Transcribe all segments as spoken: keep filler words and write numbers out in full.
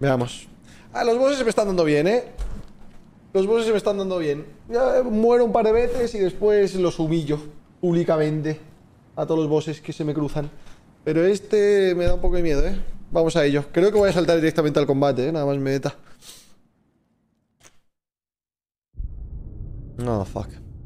Veamos. Ah, los bosses se me están dando bien, ¿eh? Los bosses se me están dando bien. Ya muero un par de veces y después los humillo públicamente a todos los bosses que se me cruzan. Pero este me da un poco de miedo, ¿eh? Vamos a ello. Creo que voy a saltar directamente al combate, ¿eh? Nada más meta. No, fuck.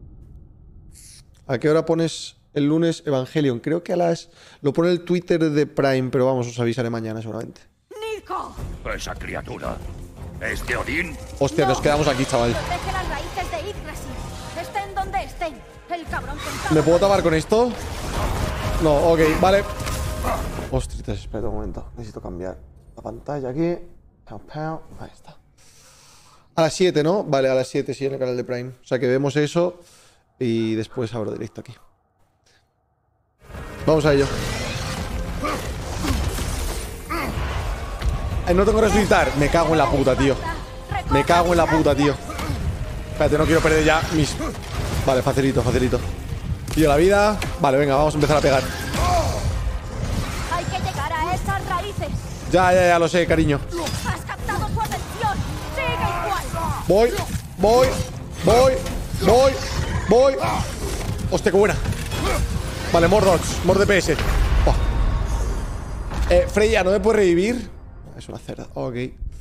¿A qué hora pones el lunes Evangelion? Creo que a las... Lo pone el Twitter de Prime, pero vamos, os avisaré mañana seguramente. ¡Nico! Esa criatura. ¿Es de Odín? Hostia, No. nos quedamos aquí, chaval. Protege las raíces de Yggdrasil. Estén donde estén. El cabrón con ¿Me puedo tapar con esto? No, ok, vale. Ostritas, espera un momento. Necesito cambiar la pantalla aquí. Pau, pau. Ahí está. A las siete, ¿no? Vale, a las siete sí, en el canal de Prime. O sea que vemos eso y después abro directo aquí. Vamos a ello. Eh, no tengo que resucitar. Me cago en la puta, tío. Me cago en la puta, tío. Espérate, no quiero perder ya mis... Vale, facilito, facilito. Pillo la vida. Vale, venga, vamos a empezar a pegar. Hay que llegar a esas raíces. Ya, ya, ya lo sé, cariño. Has captado su atención. Sigue igual. Voy, voy, voy, voy, voy. Hostia, qué buena. Vale, more dots, more D P S. Oh. Eh, Freya, ¿no me puedes revivir? Es una cerda, ok.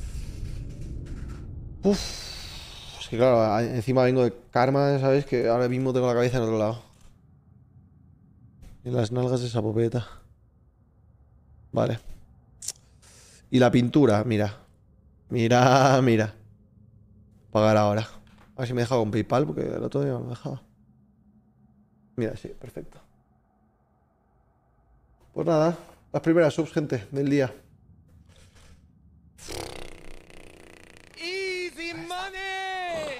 Uf. Es que claro, encima vengo de karma, ¿sabes? Que ahora mismo tengo la cabeza en otro lado. Y las nalgas de esa popeta. Vale. Y la pintura, mira. Mira, mira. Pagar ahora. A ver si me deja con PayPal, porque el otro día no me dejaba. Mira, sí, perfecto. Pues nada, las primeras subs, gente, del día. Easy money.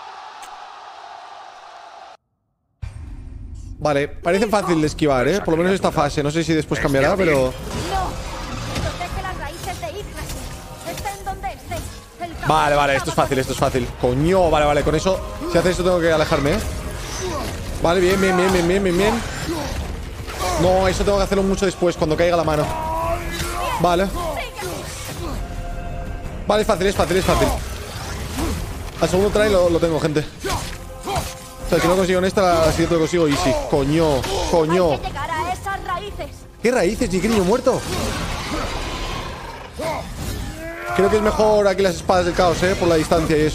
Vale, parece fácil de esquivar, ¿eh? Por lo menos esta fase. No sé si después cambiará, pero... No. Protege las raíces de Yggdrasil. Estén donde estén. El cabrón Vale, vale, con esto es fácil, esto es fácil. Coño, vale, vale, con eso... Si hace esto tengo que alejarme, ¿eh? Vale, bien, bien, bien, bien, bien, bien, bien. No, eso tengo que hacerlo mucho después, cuando caiga la mano. Vale. Vale, es fácil, es fácil, es fácil. Al segundo try lo, lo tengo, gente. O sea, si no consigo en esta, la siguiente lo consigo easy. Coño, coño. Hay que llegar a esas raíces. ¿Qué raíces, niño muerto? Creo que es mejor aquí las espadas del caos, ¿eh? Por la distancia y eso.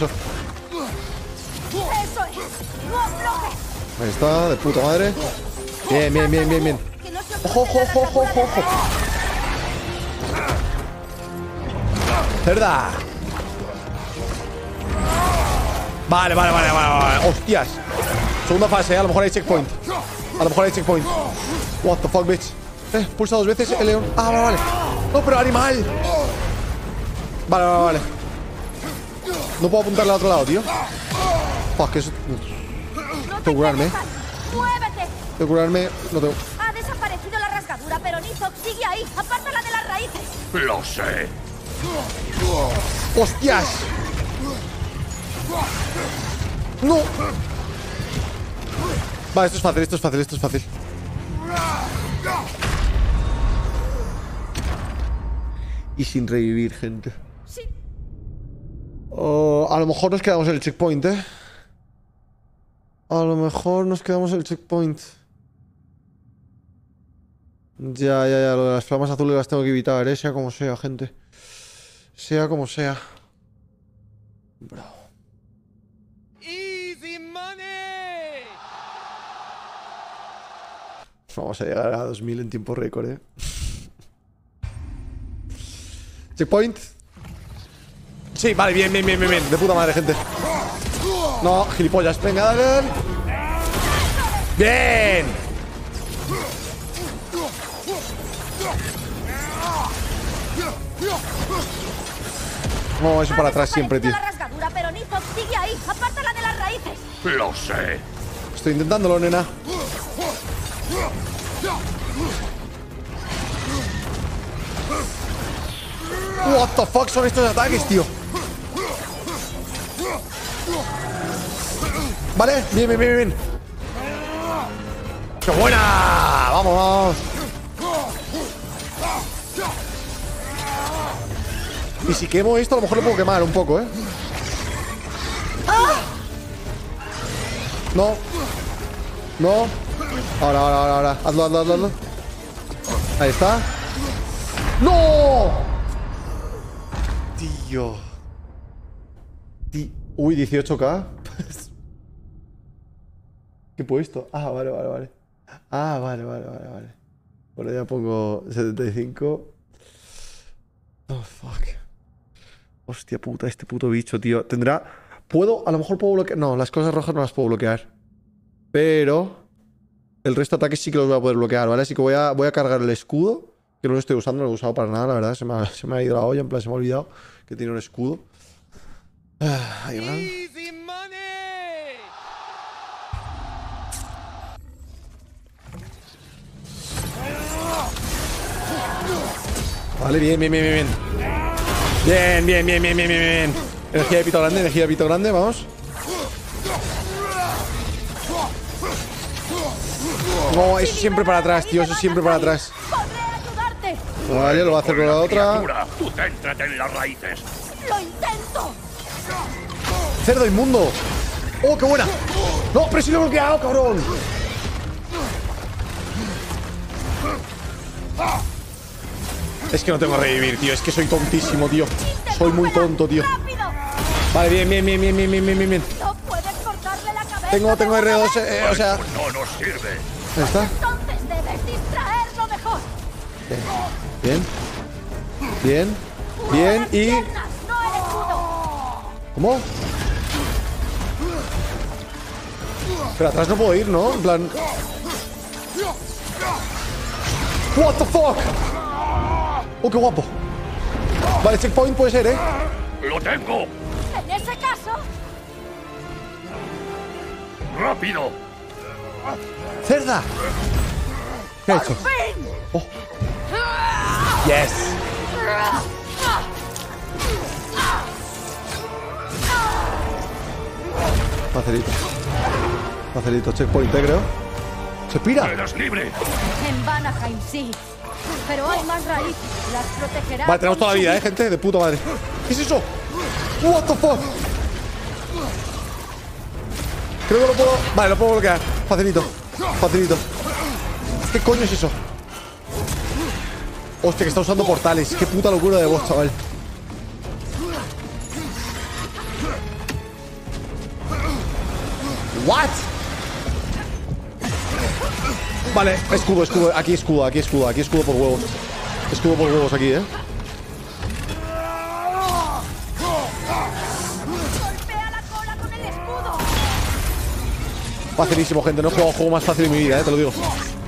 Eso es. No aflojes. Ahí está, de puta madre. Bien, bien, bien, bien, bien. Que no se Ojo, ojo, ojo, ojo, ojo, ojo. ¡Cerda! Vale, vale, vale, vale, vale. Hostias. Segunda fase, ¿eh? A lo mejor hay checkpoint. A lo mejor hay checkpoint. What the fuck, bitch. Eh, pulsa dos veces el león. Ah, vale, vale. No, pero animal. Vale, vale, vale. No puedo apuntarle al otro lado, tío. Fuck, eso. Tengo que curarme, eh. ¡Muévete! Tengo que curarme. No tengo. Ha desaparecido la rasgadura, pero Nizok sigue ahí. Apártala de las raíces. Lo sé. ¡Hostias! ¡No! Vale, esto es fácil, esto es fácil, esto es fácil. Y sin revivir, gente. Sí. Oh, a lo mejor nos quedamos en el checkpoint, ¿eh? A lo mejor nos quedamos en el checkpoint. Ya, ya, ya. Lo de las flamas azules las tengo que evitar, ¿eh? Sea como sea, gente. Sea como sea. Bro. Easy money. Vamos a llegar a dos mil en tiempo récord, ¿eh? Checkpoint. Sí, vale, bien, bien, bien, bien, bien. De puta madre, gente. No, gilipollas. Venga, dale, dale. ¡Bien! No, eso para atrás siempre, tío. La rasgadura, pero Nizok sigue ahí. Apártala de las raíces. Lo sé. Estoy intentándolo, nena. What the fuck son estos ataques, tío. Vale, bien, bien, bien, bien. ¡Qué buena! Vamos, vamos. Y si quemo esto, a lo mejor lo puedo quemar un poco, ¿eh? No. No. Ahora, ahora, ahora, ahora. Hazlo, hazlo, hazlo, hazlo. Ahí está. ¡No! Tío. Tí- Uy, dieciocho K. ¿Qué he puesto? Ah, vale, vale, vale. Ah, vale, vale, vale, vale. Bueno, ya pongo setenta y cinco. Oh, fuck. Hostia puta, este puto bicho, tío. Tendrá... Puedo... A lo mejor puedo bloquear... No, las cosas rojas no las puedo bloquear. Pero... El resto de ataques sí que los voy a poder bloquear, ¿vale? Así que voy a, voy a cargar el escudo. Que no lo estoy usando, no lo he usado para nada, la verdad. Se me ha, se me ha ido la olla, en plan, se me ha olvidado que tiene un escudo. Ah, ahí va. Easy money. Vale, bien, bien, bien, bien, bien. Bien, bien, bien, bien, bien, bien, bien. Energía de pito grande, energía de pito grande, vamos. No, eso siempre para atrás, tío, eso siempre para atrás. ¡Podré ayudarte! Vale, lo va a hacer con la otra. Criatura, tú céntrate en las raíces. ¡Lo intento! ¡Cerdo inmundo! ¡Oh, qué buena! ¡No, pero si lo he bloqueado, cabrón! Es que no tengo que revivir, tío. Es que soy tontísimo, tío. Soy muy tonto, tío. ¡Rápido! Vale, bien, bien, bien, bien, bien, bien, bien, bien. ¡No puedes cortarle la cabeza! Tengo, tengo de R dos, una vez! eh, o sea... No nos sirve. Ahí está. Entonces debes distraerlo mejor. Bien. Bien. Bien. Las Y... piernas, no el escudo. ¿Cómo? Pero atrás no puedo ir, ¿no? En plan... What the fuck? Oh, qué guapo. Vale, checkpoint puede ser, ¿eh? Lo tengo. En ese caso, Rápido. ¡Cerda! ¿Qué ha hecho? Oh. Yes. Facilito. Facilito, checkpoint, ¿eh, creo? ¡Se pira! Eres libre. en Vanaheim sí. Pero hay más raíces. Las protegerá. Vale, tenemos con toda la su vida, ¿eh, gente? De puta madre. ¿Qué es eso? What the fuck? Creo que lo puedo... Vale, lo puedo bloquear. Facilito. Facilito. ¿Qué coño es eso? Hostia, que está usando portales. Qué puta locura de voz, chaval. What? Vale, escudo, escudo. Aquí escudo, aquí escudo, aquí escudo por huevos. Escudo por huevos aquí, ¿eh? Golpea la cola con el escudo. Facilísimo, gente. No he jugado un juego más fácil en mi vida, ¿eh? Te lo digo.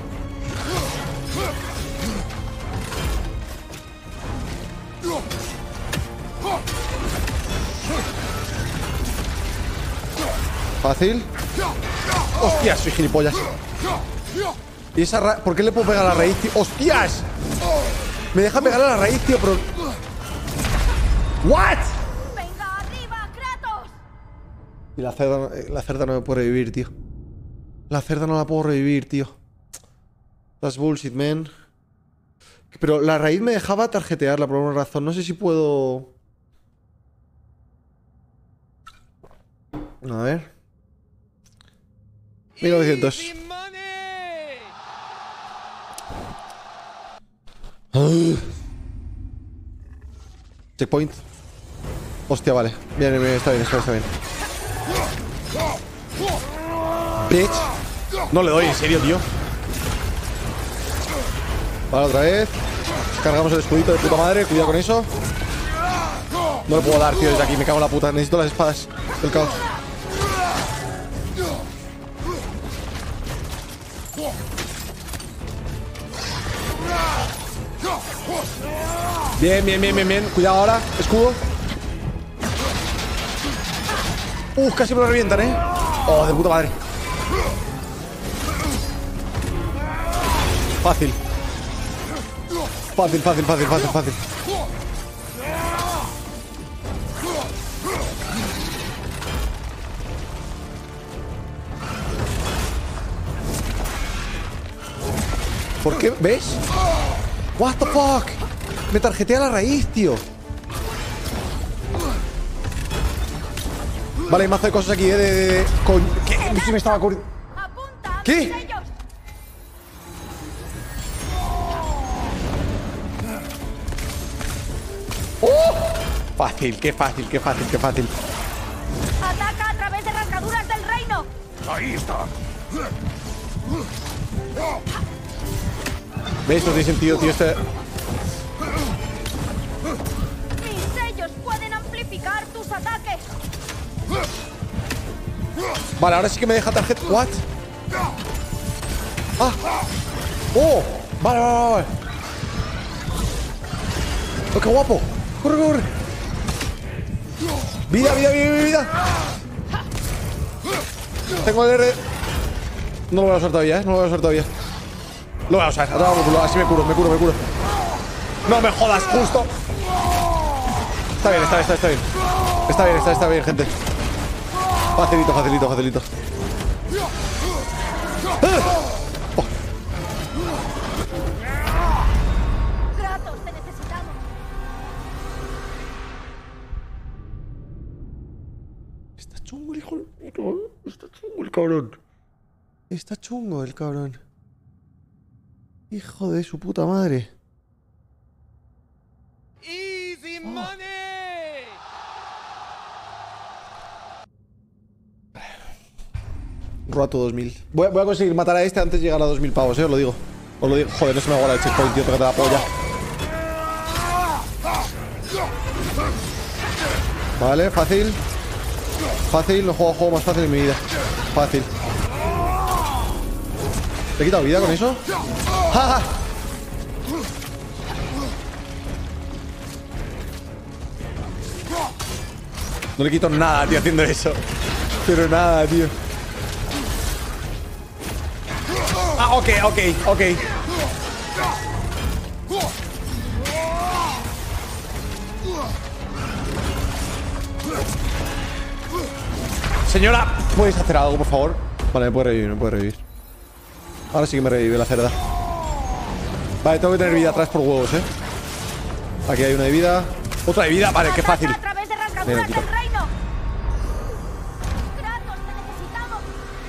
Fácil. ¡Hostias! Soy gilipollas. ¿Y esa ra... ¿Por qué le puedo pegar a la raíz, tío? ¡Hostias! Me deja pegar a la raíz, tío, pero... ¿What? Venga arriba, Kratos. Y la cerda, la cerda no me puede revivir, tío. La cerda no la puedo revivir, tío. That's bullshit, man. Pero la raíz me dejaba tarjetearla por alguna razón. No sé si puedo... A ver. mil novecientos. Easy money. Checkpoint. Hostia, vale. Bien, bien, bien, está bien, está bien, está bien. Bitch. No le doy, en serio, tío. Vale, otra vez. Cargamos el escudito de puta madre. Cuidado con eso. No le puedo dar, tío, desde aquí. Me cago en la puta. Necesito las espadas del caos. Bien, bien, bien, bien, bien. Cuidado ahora. Escudo. Uf, casi me lo revientan, ¿eh? Oh, de puta madre. Fácil. Fácil, fácil, fácil, fácil, fácil. ¿Por qué? ¿Ves? What the fuck? Me tarjetea la raíz, tío. Vale, hay mazo de cosas aquí, eh, de... de, de coño. ¿Qué? Sí me estaba corriendo. Apunta a ¿Qué? mis sellos. ¡Oh! Fácil, qué fácil, qué fácil, qué fácil. Ataca a través de rasgaduras del reino. Ahí está. ¿Ves? Esto tiene sentido, tío. Este... Mis sellos pueden amplificar tus ataques. Vale, ahora sí que me deja tarjeta. ¿What? ¡Ah! ¡Oh! Vale, vale, vale. ¡Oh, qué guapo! ¡Corre, corre! ¡Vida, vida, vida, vida! vida. Tengo el R. No lo voy a usar todavía, ¿eh? No lo voy a usar todavía. Lo voy a usar. Así me curo, me curo, me curo. ¡No me jodas, justo! Está bien, está bien, está, está bien. Está bien, está, está bien, gente. Facilito, facilito, facilito. Oh. Kratos, te necesitamos. Está chungo el hijo del puto, ¿eh? Está chungo el cabrón. Está chungo el cabrón. Hijo de su puta madre. Easy money. Roto dos mil. Voy a, voy a conseguir matar a este antes de llegar a dos mil pavos, eh, os lo digo. Os lo digo. Joder, no se me aguarda el checkpoint, tío, tócate la polla. Vale, fácil. Fácil, no juego juego más fácil en mi vida. Fácil. ¿Te he quitado vida con eso? ¡Ja, ja! No le quito nada, tío, haciendo eso. Pero nada, tío. Ah, ok, ok, ok. Señora, ¿puedes hacer algo, por favor? Vale, me puede revivir, me puede revivir. Ahora sí que me revive la cerda. Vale, tengo que tener vida atrás por huevos, eh. Aquí hay una de vida. Otra de vida, vale, qué fácil. Ataca a través de rasgaduras del reino. Kratos, te necesitamos.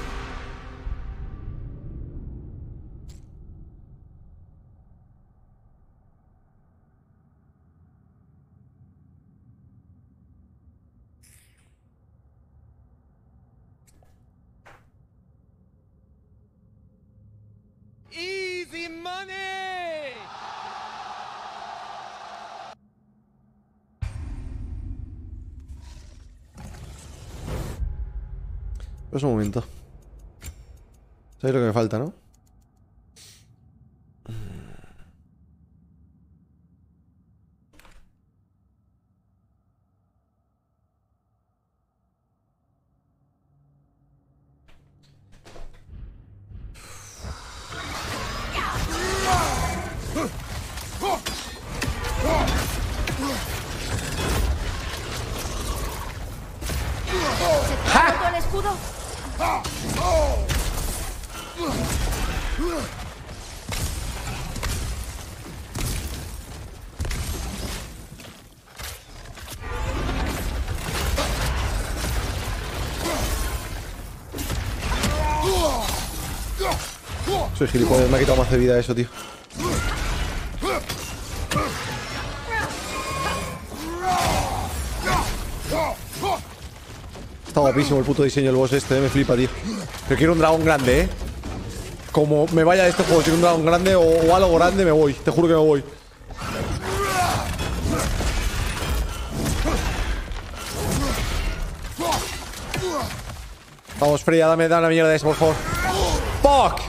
Easy money. Pues un momento. ¿Sabéis lo que me falta, no? ¿Se te ha roto el escudo? Soy gilipollas, me ha quitado más de vida eso, tío. Está guapísimo el puto diseño del boss este, eh, me flipa, tío. Pero quiero un dragón grande, eh. Como me vaya de este juego, quiero un dragón grande o, o algo grande, me voy. Te juro que me voy. Vamos, Freya, dame, dame la mierda esa, por favor. ¡Fuck!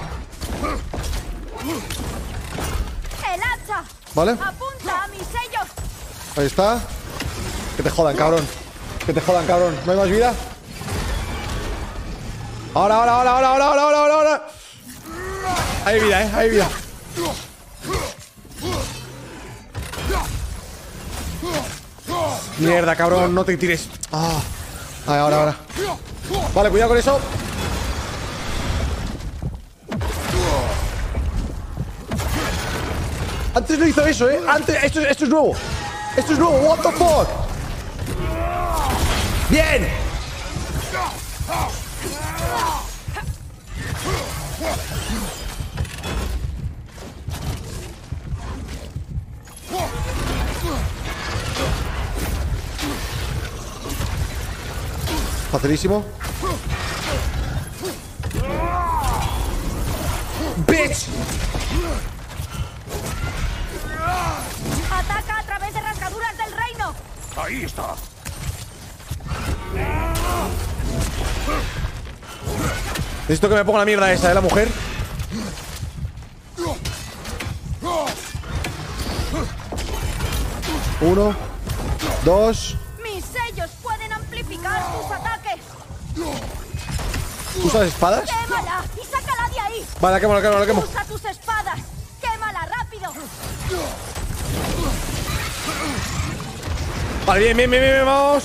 ¡El hacha! ¿Vale? ¡Apunta a mis sellos! Ahí está. Que te jodan, cabrón. Que te jodan, cabrón. ¿No hay más vida? Ahora, ahora, ahora, ahora, ahora, ahora, ahora, ahora. Hay vida, eh. Hay vida. Mierda, cabrón. No te tires. Ah. Ahí, ahora, ahora. Vale, cuidado con eso. Antes no hizo eso, eh. Antes. Esto, esto es nuevo. Esto es nuevo. What the fuck. Bien. Facilísimo. ¡Bitch! ¡Ataca a través de rasgaduras del reino! Ahí está. Necesito que me ponga la mierda esa, ¿eh? La mujer. Uno. Dos. ¡Mis sellos pueden amplificar tus ataques! ¿Usas espadas? ¡Quémala! ¡Y sácala de ahí! Vale, la quemo, la quemo, la quemo. ¡Usa tus espadas! ¡Quémala rápido! Vale, bien, bien, bien, bien, vamos.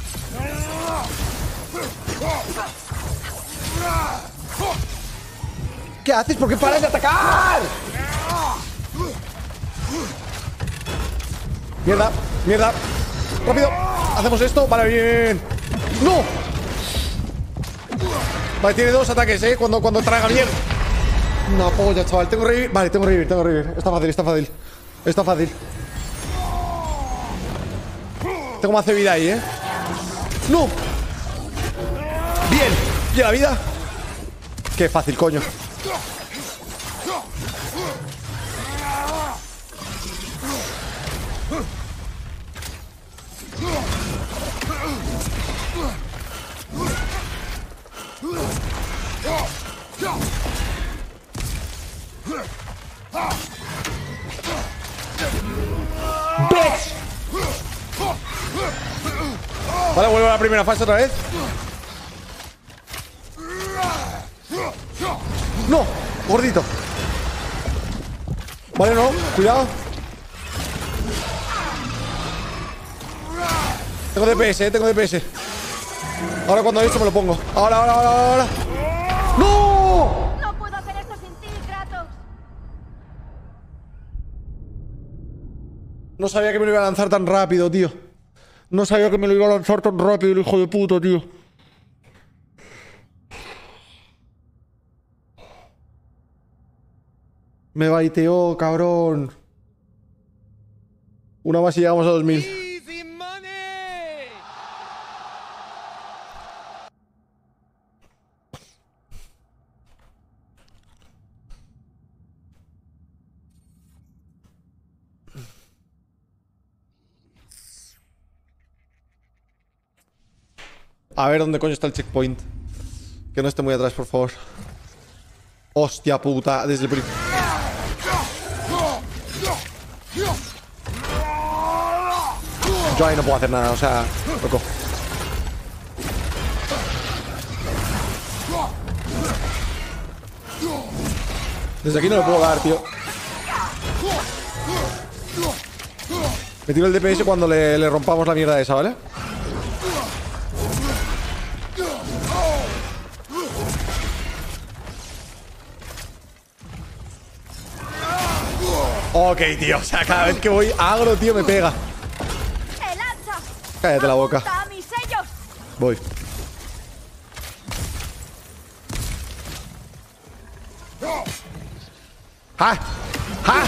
¿Qué haces? ¿Por qué paras de atacar? Mierda, mierda. Rápido. Hacemos esto. Vale, bien. ¡No! Vale, tiene dos ataques, ¿eh? Cuando, cuando traga mierda. Una polla, chaval. Tengo que revivir. Vale, tengo que revivir, tengo que revivir. Está fácil, está fácil. Está fácil. Tengo más de vida ahí, ¿eh? ¡No! Bien. Llega vida. Qué fácil, coño. ¡Bitch! Vale, vuelvo a la primera fase otra vez. ¡No! Gordito. Vale, no. Cuidado. Tengo D P S, eh. Tengo D P S. Ahora cuando esto me lo pongo. Ahora, ahora, ahora, ahora. ¡No! ¡No puedo hacer esto sin ti, Kratos! No sabía que me lo iba a lanzar tan rápido, tío. No sabía que me lo iba a lanzar tan rápido el hijo de puta, tío. Me baiteó, cabrón. Una más y llegamos a dos mil. Easy money! A ver dónde coño está el checkpoint. Que no esté muy atrás, por favor. Hostia puta, desde el principio. Yo ahí no puedo hacer nada, o sea, loco. Desde aquí no lo puedo dar, tío. Me tiro el D P S cuando le, le rompamos la mierda esa, ¿vale? Ok, tío, o sea, cada vez que voy agro, tío, me pega. ¡El hacha! Cállate la boca. ¡Apunta a mis sellos! Voy. ¡Ah! ¡Ah!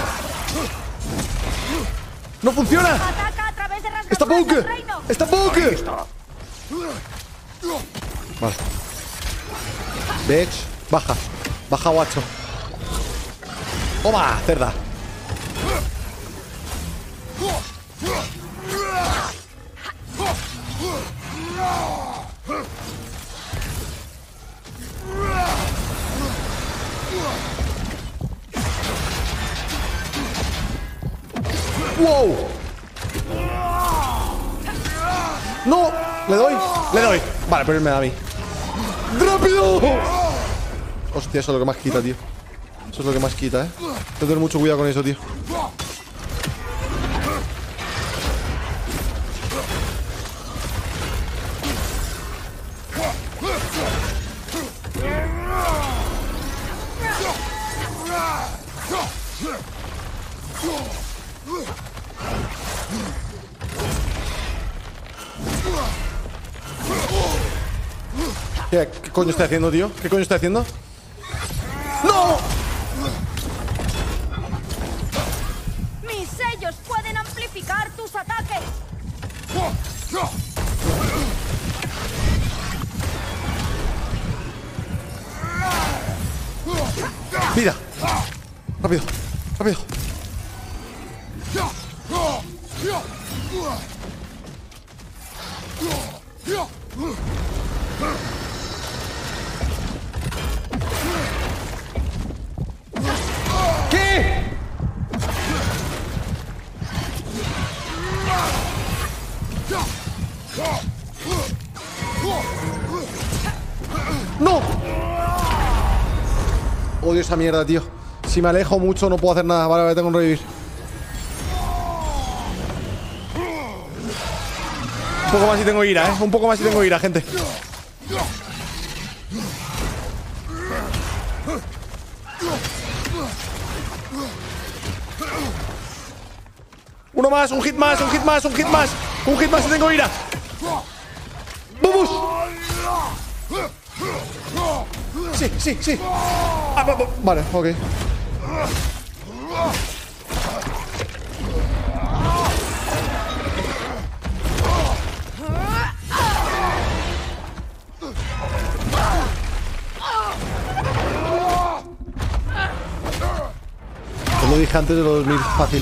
¡No funciona! ¡Ataca a través de ¡Está rasgaduras poke! del reino! ¡Está poke! Vale. Bitch. Baja. Baja, guacho. Toma, cerda. ¡Wow! ¡No! ¿Le doy? ¡Le doy! Vale, pero él me da a mí. ¡Rápido! Hostia, eso es lo que más quita, tío. Eso es lo que más quita, eh. Tengo que tener mucho cuidado con eso, tío. ¿Qué, ¿Qué coño estoy haciendo, tío? ¿Qué coño estoy haciendo? ¡No! Mis sellos pueden amplificar tus ataques. ¡Vida! ¡Rápido! ¡Rápido! ¿Qué? ¡No! Odio esa mierda, tío. Si me alejo mucho no puedo hacer nada. Vale, vale, tengo un revivir. Un poco más y tengo ira, ¿eh? Un poco más y tengo ira, gente. Uno más, un hit más, un hit más, un hit más. Un hit más y tengo ira. ¡Vamos! Sí, sí, sí. Ah, va, va. Vale, ok. Os lo dije antes de los dos mil, fácil.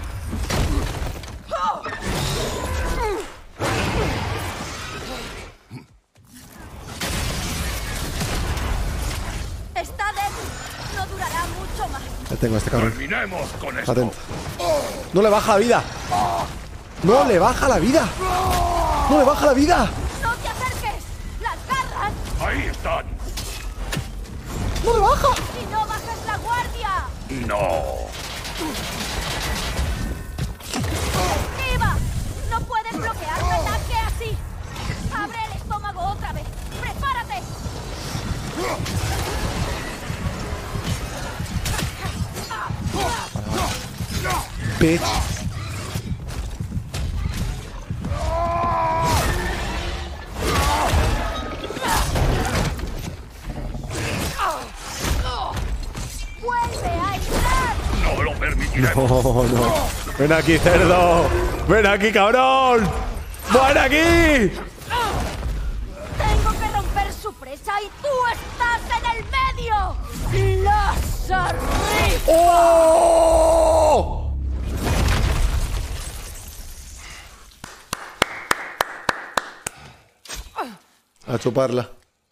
Está débil. No durará mucho más. Ya tengo a este cabrón. Terminemos con esto. Atento. No le baja la vida. No le baja la vida. No le baja la vida. ¡No te acerques! ¡Las garras! Ahí están. No le baja. ¡Y no bajes la guardia! No. ¡Iva! ¡No puedes bloquear un ataque así! ¡Abre el estómago otra vez! ¡Prepárate! Bitch. ¡Vuelve a entrar! No lo permitiremos. No, no. Ven aquí, cerdo. Ven aquí, cabrón. Ven aquí. Tengo que romper su presa y tú estás en el medio. ¡Láser Rift! ¡Oh! A chuparla.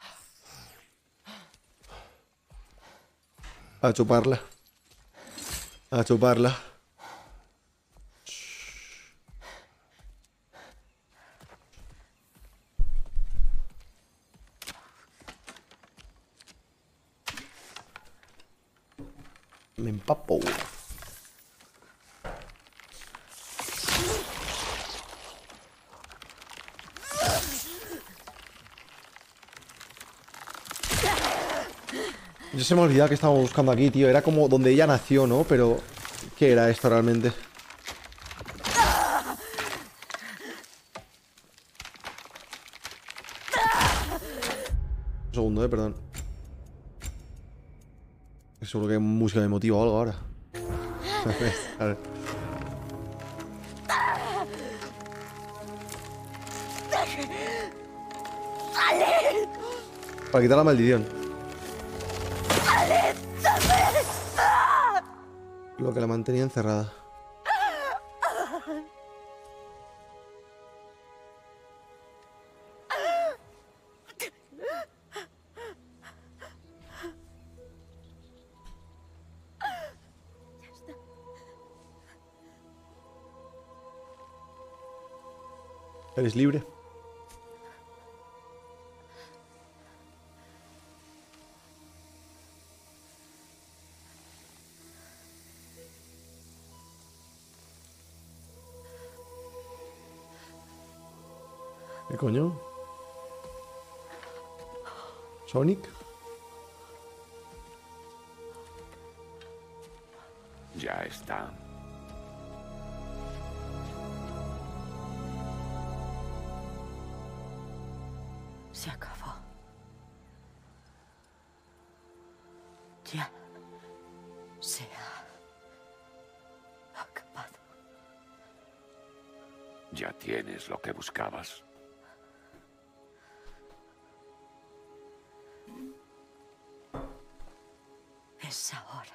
A chuparla. A chuparla. Me empapo. Yo se me ha olvidado que estábamos buscando aquí, tío. Era como donde ella nació, ¿no? Pero... ¿qué era esto realmente? Un segundo, eh, perdón. Seguro que hay música de motivo o algo ahora. A ver. Para quitar la maldición. Lo que la mantenía encerrada. Eres libre. ¿Qué coño? ¿Sonic? Ya está. Se acabó. Ya se ha acabado. Ya tienes lo que buscabas. Es ahora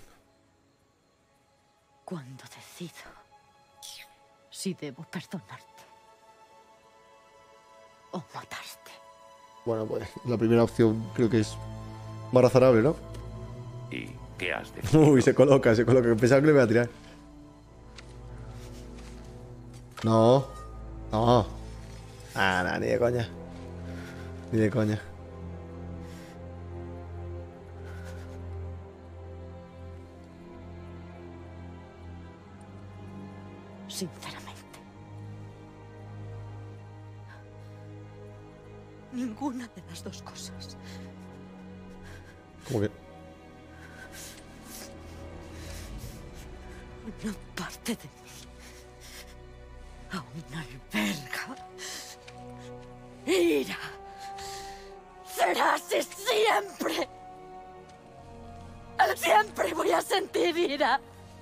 cuando decido si debo perdonarte o matarte. Bueno, pues la primera opción creo que es más razonable, ¿no? ¿Y qué has decidido? Uy, se coloca, se coloca. Pensaba que le iba a tirar. No. No. Ah, nada, ni de coña. Ni de coña. Sinceramente, ninguna de las dos cosas. ¿Cómo que? Una parte de mí aún alberga ira. Será así siempre. Siempre voy a sentir ira.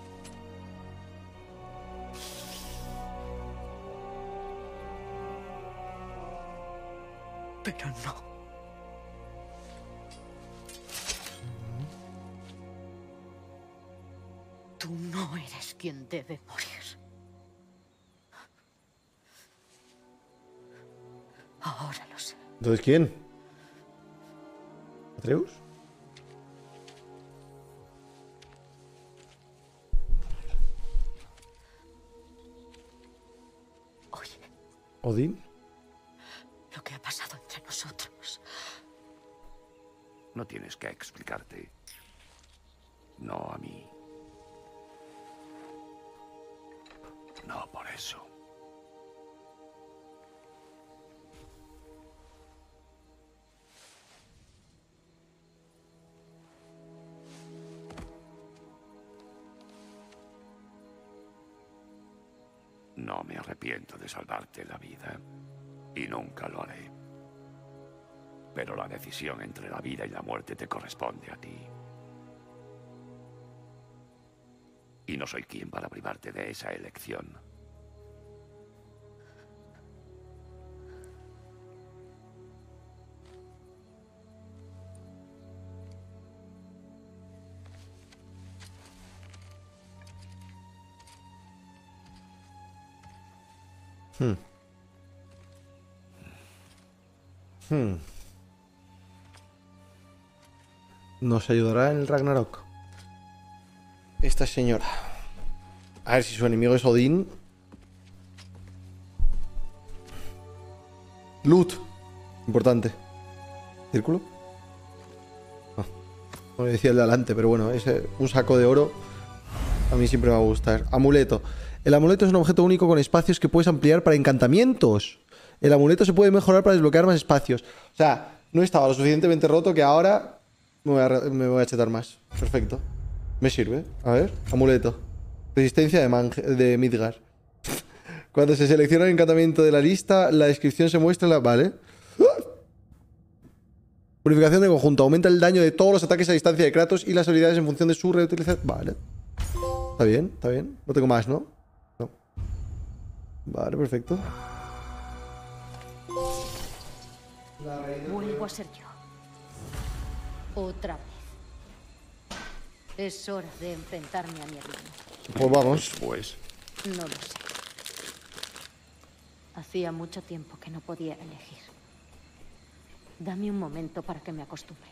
Pero no. Tú no eres quien debe morir. Ahora lo sé. ¿Entonces quién? ¿Atreus? Oye, ¿Odín? lo que ha pasado entre nosotros. No tienes que explicarte. No a mí. No por eso. No me arrepiento de salvarte la vida. Y nunca lo haré. Pero la decisión entre la vida y la muerte te corresponde a ti. Y no soy quien para privarte de esa elección. Hmm. Hmm. ¿Nos ayudará en el Ragnarok? Esta señora. A ver si su enemigo es Odín. Loot. Importante. ¿Círculo? Ah, no me decía el de adelante, pero bueno, ese, un saco de oro a mí siempre me va a gustar. Amuleto. El amuleto es un objeto único con espacios que puedes ampliar para encantamientos. El amuleto se puede mejorar para desbloquear más espacios. O sea, no estaba lo suficientemente roto que ahora me voy a, me voy a chetar más. Perfecto. Me sirve. A ver, amuleto. Resistencia de, Mange, de Midgar. Cuando se selecciona el encantamiento de la lista, la descripción se muestra en la... Vale. Purificación de conjunto. Aumenta el daño de todos los ataques a distancia de Kratos y las habilidades en función de su reutilización. Vale. Está bien, está bien. No tengo más, ¿no? No. Vale, perfecto. Vuelvo a ser yo. Otra vez. Es hora de enfrentarme a mi hermano. Pues vamos. Pues, No lo sé. Hacía mucho tiempo que no podía elegir. Dame un momento para que me acostumbre.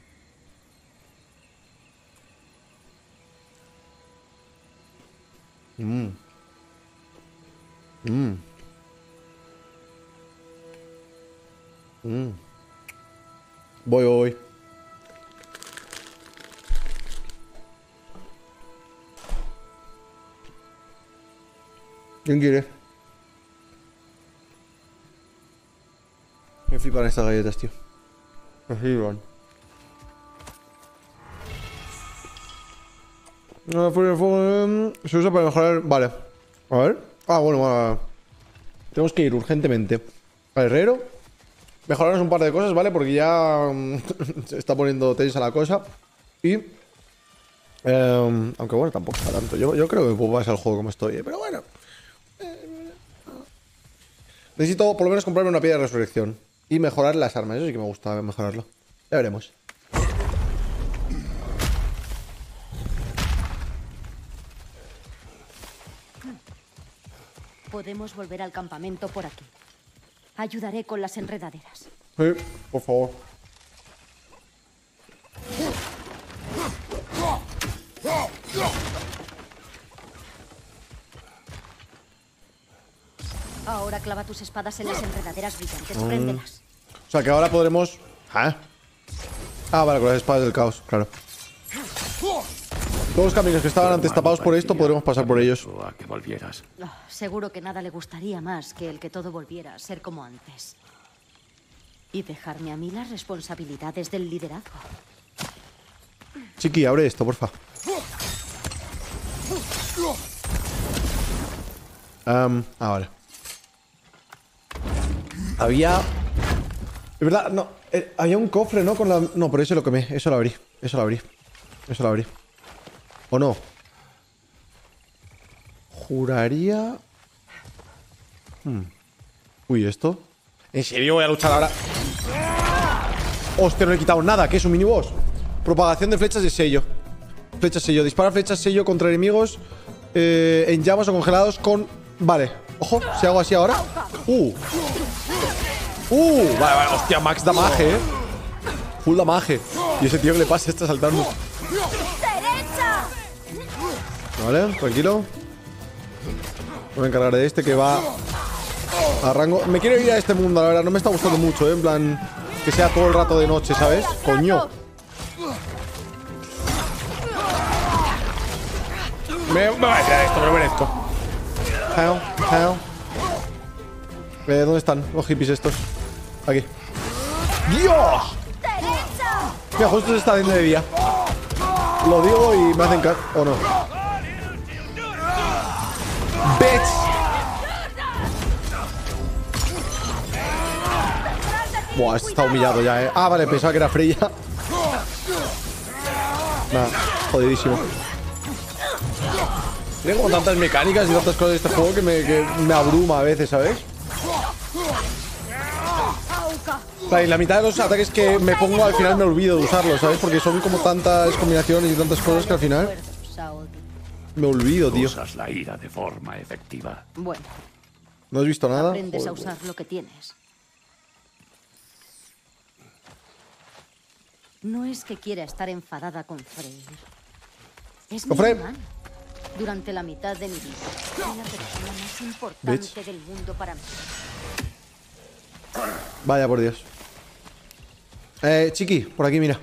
Mmm. Mmm. Mmm. Voy, voy. ¿Quién quiere? Me flipan estas galletas, tío. Me flipan. No, fuera de fuego. Se usa para mejorar. Vale. A ver. Ah, bueno, vale. Tenemos que ir urgentemente al herrero. Mejorarnos un par de cosas, ¿vale? Porque ya se está poniendo tensa la cosa. Y Eh, aunque bueno, tampoco está tanto. Yo, yo creo que me puedo pasar el juego como estoy, ¿eh? Pero bueno. Necesito por lo menos comprarme una piedra de resurrección. Y mejorar las armas. Eso sí que me gusta mejorarlo. Ya veremos. Podemos volver al campamento por aquí. Ayudaré con las enredaderas. Sí, por favor. Ahora clava tus espadas en las enredaderas brillantes. Mm. Préndelas. O sea que ahora podremos... ¿Ah? Ah, vale, con las espadas del caos, claro. Todos los caminos que estaban antes tapados por esto, podremos pasar por ellos. A que volvieras. Oh, seguro que nada le gustaría más que el que todo volviera a ser como antes. Y dejarme a mí las responsabilidades del liderazgo. Chiqui, abre esto, porfa. Um, ah, vale. Había... Es verdad, no. Eh, había un cofre, ¿no? Con la... No, pero eso lo quemé. Eso lo abrí. Eso lo abrí. Eso lo abrí. ¿O no? Juraría... Hmm. Uy, ¿esto? ¿En serio voy a luchar ahora? Hostia, no le he quitado nada. ¿Qué es un miniboss? Propagación de flechas de sello. Flechas sello. Dispara flechas sello contra enemigos eh, en llamas o congelados con... Vale. Ojo, si hago así ahora. Uh. Uh. Vale, vale. Hostia, max damage, eh. Full damage. Y ese tío que le pasa está saltando. Vale, tranquilo. Voy a encargar de este que va a rango. Me quiero ir a este mundo, la verdad. No me está gustando mucho, eh. En plan, que sea todo el rato de noche, ¿sabes? Coño. Me, me voy a tirar esto, me lo merezco. How, how. Eh, ¿dónde están los hippies estos? Aquí. ¡Dios! Mira, justo se está haciendo de día. Lo digo y me hacen caso. ¿O no? ¡Bitch! Buah, este está humillado ya, eh. Ah, vale, pensaba que era Freya. Nah, jodidísimo. Tiene como tantas mecánicas y tantas cosas de este juego que me, que me abruma a veces, ¿sabes? O sea, y la mitad de los ataques que me pongo al final me olvido de usarlos, ¿sabes? Porque son como tantas combinaciones y tantas cosas que al final me olvido, tío. Usas la ira de forma efectiva. Bueno, ¿No has visto nada? aprendes a Joder. usar lo que tienes. No es que quiera estar enfadada con Freyr. Es mi ¡Cofre! hermano. Durante la mitad de mi vida, fue la persona más importante Bitch. del mundo para mí. Vaya por Dios. Eh, Chiqui, por aquí, mira.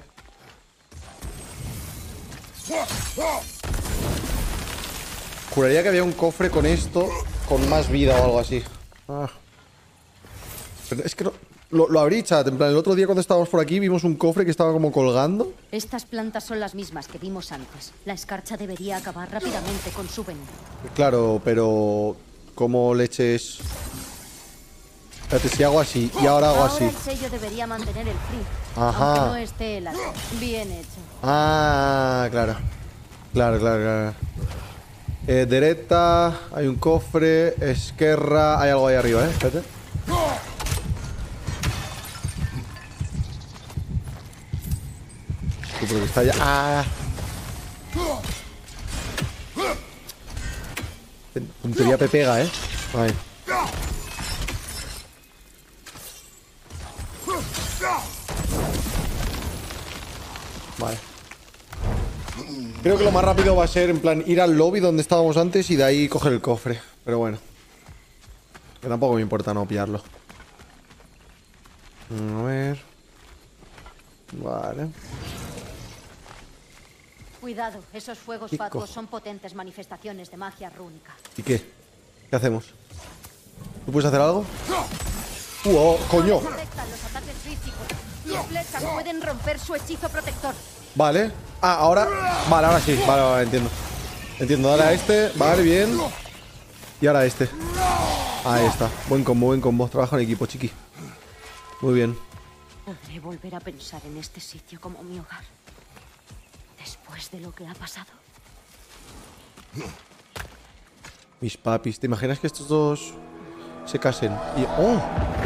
Juraría que había un cofre con esto, con más vida o algo así. Ah. Pero es que no... Lo, lo abrí, chat. En plan, el otro día cuando estábamos por aquí vimos un cofre que estaba como colgando. Estas plantas son las mismas que vimos antes. La escarcha debería acabar rápidamente con su veneno. Claro, pero... ¿Cómo leches...? Espérate, si hago así y ahora hago Ahora así. el sello debería mantener el frío. Ajá. Aunque no esté helado. Bien hecho. Ah, claro. Claro, claro, claro. Eh, Dereta, hay un cofre. Esquerra, hay algo ahí arriba, eh. Espérate. Tú, pero que está ya. Ah. Puntería P pega, eh. Ahí. Vale. Creo que lo más rápido va a ser, en plan, ir al lobby donde estábamos antes y de ahí coger el cofre. Pero bueno. Que tampoco me importa no pillarlo. A ver. Vale. Cuidado, esos fuegos ¿Qué fatuos cojo? son potentes manifestaciones de magia rúnica. ¿Y qué? ¿Qué hacemos? ¿Tú puedes hacer algo? ¡Uh, oh, coño! Afectan los ataques físicos. Las flechas pueden romper su hechizo protector. Vale. Ah, ahora... Vale, ahora sí. Vale, vale, entiendo. Entiendo. Dale a este. Vale, bien. Y ahora a este. Ahí está. Buen combo, buen combo. Trabajo en equipo, chiqui. Muy bien. Podré volver a pensar en este sitio como mi hogar. Después Después de lo que ha pasado. Mis papis. ¿Te imaginas que estos dos se casen? Y... ¡Oh!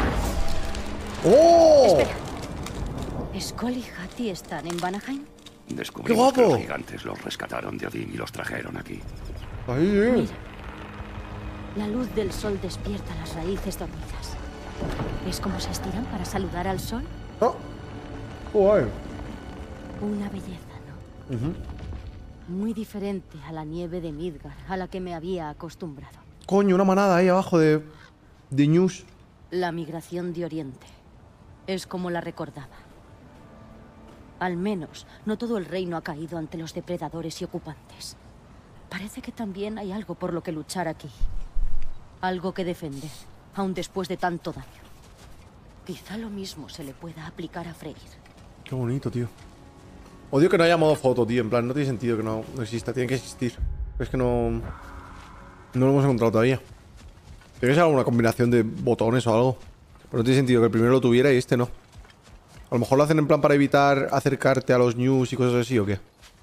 ¡Oh! Espera. ¿Skull y Hattie están en Vanaheim? Descubrimos ¡Qué que guapo! los gigantes los rescataron de Odín y los trajeron aquí. Ahí, eh. Mira. La luz del sol despierta las raíces dormidas. ¿Ves cómo se estiran para saludar al sol? Oh. Guay. Una belleza, ¿no? Ujú. Muy diferente a la nieve de Midgard, a la que me había acostumbrado. Coño, una manada ahí abajo de... De news. La migración de Oriente. Es como la recordaba. Al menos, no todo el reino ha caído ante los depredadores y ocupantes. Parece que también hay algo por lo que luchar aquí. Algo que defender, aun después de tanto daño. Quizá lo mismo se le pueda aplicar a Freyr. Qué bonito, tío. Odio que no haya modo foto, tío. En plan, no tiene sentido que no, no exista. Tiene que existir. Pero es que no... No lo hemos encontrado todavía. Tiene que ser alguna combinación de botones o algo. Pero no tiene sentido que el primero lo tuviera y este no. A lo mejor lo hacen en plan para evitar acercarte a los news y cosas así, ¿o qué?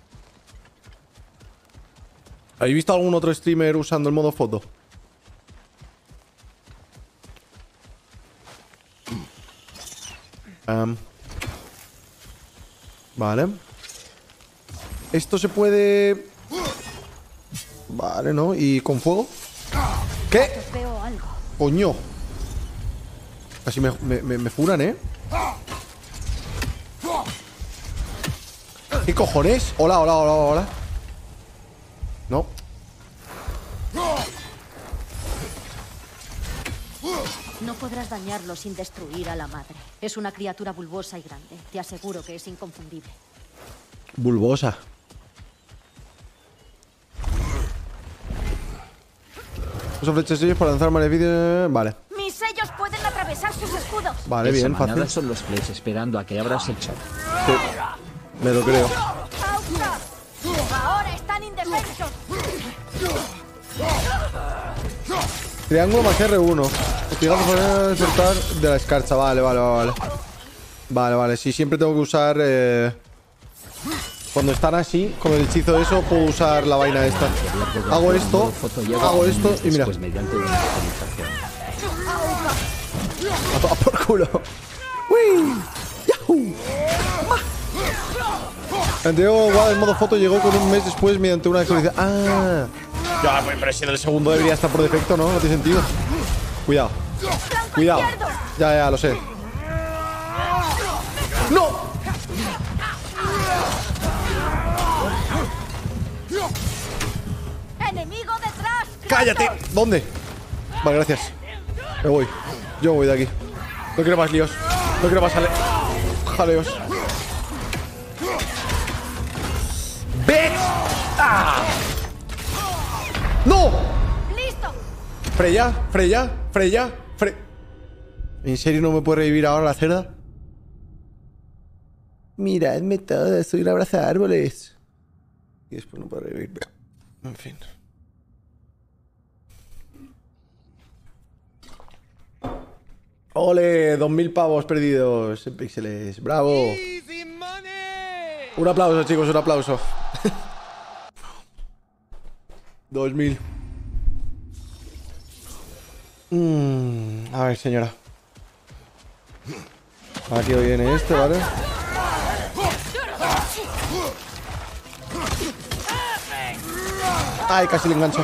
¿Habéis visto algún otro streamer usando el modo foto? Um, vale. Esto se puede... Vale, ¿no? ¿Y con fuego? ¿Qué? Veo algo. Coño. Casi me, me, me, me funan, ¿eh? ¿Qué cojones? Hola, hola, hola, hola. No. No podrás dañarlo sin destruir a la madre. Es una criatura bulbosa y grande. Te aseguro que es inconfundible. Bulbosa. Usa flechas sellos para lanzar maleficios. Vale. Mis sellos pueden atravesar sus escudos. Vale, Esa bien, manada fácil. son los Fleys esperando a que abras el shop. Sí. Me lo creo. Ahora están indefensos. Triángulo más R uno. Tirando para soltar de la escarcha. Vale, vale, vale, vale. Vale, vale. Sí, siempre tengo que usar... Eh... Cuando están así, con el hechizo de eso, puedo usar la vaina esta. Hago esto, hago esto y mira. Pues mediante una actualización. A tomar por culo. ¡Uy! ¡Yahoo! El anterior guarda en modo foto llegó con un mes después mediante una actualización. ¡Ah! Ya, pues, pero si en el segundo debería estar por defecto, ¿no? No tiene sentido. Cuidado. Cuidado. Ya, ya, lo sé. ¡No! ¡Enemigo detrás! ¡Cállate! ¿Dónde? Vale, gracias. Me voy. Yo me voy de aquí. No quiero más líos. No quiero más jale... jaleos. ¡Bitch! ¡Ah! ¡No! ¡Listo! Freya, Freya, Freya, Fre... ¿En serio no me puede revivir ahora la cerda? Miradme todo, soy un abrazo de árboles. Y después no puedo revivir. En fin. ¡Ole! Dos mil pavos perdidos en píxeles. ¡Bravo! Easy money. Un aplauso, chicos, un aplauso. Dos mil. Mm, a ver, señora. Aquí viene este, ¿vale? Ay, casi le engancho.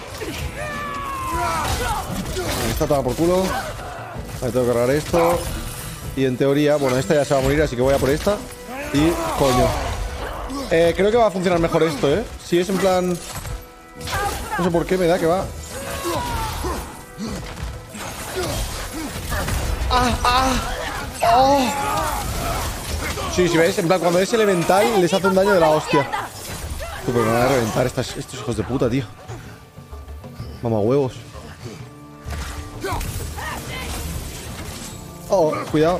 Ahí está, toma por culo. Ahí tengo que cargar esto. Y en teoría, bueno, esta ya se va a morir, así que voy a por esta. Y, coño. Eh, creo que va a funcionar mejor esto, ¿eh? Si es en plan... No sé por qué me da que va... ¡Ah! ¡Ah! ¡Oh! Sí, si veis, en plan, cuando es elemental les hace un daño de la hostia. Tú, pero me van a reventar estas, estos hijos de puta, tío. Mamá huevos. Oh, cuidado.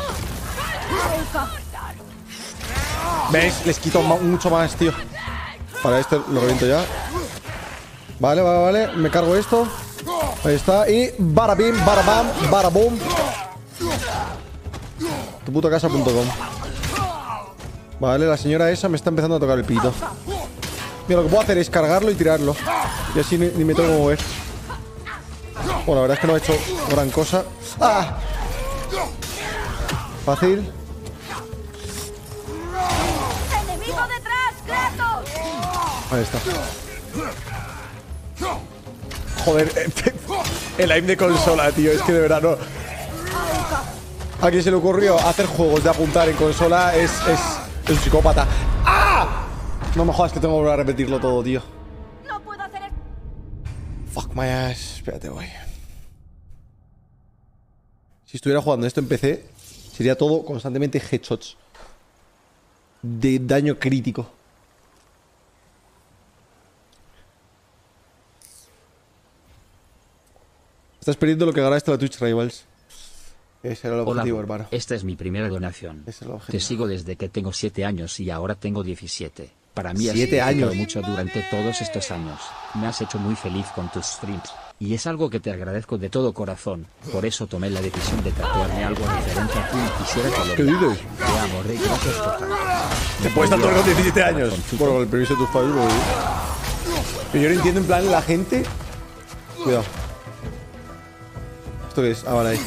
¿Veis? Les quito mucho más, tío. Para esto lo reviento ya. Vale, vale, vale. Me cargo esto. Ahí está. Y barabim, barabam, baraboom. Tu puta casa punto com. Vale, la señora esa me está empezando a tocar el pito. Mira, lo que puedo hacer es cargarlo y tirarlo. Y así ni, ni me tengo que mover. Bueno, la verdad es que no ha hecho gran cosa. ¡Ah! Fácil. ¡Enemigo detrás, Kratos! Ahí está. Joder, el aim de consola, tío. Es que de verdad no. A quien se le ocurrió hacer juegos de apuntar en consola es, es, es un psicópata. ¡Ah! No me jodas que tengo que volver a repetirlo todo, tío. No puedo hacer esto. Fuck my ass. Espérate, voy. Si estuviera jugando esto en P C, sería todo constantemente headshots. De daño crítico. Estás perdiendo lo que ganaste la Twitch Rivals. Ese era el objetivo, Hola, hermano. esta es mi primera donación. Ese era el objetivo. Te sigo desde que tengo siete años y ahora tengo diecisiete. Para mí has Siete significado años. mucho durante todos estos años. Me has hecho muy feliz con tus streams. Y es algo que te agradezco de todo corazón. Por eso tomé la decisión de tatuarme algo diferente a ti y quisiera que lo ¿Qué veas. dices? Te amo, Rey. Gracias por tanto. Te puedes tatuar con diecisiete años. Bueno, con el permiso de tus padres, güey. Pero yo no entiendo, en plan, la gente. Cuidado. ¿Esto qué es? Ah, vale, ahí.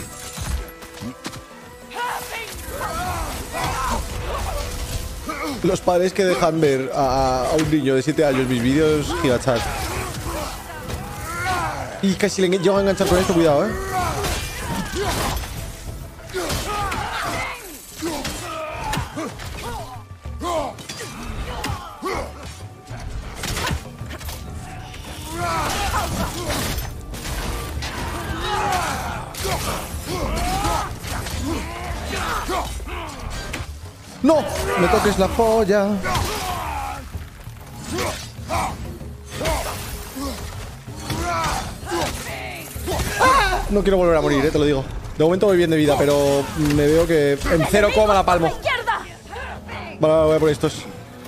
Los padres que dejan ver a, a un niño de siete años mis vídeos gigachat. Y casi le llego a enganchar con esto, cuidado, eh. ¡No! ¡Me toques la polla! ¡Ah! No quiero volver a morir, eh, te lo digo. De momento voy bien de vida, pero me veo que en cero coma la palmo. Vale, voy a por estos.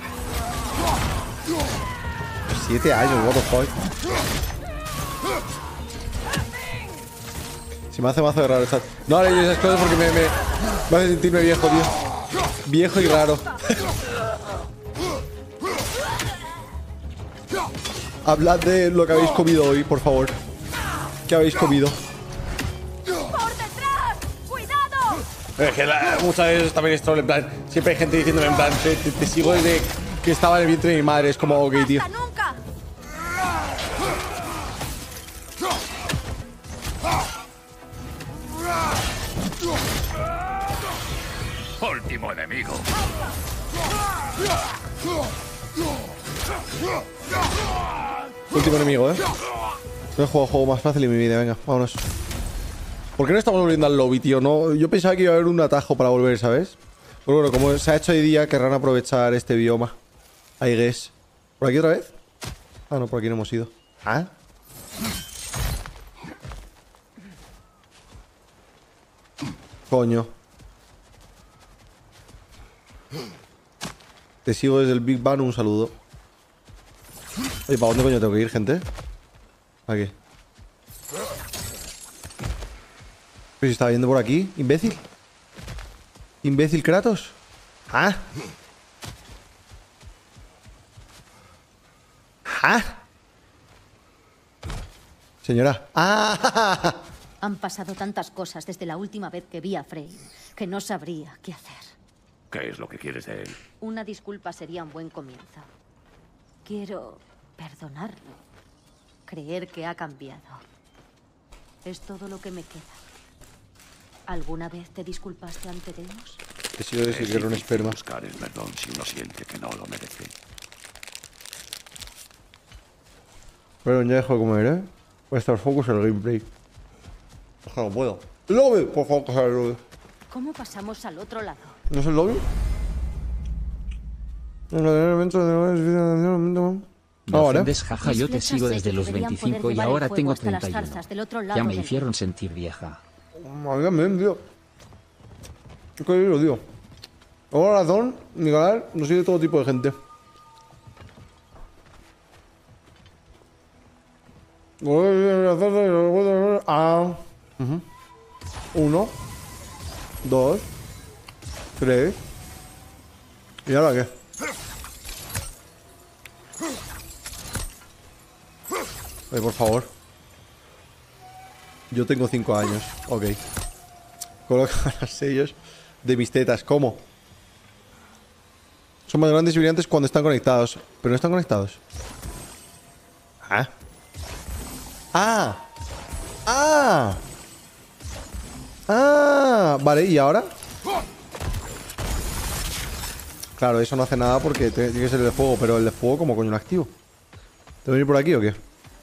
Siete años, what the fuck. Se me hace mazo de raro el chat. No haré yo esas cosas porque me, me, me hace sentirme viejo, tío. Viejo y raro. Hablad de lo que habéis comido hoy, por favor. ¿Qué habéis comido? ¡Por detrás! ¡Cuidado! Es que la- muchas veces también es troll, en plan. Siempre hay gente diciéndome, en plan, te, te- te sigo desde que estaba en el vientre de mi madre. Es como, ok, tío. ¡Hasta nunca! Último enemigo. Último enemigo, eh. No he jugado juego más fácil en mi vida, venga, vámonos. ¿Por qué no estamos volviendo al lobby, tío? No, yo pensaba que iba a haber un atajo para volver, ¿sabes? Pero bueno, como se ha hecho hoy día, querrán aprovechar este bioma. I guess. ¿Por aquí otra vez? Ah, no, por aquí no hemos ido. ¿Ah? Coño. Te sigo desde el Big Bang, un saludo. Oye, ¿para dónde coño tengo que ir, gente? Aquí. Pero si estaba yendo por aquí, imbécil. Imbécil Kratos. ¿Ah? ¿Ah? Señora. ¡Ah! Han pasado tantas cosas desde la última vez que vi a Frey que no sabría qué hacer. ¿Qué es lo que quieres de él? Una disculpa sería un buen comienzo. Quiero perdonarlo. Creer que ha cambiado. Es todo lo que me queda. ¿Alguna vez te disculpaste ante Deimos? Te sigo decir que era un difícil esperma. buscar el perdón si uno siente que no lo merece. Pero ya dejo de comer, ¿eh? Voy a estar focus en el gameplay. Ojalá no puedo. ¡El lobby! Por favor, coger el lobby. ¿Cómo pasamos al otro lado? ¿No es el lobby? En el elemento de... No Ah, vale. ofendes, jaja, Mis yo te flechas sigo sé desde que los deberían veinticinco poder y llevar el ahora fuego tengo hasta las treinta y zarzas del uno. otro lado Ya me del hicieron río. sentir vieja. Madre mía, tío. ¿Qué digo, tío? Ahora razón, mi canal nos sigue todo tipo de gente. Ah. Ujú. Uno. Dos. Tres. ¿Y ahora qué? Ay, por favor. Yo tengo cinco años. Ok. Coloca los sellos de mis tetas. ¿Cómo? Son más grandes y brillantes cuando están conectados. Pero no están conectados. Ah. Ah. Ah. Ah. Vale, ¿y ahora? Claro, eso no hace nada porque tiene que ser el de fuego. Pero el de fuego, ¿cómo coño lo activo? ¿Tengo que venir por aquí o qué?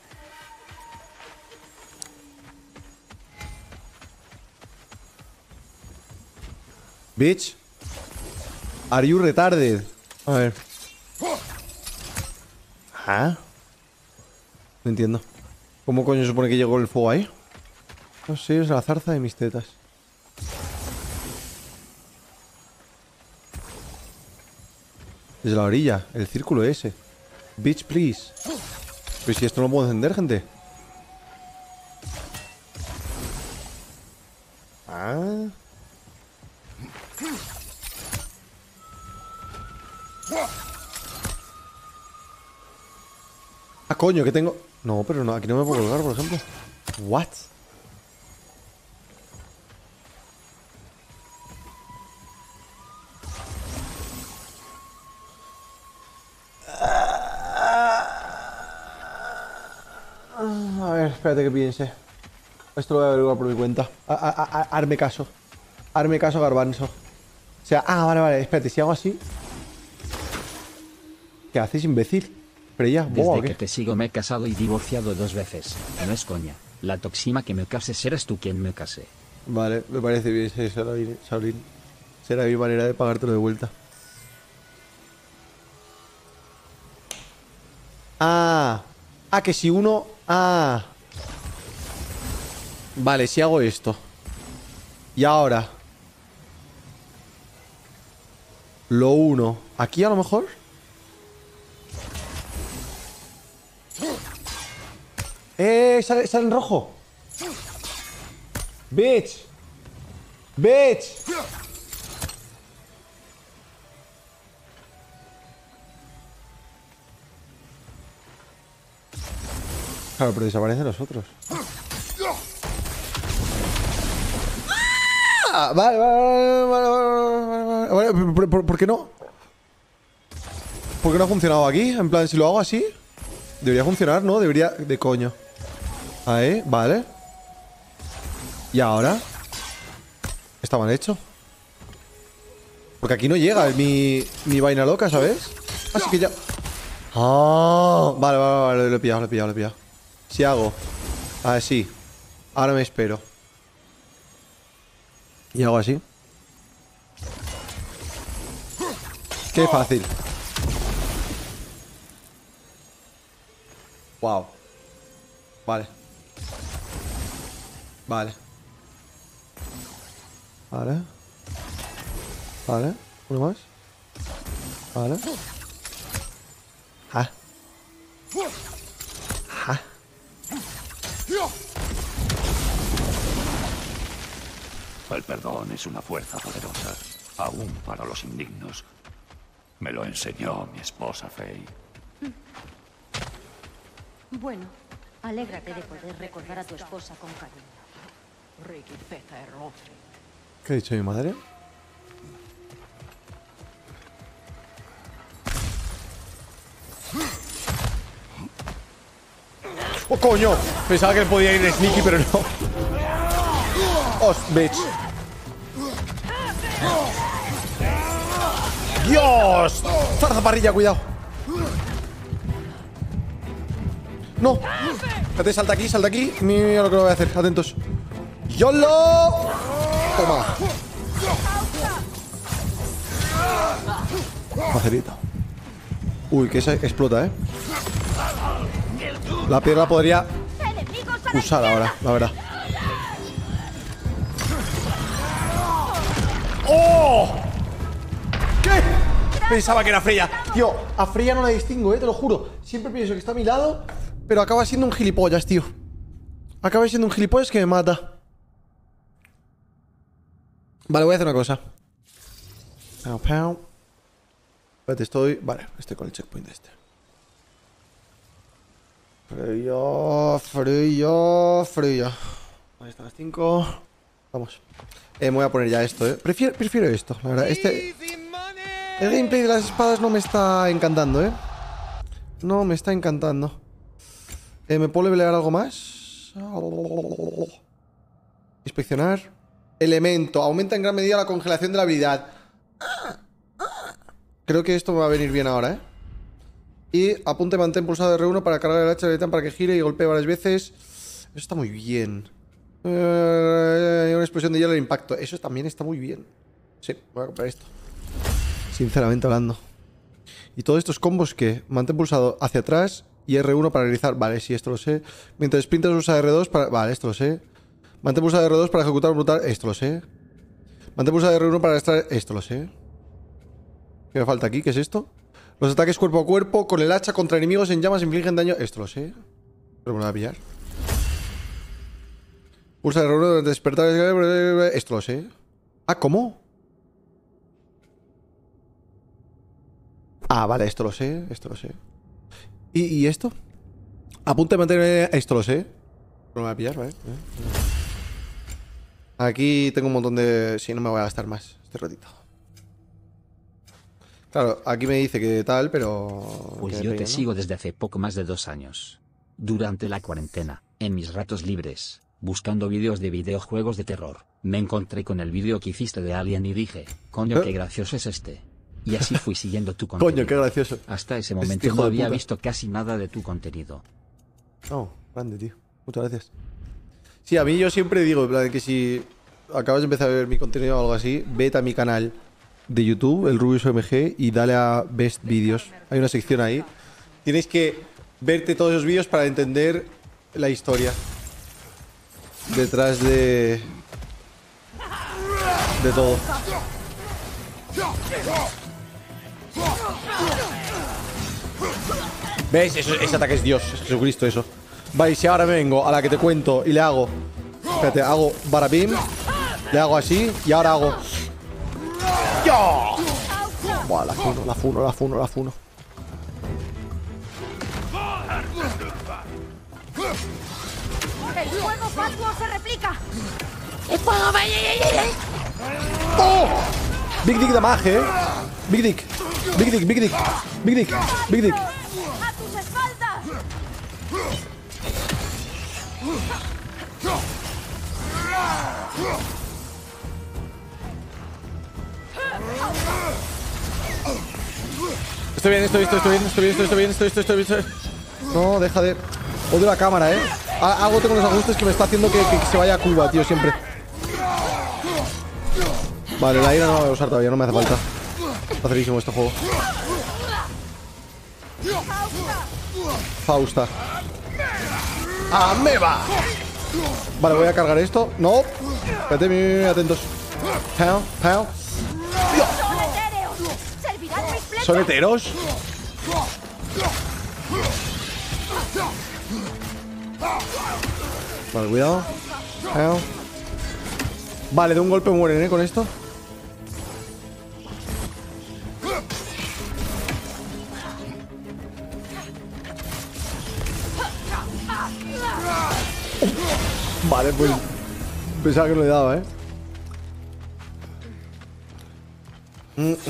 Bitch. Are you retarded? A ver. ¿Ah? No entiendo. ¿Cómo coño se supone que llegó el fuego ahí? No sé, es la zarza de mis tetas. Desde la orilla, el círculo ese. Bitch, please. Pero si esto no lo puedo encender, gente. Ah. Ah, coño, que tengo... No, pero no, aquí no me puedo colgar, por ejemplo. What? A ver, espérate que piense. Esto lo voy a averiguar por mi cuenta. A, a, a, harme caso. Harme caso, garbanzo. O sea, ah, vale, vale, espérate, si hago así. ¿Qué haces, imbécil? Pero ya, Desde boa, que te sigo me he casado y divorciado dos veces. No es coña. La próxima que me cases eres tú quien me case. Vale, me parece bien, sí, Saurín. Saurín. Será mi manera de pagártelo de vuelta. Ah. Ah, que si uno... Ah. Vale, si hago esto. Y ahora lo uno. Aquí a lo mejor. Eh, sale, sale en rojo. Bitch. Bitch. Claro, pero desaparecen los otros. Ah, vale, vale, vale, vale, vale, vale, vale. ¿Por, por, por qué no? ¿Por qué no ha funcionado aquí? En plan, si lo hago así, debería funcionar, ¿no? Debería... De coño. Ahí, vale. ¿Y ahora? Está mal hecho. Porque aquí no llega mi, mi vaina loca, ¿sabes? Así que ya... Ah, vale, vale, vale, lo he pillado, lo he pillado, lo he pillado. Si hago así, ahora me espero y hago así. Qué fácil. Wow. Vale. Vale. Vale. Vale. Uno más. Vale. Ah. Ah. El perdón es una fuerza poderosa, aún para los indignos. Me lo enseñó mi esposa Faye. Bueno, alégrate de poder recordar a tu esposa con cariño. ¿Qué ha dicho mi madre? ¡Oh, coño! Pensaba que podía ir sneaky, pero no. ¡Oh, bitch! ¡Dios! ¡Zarza parrilla, cuidado! ¡No! Espérate, salta aquí, salta aquí. Mira lo que lo voy a hacer, atentos. ¡Yolo! Toma. Facilito. Uy, que esa explota, ¿eh? La piedra podría usar ahora, la verdad. ¡Oh! ¿Qué? Pensaba que era Freya. Tío, a Freya no la distingo, eh, te lo juro. Siempre pienso que está a mi lado, pero acaba siendo un gilipollas, tío. Acaba siendo un gilipollas que me mata. Vale, voy a hacer una cosa. Pau, pau. Espérate, estoy... Vale, estoy con el checkpoint este. Frío, frío, frío. Ahí están las cinco. Vamos. Eh, me voy a poner ya esto, eh. Prefiero, prefiero esto, la verdad. Este... El gameplay de las espadas no me está encantando, eh. No me está encantando. Eh, ¿Me puedo levelear algo más? Inspeccionar. Elemento. Aumenta en gran medida la congelación de la habilidad. Creo que esto me va a venir bien ahora, ¿eh? Y apunte, mantén pulsado R uno para cargar el hacha de para que gire y golpee varias veces. Eso está muy bien. Eh, una explosión de hielo de impacto. Eso también está muy bien. Sí, voy a comprar esto. Sinceramente hablando. Y todos estos combos que mantén pulsado hacia atrás y R uno para realizar. Vale, sí, esto lo sé. Mientras sprintas usa R dos para... Vale, esto lo sé. Mantén pulsado R dos para ejecutar brutal. Esto lo sé. Mantén pulsado R uno para extraer. Esto lo sé. ¿Qué me falta aquí? ¿Qué es esto? Los ataques cuerpo a cuerpo con el hacha contra enemigos en llamas infligen daño. Esto lo sé. Pero me lo voy a pillar. Pulsa R uno durante despertar. Esto lo sé. Ah, ¿cómo? Ah, vale, esto lo sé. Esto lo sé. ¿Y, y esto? Apunte a mantener. Esto lo sé. Pero me voy a pillar, ¿vale? Aquí tengo un montón de... Sí, no me voy a gastar más este ratito. Claro, aquí me dice que tal, pero... Pues yo te ¿no? sigo desde hace poco más de dos años. Durante la cuarentena, en mis ratos libres, buscando vídeos de videojuegos de terror, me encontré con el vídeo que hiciste de Alien y dije, coño, ¿Eh? qué gracioso es este. Y así fui siguiendo tu contenido. Coño, qué gracioso. Hasta ese momento Este hijo no de había puta. visto casi nada de tu contenido. No, grande, tío. Muchas gracias. Sí, a mí yo siempre digo, en plan, que si acabas de empezar a ver mi contenido o algo así, vete a mi canal de YouTube, el Rubius O M G, y dale a Best Videos. Hay una sección ahí. Tienes que verte todos esos vídeos para entender la historia detrás de... de todo. ¿Ves? Eso, ese ataque es Dios, es Jesucristo eso. Vale, y si ahora me vengo a la que te cuento y le hago... Espérate, hago barabim, le hago así y ahora hago... ¡Yo! Buah, la funo, la funo, la funo, la funo. ¡El fuego fatuo se replica! ¡Oh! Big Dick damage, eh. Big Dick, Big Dick, Big Dick, Big Dick, Big Dick. ¡A tus espaldas! Estoy bien, estoy, estoy, estoy bien, estoy bien, estoy, estoy bien, estoy, estoy, estoy, estoy. No, deja de... Odio la cámara, eh. Ha- Algo tengo los ajustes que me está haciendo que, que se vaya a Cuba, tío, siempre. Vale, la ira no la voy a usar todavía, no me hace falta. Está facilísimo este juego. Fausta. ¡Ameba! Vale, voy a cargar esto. No. Espérate, mi- atentos. Pow, pow. ¡Son etéreos! ¡Servirán mis flechas! ¿Son heteros? Vale, cuidado. Pow. Vale, de un golpe mueren, ¿eh? Con esto. Vale, pues pensaba que no le daba, ¿eh? Mm -mm.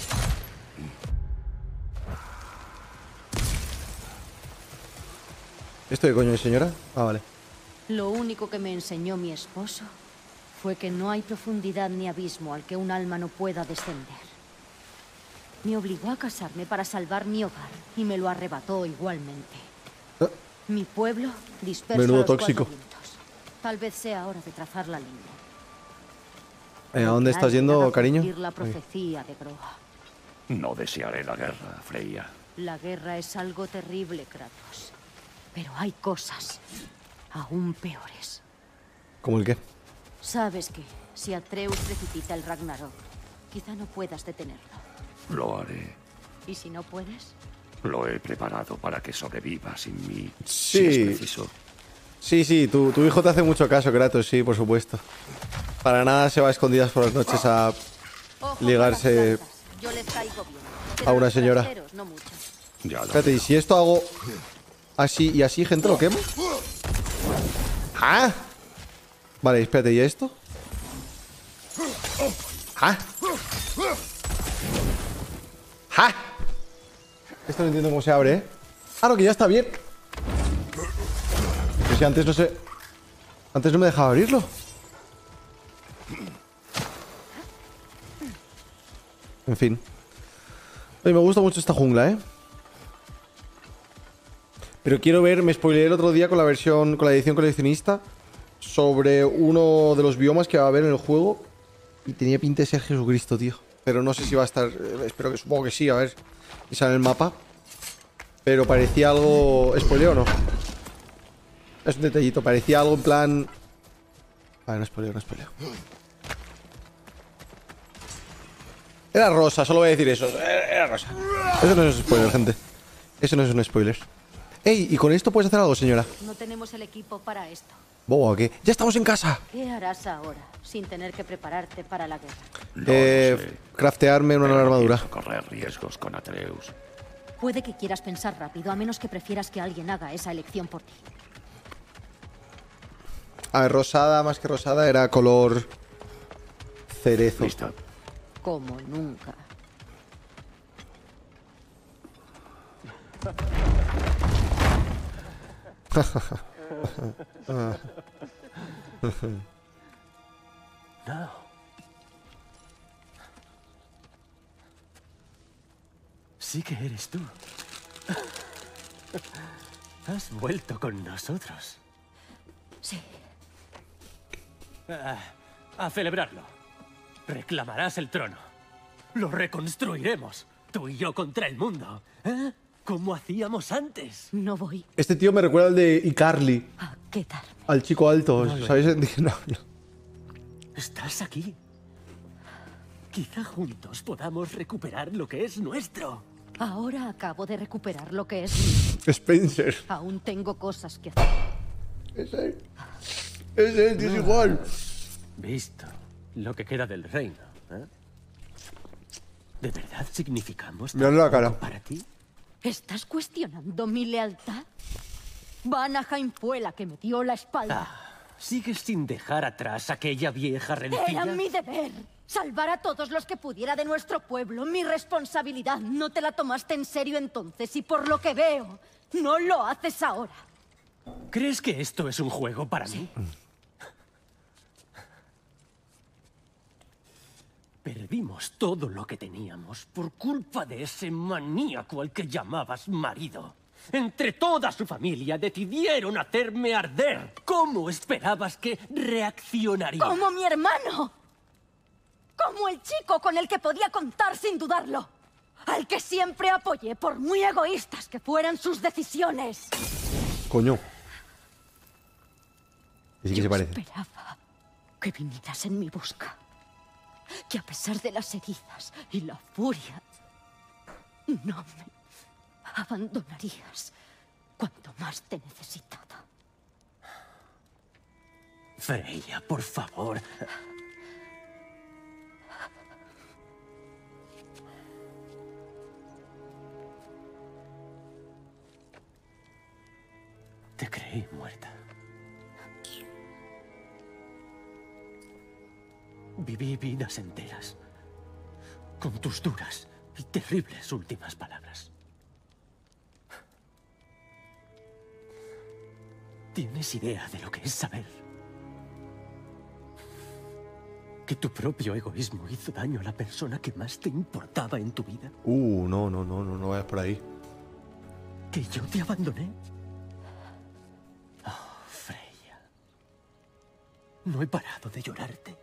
¿Esto qué coño es, señora? Ah, vale. Lo único que me enseñó mi esposo fue que no hay profundidad ni abismo al que un alma no pueda descender. Me obligó a casarme para salvar mi hogar y me lo arrebató igualmente. ¿Eh? Mi pueblo disperso Menudo a los tóxico. cuatro vientos. Tal vez sea hora de trazar la línea. Eh, ¿A dónde estás Alguien yendo, haga cariño? cumplir la profecía de Groa. No desearé la guerra, Freya. La guerra es algo terrible, Kratos. Pero hay cosas aún peores. ¿Cómo el qué? Sabes que si Atreus precipita el Ragnarok, quizá no puedas detenerlo. Lo haré. ¿Y si no puedes? Lo he preparado para que sobreviva sin mí. Sí. Si es preciso. Sí, sí, tu, tu hijo te hace mucho caso, Kratos, sí, por supuesto. Para nada se va a escondidas por las noches a Ojo ligarse. con las plantas. Yo les caigo bien. a una señora. Forasteros, no mucho. Ya lo Espérate, ¿y si esto hago así y así, gente, lo quemo? ¡Ah! Vale, espérate, ¿y esto? ¡Ah! ¡Ah! Esto no entiendo cómo se abre, ¿eh? Ah, no, que ya está bien. Pero si antes no sé... Antes no me dejaba abrirlo. En fin. Oye, me gusta mucho esta jungla, ¿eh? Pero quiero ver, me spoileé el otro día con la versión, con la edición coleccionista, sobre uno de los biomas que va a haber en el juego. Y tenía pinta de ser Jesucristo, tío. Pero no sé si va a estar, eh, espero que, supongo que sí, a ver. Y sale en el mapa. Pero parecía algo... ¿Spoileo o no? Es un detallito, parecía algo en plan... Vale, no spoileo, no spoileo. Era rosa, solo voy a decir eso. Era rosa. Eso no es un spoiler, gente. Eso no es un spoiler. Ey, ¿y con esto puedes hacer algo, señora? No tenemos el equipo para esto. Bobo, ¿o qué? ¡Ya estamos en casa! ¿Qué harás ahora, sin tener que prepararte para la guerra? No Eh, lo sé, craftearme una pero nueva no armadura. pienso correr riesgos con Atreus. Puede que quieras pensar rápido, a menos que prefieras que alguien haga esa elección por ti. A ver, rosada, más que rosada, era color... cerezo. Listo. Como nunca. No. Sí que eres tú. Has vuelto con nosotros. Sí. Ah, a celebrarlo. Reclamarás el trono. Lo reconstruiremos. Tú y yo contra el mundo. ¿Eh? Como hacíamos antes. No voy Este tío me recuerda al de iCarly. a quedar. Al chico alto, No lo ¿sabéis? Dije, no, no. Estás aquí. Quizá juntos podamos recuperar lo que es nuestro. Ahora acabo de recuperar lo que es mío. Spencer. Aún tengo cosas que hacer. Es él. Es él, tío, es igual. Visto lo que queda del reino, ¿eh? ¿De verdad significamos Mirad la tan cara. poco para ti? ¿Estás cuestionando mi lealtad? Vanaheim fue la que me dio la espalda. Ah, ¿sigues sin dejar atrás aquella vieja rencilla? Era mi deber. Salvar a todos los que pudiera de nuestro pueblo. Mi responsabilidad. No te la tomaste en serio entonces y por lo que veo, no lo haces ahora. ¿Crees que esto es un juego para mí? Perdimos todo lo que teníamos por culpa de ese maníaco al que llamabas marido. Entre toda su familia decidieron hacerme arder. ¿Cómo esperabas que reaccionaría? Como mi hermano. Como el chico con el que podía contar sin dudarlo. Al que siempre apoyé por muy egoístas que fueran sus decisiones. Coño. Y sí que Yo se parece. esperaba que vinieras en mi busca. Que a pesar de las heridas y la furia, no me abandonarías cuanto más te necesitaba. Freya, por favor. Te creí muerta. Viví vidas enteras con tus duras y terribles últimas palabras. ¿Tienes idea de lo que es saber que tu propio egoísmo hizo daño a la persona que más te importaba en tu vida? Uh, no, no, no, no, no vayas por ahí. ¿Que yo te abandoné? Oh, Freya. No he parado de llorarte.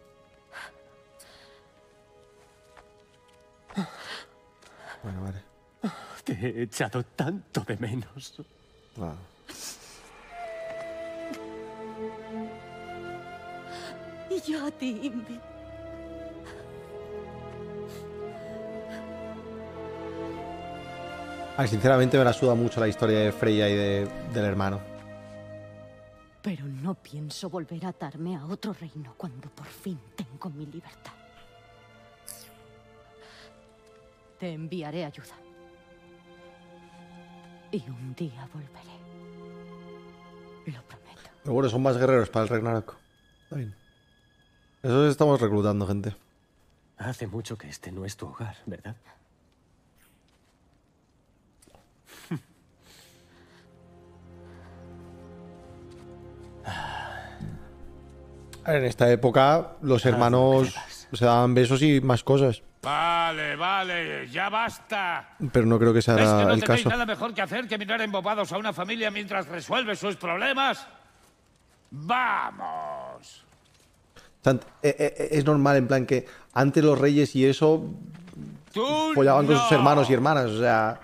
Bueno, vale. Te he echado tanto de menos. Ah. Y yo a ti, Invi. Ay, sinceramente me la suda mucho la historia de Freya y de, del hermano. Pero no pienso volver a atarme a otro reino cuando por fin tengo mi libertad. Te enviaré ayuda. Y un día volveré. Lo prometo. Pero bueno, son más guerreros para el Ragnarok. Está bien. Eso estamos reclutando, gente. Hace mucho que este no es tu hogar, ¿verdad? A ver, en esta época los hermanos se daban besos y más cosas. Vale, vale, ya basta. Pero no creo que sea ¿Ves que no el tenéis caso. nada mejor que hacer que mirar embobados a una familia mientras resuelve sus problemas? ¡Vamos! O sea, eh, eh, es normal, en plan, que antes los reyes y eso ¡Tú follaban con no! sus hermanos y hermanas, o sea...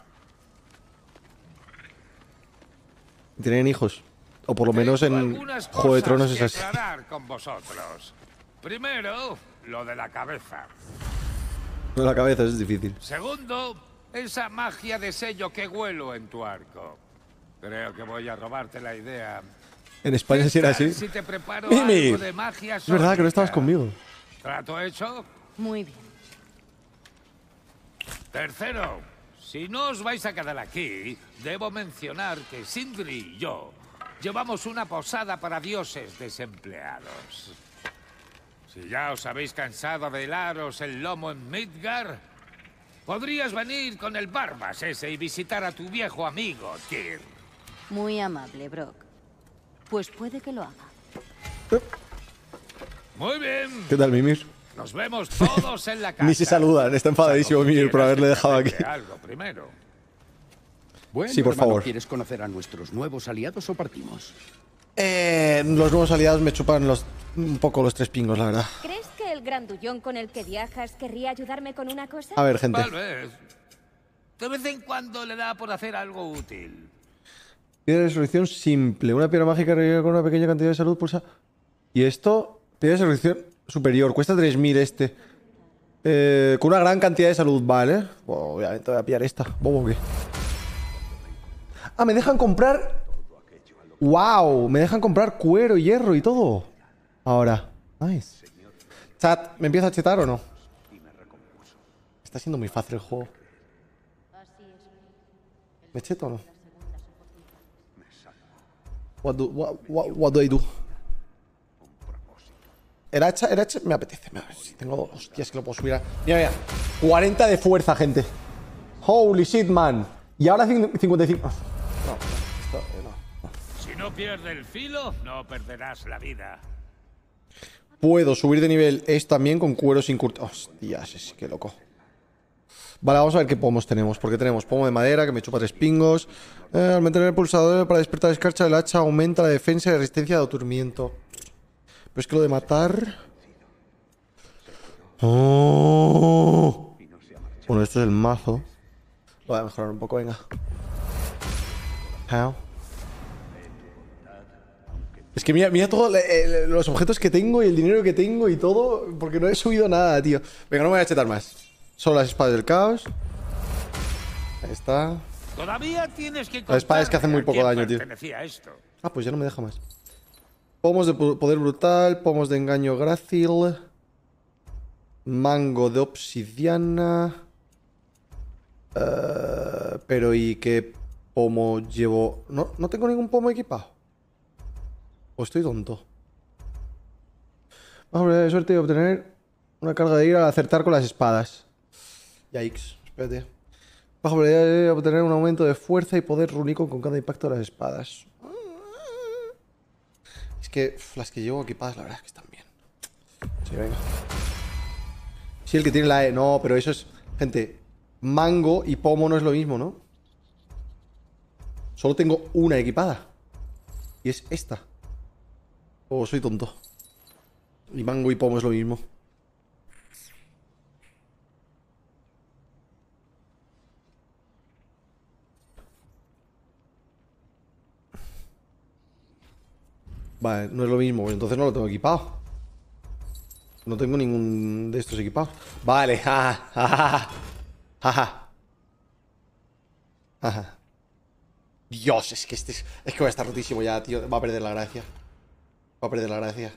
Tienen hijos. O por lo menos Tengo en algunas Juego de cosas Tronos es que así. aclarar con vosotros. Primero, lo de la cabeza. No, la cabeza es difícil. Segundo, esa magia de sello que huelo en tu arco. Creo que voy a robarte la idea. En España ¿Qué sí era tal así. si te preparo Mimi, algo de magia es verdad que no estabas sónica? conmigo. ¿Trato hecho? Muy bien. Tercero, si no os vais a quedar aquí, debo mencionar que Sindri y yo llevamos una posada para dioses desempleados. Si ya os habéis cansado de helaros el lomo en Midgar, podrías venir con el Barbas ese y visitar a tu viejo amigo, Tyr. Muy amable, Brock. Pues puede que lo haga. Muy bien. ¿Qué tal, Mimir? Nos vemos todos en la casa. Ni se saludan, está enfadadísimo Salvo que Mimir por quieras haberle que te dejado aquí. arregle algo primero. Bueno, Sí, por hermano, favor. ¿quieres conocer a nuestros nuevos aliados o partimos? Eh, los nuevos aliados me chupan los, un poco los tres pingos, la verdad. ¿Crees que el grandullón con el que viajas querría ayudarme con una cosa? A ver, gente. Tal vez. De vez en cuando le da por hacer algo útil. Piedra de resolución simple. Una piedra mágica requiere con una pequeña cantidad de salud pulsa. Y esto, piedra de resolución superior. Cuesta tres mil este. Eh, con una gran cantidad de salud, vale. Bueno, obviamente voy a pillar esta. ¿Bobo qué? Ah, me dejan comprar... ¡Wow! Me dejan comprar cuero, hierro y todo. Ahora. Nice. Chat, ¿me empieza a chetar o no? Está siendo muy fácil el juego. ¿Me cheto o no? What do, what, what, what do I do? Era hecha, era hecha, me apetece. Me apetece. Si tengo, hostias, que lo puedo subir a... Mira, mira. cuarenta de fuerza, gente. Holy shit, man. Y ahora cincuenta y cinco. No, esto, eh, no. Si no pierdes el filo, no perderás la vida. Puedo subir de nivel es también con cuero sin curtir. Hostias, es que loco. Vale, vamos a ver qué pomos tenemos. Porque tenemos pomo de madera que me chupa tres pingos. Eh, al mantener el pulsador para despertar la escarcha del hacha aumenta la defensa y la resistencia de aturdimiento. Pero es que lo de matar... Oh. Bueno, este es el mazo. Lo voy a mejorar un poco, venga. How? Es que mira, mira todos eh, los objetos que tengo y el dinero que tengo y todo, porque no he subido nada, tío. Venga, no me voy a chetar más. Solo las espadas del caos. Ahí está. Todavía tienes que Las espadas que hacen muy contarme poco a quién daño, tío. pertenecía esto. Ah, pues ya no me deja más. Pomos de poder brutal, pomos de engaño grácil, mango de obsidiana. Uh, pero ¿y qué pomo llevo? No, no tengo ningún pomo equipado. ¿O estoy tonto? Vamos a ver, suerte de obtener una carga de ira al acertar con las espadas. Yikes, espérate. Bajo probabilidad de obtener un aumento de fuerza y poder rúnico con cada impacto de las espadas. Es que uf, las que llevo equipadas, la verdad es que están bien. Sí, venga. Sí, el que tiene la E. No, pero eso es... Gente, mango y pomo no es lo mismo, ¿no? Solo tengo una equipada. Y es esta. O soy tonto. Y mango y pomo es lo mismo. Vale, no es lo mismo, pues entonces no lo tengo equipado. No tengo ningún de estos equipados. Vale, jaja, jaja, jaja. Jaja. Dios, es que este es, es que va a estar rotísimo ya, tío. Va a perder la gracia. Va a perder la gracia.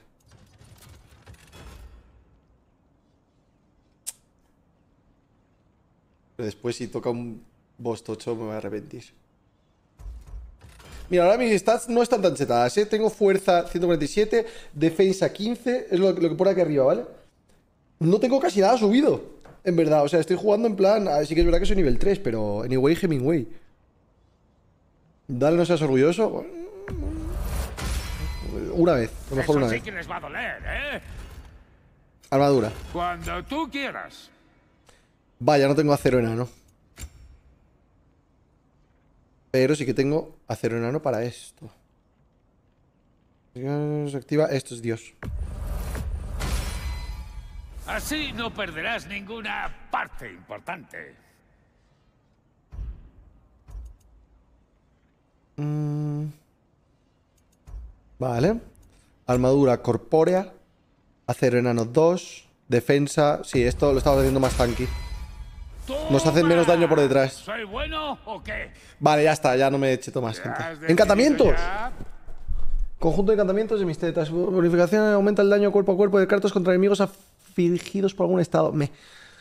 Pero después si toca un boss tocho me voy a arrepentir. Mira, ahora mis stats no están tan chetadas, ¿eh? Tengo fuerza ciento cuarenta y siete, defensa quince, es lo, lo que pone aquí arriba, ¿vale? No tengo casi nada subido, en verdad. O sea, estoy jugando en plan... Sí que es verdad que soy nivel tres, pero... Anyway, Hemingway. Dale, no seas orgulloso. Una vez, a lo mejor Eso una sí vez. que les va a doler, ¿eh? Armadura. Cuando tú quieras. Vaya, no tengo acero enano. Pero sí que tengo acero enano para esto. Se activa... Esto es Dios. Así no perderás ninguna parte importante. Mm. Vale. Armadura corpórea. Acero enano dos. Defensa. Sí, esto lo estamos haciendo más tanky. Nos hacen menos daño por detrás. ¿Soy bueno o qué? Vale, ya está. Ya no me cheto más, gente. ¿Has decidido ¡Encantamientos! ya? Conjunto de encantamientos de mis tetas. Bonificación aumenta el daño cuerpo a cuerpo de Kratos contra enemigos afligidos por algún estado. Me. Eh,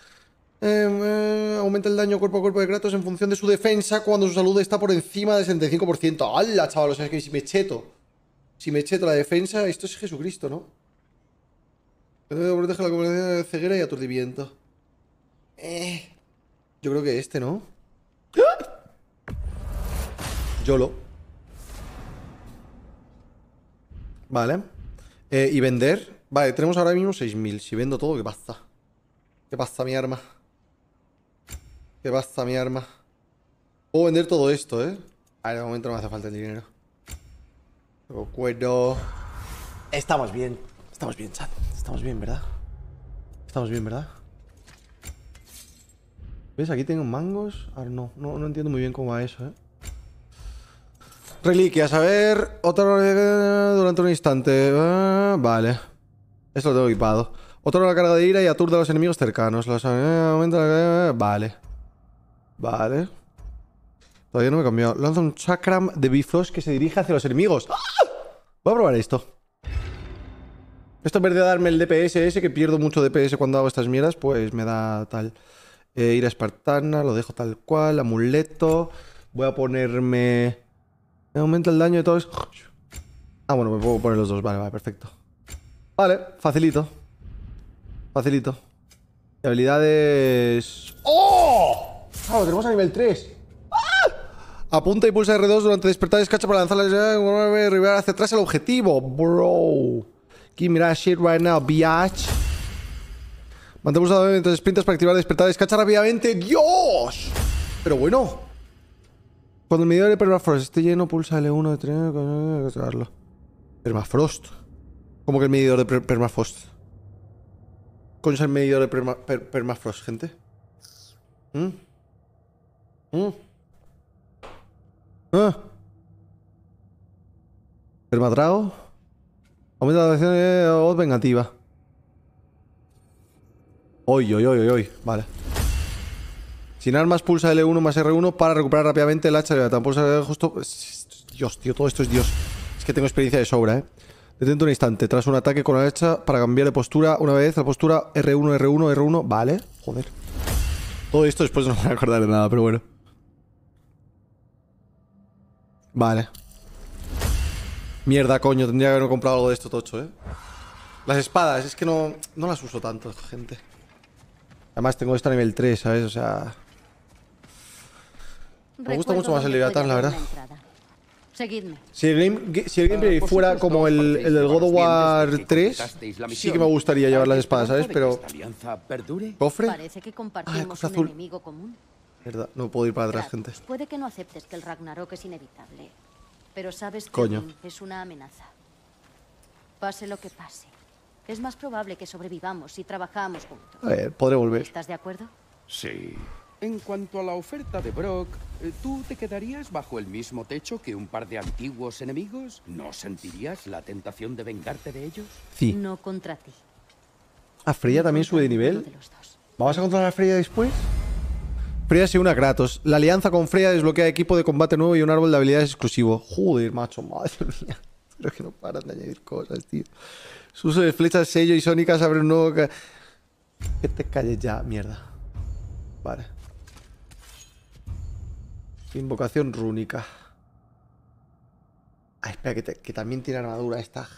eh, aumenta el daño cuerpo a cuerpo de Kratos en función de su defensa cuando su salud está por encima del setenta y cinco por ciento. ¡Hala, chaval! O sea, es que si me cheto. Si me cheto la defensa, esto es Jesucristo, ¿no? Protege la comunidad de ceguera y aturdimiento. Eh. Yo creo que este, ¿no? YOLO. Vale. Eh, y vender. Vale, tenemos ahora mismo seis mil. Si vendo todo, ¿qué pasa? ¿Qué pasa, mi arma? ¿Qué pasa, mi arma? Puedo vender todo esto, ¿eh? A ver, de momento no me hace falta el dinero. Recuerdo. Estamos bien. Estamos bien, chat. Estamos bien, ¿verdad? Estamos bien, ¿verdad? ¿Ves? Aquí tengo mangos. Ahora no, no, no entiendo muy bien cómo va eso, ¿eh? Reliquias, a ver. Otra durante un instante. Uh, vale. Esto lo tengo equipado. Otra la carga de ira y aturde a los enemigos cercanos. Los, uh, aumenta la... Vale. Vale. Todavía no me he cambiado. Lanza un chakram de Bifrost que se dirige hacia los enemigos. ¡Ah! Voy a probar esto. Esto en vez de darme el D P S ese, que pierdo mucho D P S cuando hago estas mierdas, pues me da tal. Eh, ira espartana, lo dejo tal cual. Amuleto. Voy a ponerme... Me aumenta el daño de todos. Ah, bueno, me puedo poner los dos. Vale, vale, perfecto. Vale, facilito. Facilito. Y habilidades... ¡Oh! Ah, lo tenemos a nivel tres. ¡Ah! Apunta y pulsa R dos durante despertar escacha para lanzar la arribar hacia atrás el objetivo. Bro. Give me that shit right now, biatch. Mantén pulsado mientras sprintas para activar despertar escacha rápidamente. ¡Dios! Pero bueno. Cuando el medidor de Permafrost esté lleno, pulsa L uno de tres. Permafrost. ¿Cómo que el medidor de per Permafrost? ¿Cuál es el medidor de perma per Permafrost, gente? ¿Mm? ¿Mm? ¿Ah? Permatrago. Aumenta la acción de voz vengativa. Oy, oy, oy, oy. Vale. Sin armas, pulsa L uno más R uno para recuperar rápidamente el hacha de batalla. Pulsa justo... Dios, tío, todo esto es Dios. Es que tengo experiencia de sobra, ¿eh? Detente un instante. Tras un ataque con la hacha para cambiar de postura una vez. La postura R uno, R uno, R uno. Vale. Joder. Todo esto después no me voy a acordar de nada, pero bueno. Vale. Mierda, coño. Tendría que haber comprado algo de esto tocho, ¿eh? Las espadas. Es que no, no las uso tanto, gente. Además tengo esto a nivel tres, ¿sabes? O sea... Me gusta mucho más el Leviatán, la verdad. Seguidme. Si el, game, si el gameplay uh, fuera como el, el del God of War tres, sí que me gustaría llevar las espadas, ¿sabes? Pero... ¿Cofre? Parece que compartimos ah, un enemigo común. Verdad, no puedo ir para atrás, gente. Puede que no aceptes que el Ragnarok es inevitable, pero sabes que Coño. Odín es una amenaza. Pase lo que pase, es más probable que sobrevivamos si trabajamos juntos. A ver, podré volver. ¿Estás de acuerdo? Sí. En cuanto a la oferta de Brock, ¿tú te quedarías bajo el mismo techo que un par de antiguos enemigos? ¿No sentirías la tentación de vengarte de ellos? Sí. No contra ti. ¿A Freya también sube de nivel? De los dos. ¿Vamos a controlar a Freya después? Freya se une a Kratos. La alianza con Freya desbloquea equipo de combate nuevo y un árbol de habilidades exclusivo. Joder, macho, madre mía. Pero que no paran de añadir cosas, tío. Su uso de flechas, sello y sónicas abre un nuevo... Que te calles ya, mierda. Vale. Invocación rúnica. Ah, espera, que, te, que también tiene armadura esta.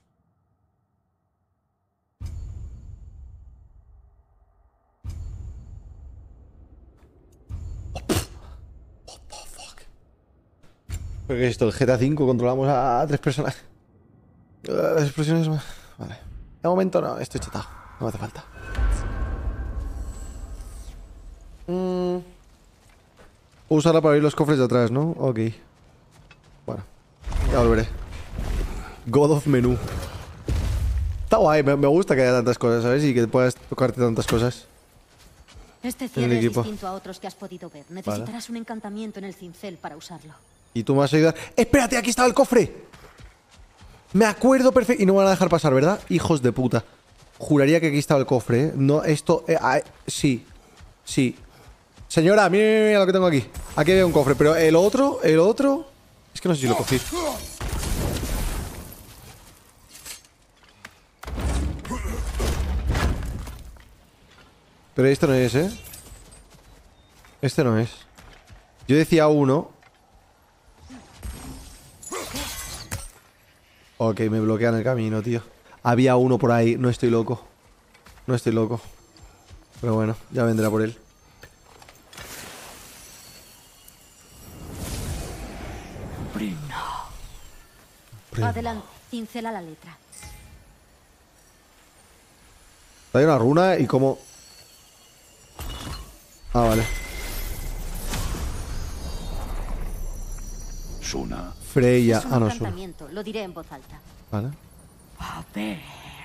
What the fuck. ¿Pero qué es esto? ¿El G T A cinco? ¿Controlamos a, a tres personajes? Las explosiones... Vale. De momento no, estoy chetado. No me hace falta. Mm. Puedo usarla para abrir los cofres de atrás, ¿no? Ok. Bueno. Ya volveré. God of Menú. Está guay, me, me gusta que haya tantas cosas, ¿sabes? Y que puedas tocarte tantas cosas. Este cierre es distinto a otros que has podido ver. Necesitarás vale. un encantamiento en el cincel para usarlo. Y tú me vas a ayudar. ¡Espérate! ¡Aquí estaba el cofre! Me acuerdo perfecto. Y no me van a dejar pasar, ¿verdad? Hijos de puta. Juraría que aquí estaba el cofre, ¿eh? No, esto... Eh, ah, sí. Sí. Señora, mira, mira, mira lo que tengo aquí. Aquí había un cofre, pero el otro... El otro... Es que no sé si lo cogí. Pero esto no es, ¿eh? Este no es. Yo decía uno. Ok, me bloquean el camino, tío. Había uno por ahí, no estoy loco. No estoy loco. Pero bueno, ya vendrá por él. Adelante, cincela la letra. Hay una runa y como... Ah, vale. Suna. Freya. Es un ah, no, encantamiento, Suna. Lo diré en voz alta. Vale. A ver.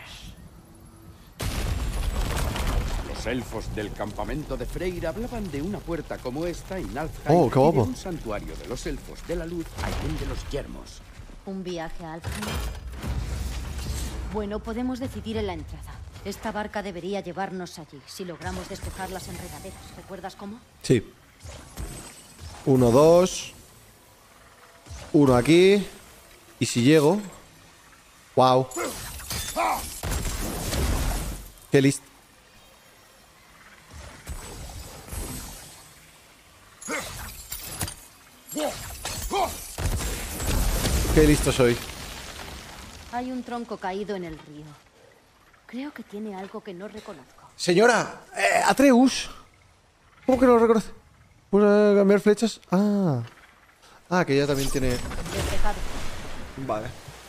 Los elfos del campamento de Freyr hablaban de una puerta como esta en Alfheim oh, qué guapo. y de un santuario de los elfos de la luz allá de los yermos. ¿Un viaje a Alfheim? Bueno, podemos decidir en la entrada. Esta barca debería llevarnos allí, si logramos despejar las enredaderas. ¿Recuerdas cómo? Sí. Uno, dos. Uno aquí. Y si llego... Wow. Qué listo. Qué listo soy. Hay un tronco caído en el río. Creo que tiene algo que no reconozco. Señora, eh, Atreus. ¿Cómo que no lo reconoce? ¿Puedo cambiar flechas? Ah. Ah, que ella también tiene... Despejado. Vale.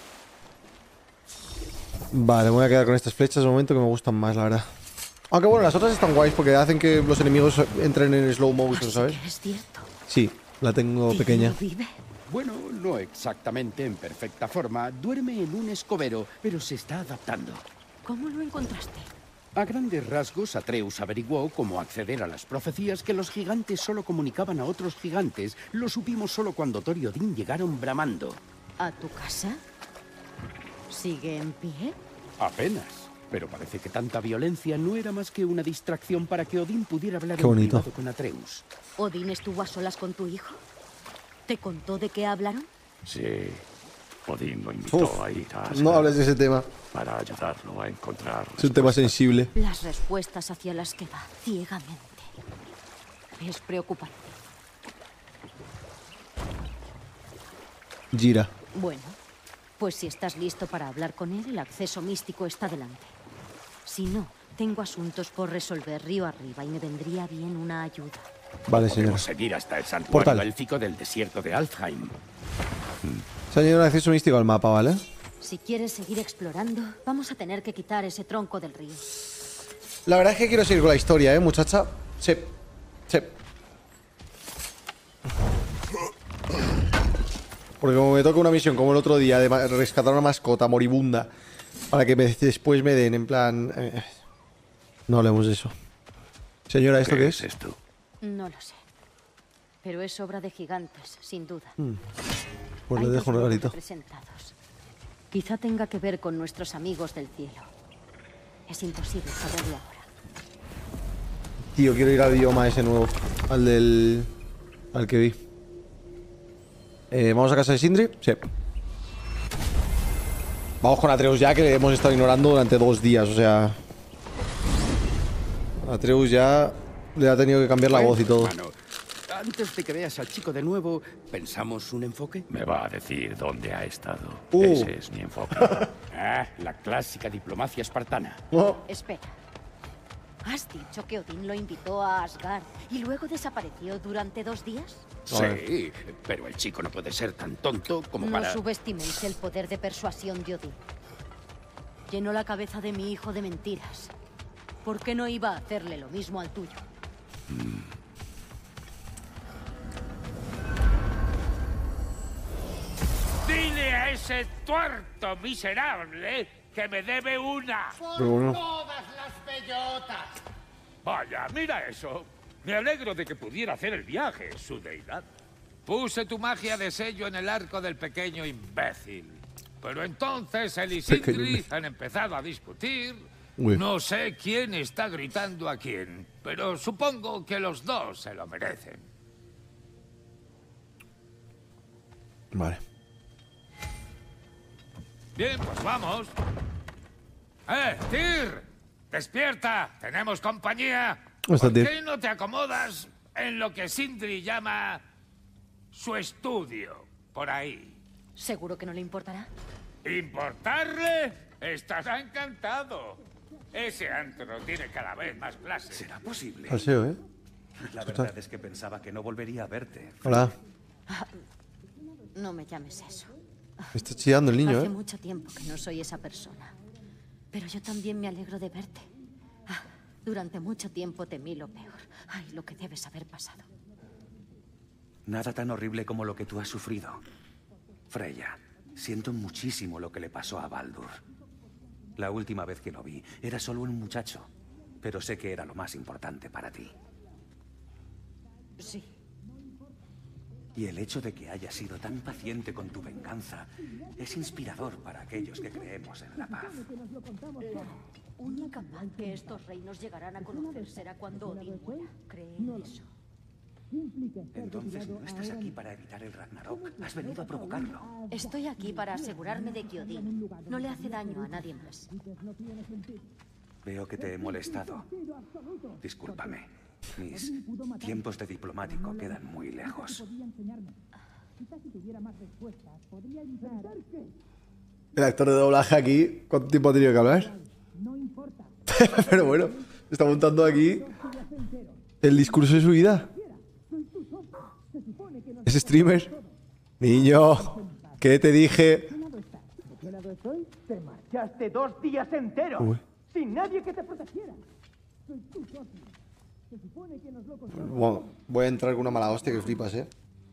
Vale, me voy a quedar con estas flechas de momento que me gustan más, la verdad. Aunque bueno, las otras están guays porque hacen que los enemigos entren en slow motion, ¿sabes? ¿Es cierto? Sí, la tengo pequeña. ¿Vive? Bueno, no exactamente en perfecta forma. Duerme en un escobero, pero se está adaptando. ¿Cómo lo encontraste? A grandes rasgos, Atreus averiguó cómo acceder a las profecías que los gigantes solo comunicaban a otros gigantes. Lo supimos solo cuando Thor y Odín llegaron bramando. ¿A tu casa? ¿Sigue en pie? Apenas. Pero parece que tanta violencia no era más que una distracción para que Odín pudiera hablar Qué bonito. en privado con Atreus. ¿Odín estuvo a solas con tu hijo? ¿Te contó de qué hablaron? Sí. Odín lo invitó Uf, a ir a no hables de ese tema. para ayudarlo a encontrar Es un tema sensible. Las respuestas hacia las que va ciegamente. Es preocupante. Gira. Bueno, pues si estás listo para hablar con él, el acceso místico está delante. Si no, tengo asuntos por resolver río arriba y me vendría bien una ayuda. Vale, señora. Podemos seguir hasta el santuario Portal. élfico del desierto de Alfheim. Se ha añadido un acceso místico al mapa, ¿vale? Si quieres seguir explorando, vamos a tener que quitar ese tronco del río. La verdad es que quiero seguir con la historia, ¿eh, muchacha? Sí. Sí. Porque como me toca una misión como el otro día de rescatar una mascota moribunda para que me, después me den, en plan... Eh, no hablemos de eso. Señora, ¿esto qué es? ¿Qué es esto? No lo sé. Pero es obra de gigantes, sin duda. Hmm. Pues Hay le dejo dos un grupos regalito. representados. Quizá tenga que ver con nuestros amigos del cielo. Es imposible saberlo ahora. Tío, quiero ir al bioma ese nuevo. Al del... Al que vi. Eh, ¿Vamos a casa de Sindri? Sí. Vamos con Atreus ya, que le hemos estado ignorando durante dos días, o sea... Atreus ya le ha tenido que cambiar la voz y todo. Hermano, antes de que veas al chico de nuevo, ¿pensamos un enfoque? Me va a decir dónde ha estado. Uh. Ese es mi enfoque. Ah, la clásica diplomacia espartana. Oh. Espera. ¿Has dicho que Odín lo invitó a Asgard y luego desapareció durante dos días? Sí, pero el chico no puede ser tan tonto como No para... subestiméis el poder de persuasión de Odín. Llenó la cabeza de mi hijo de mentiras. ¿Por qué no iba a hacerle lo mismo al tuyo? Dile a ese tuerto miserable que me debe una. Pero bueno. Todas las bellotas. Vaya, mira eso. Me alegro de que pudiera hacer el viaje, su deidad. Puse tu magia de sello en el arco del pequeño imbécil. Pero entonces él y Pequeño Sindri imbécil. han empezado a discutir. Uy. No sé quién está gritando a quién, pero supongo que los dos se lo merecen. Vale. Bien, pues vamos. ¡Eh, Tyr! ¡Despierta! ¡Tenemos compañía! ¿Dónde está ¿Por Tyr? qué no te acomodas en lo que Sindri llama su estudio? Por ahí. ¿Seguro que no le importará? ¿Importarle? Estará encantado. Ese antro tiene cada vez más clase. ¿Será posible? Paseo, ¿eh? La verdad es que pensaba que no volvería a verte. Hola. No me llames eso. Me está chillando el niño, Hace ¿eh? mucho tiempo que no soy esa persona. Pero yo también me alegro de verte. Ah, durante mucho tiempo temí lo peor. Ay, lo que debes haber pasado. Nada tan horrible como lo que tú has sufrido. Freya, siento muchísimo lo que le pasó a Baldur. La última vez que lo vi, era solo un muchacho. Pero sé que era lo más importante para ti. Sí. Y el hecho de que hayas sido tan paciente con tu venganza es inspirador para aquellos que creemos en la paz. La única paz que estos reinos llegarán a conocer será cuando Odín muera. ¿Cree en eso? Entonces no estás aquí para evitar el Ragnarok. Has venido a provocarlo. Estoy aquí para asegurarme de que Odín no le hace daño a nadie más. Veo que te he molestado. Discúlpame. Mis tiempos de diplomático quedan muy lejos. El actor de doblaje aquí, ¿cuánto tiempo ha tenido que hablar? Pero bueno, está montando aquí el discurso de su vida. Es streamer. Niño, ¿qué te dije? Te marchaste dos días enteros. Uy. Sin nadie que te protegiera. Bueno, voy a entrar con una mala hostia que flipas, ¿eh?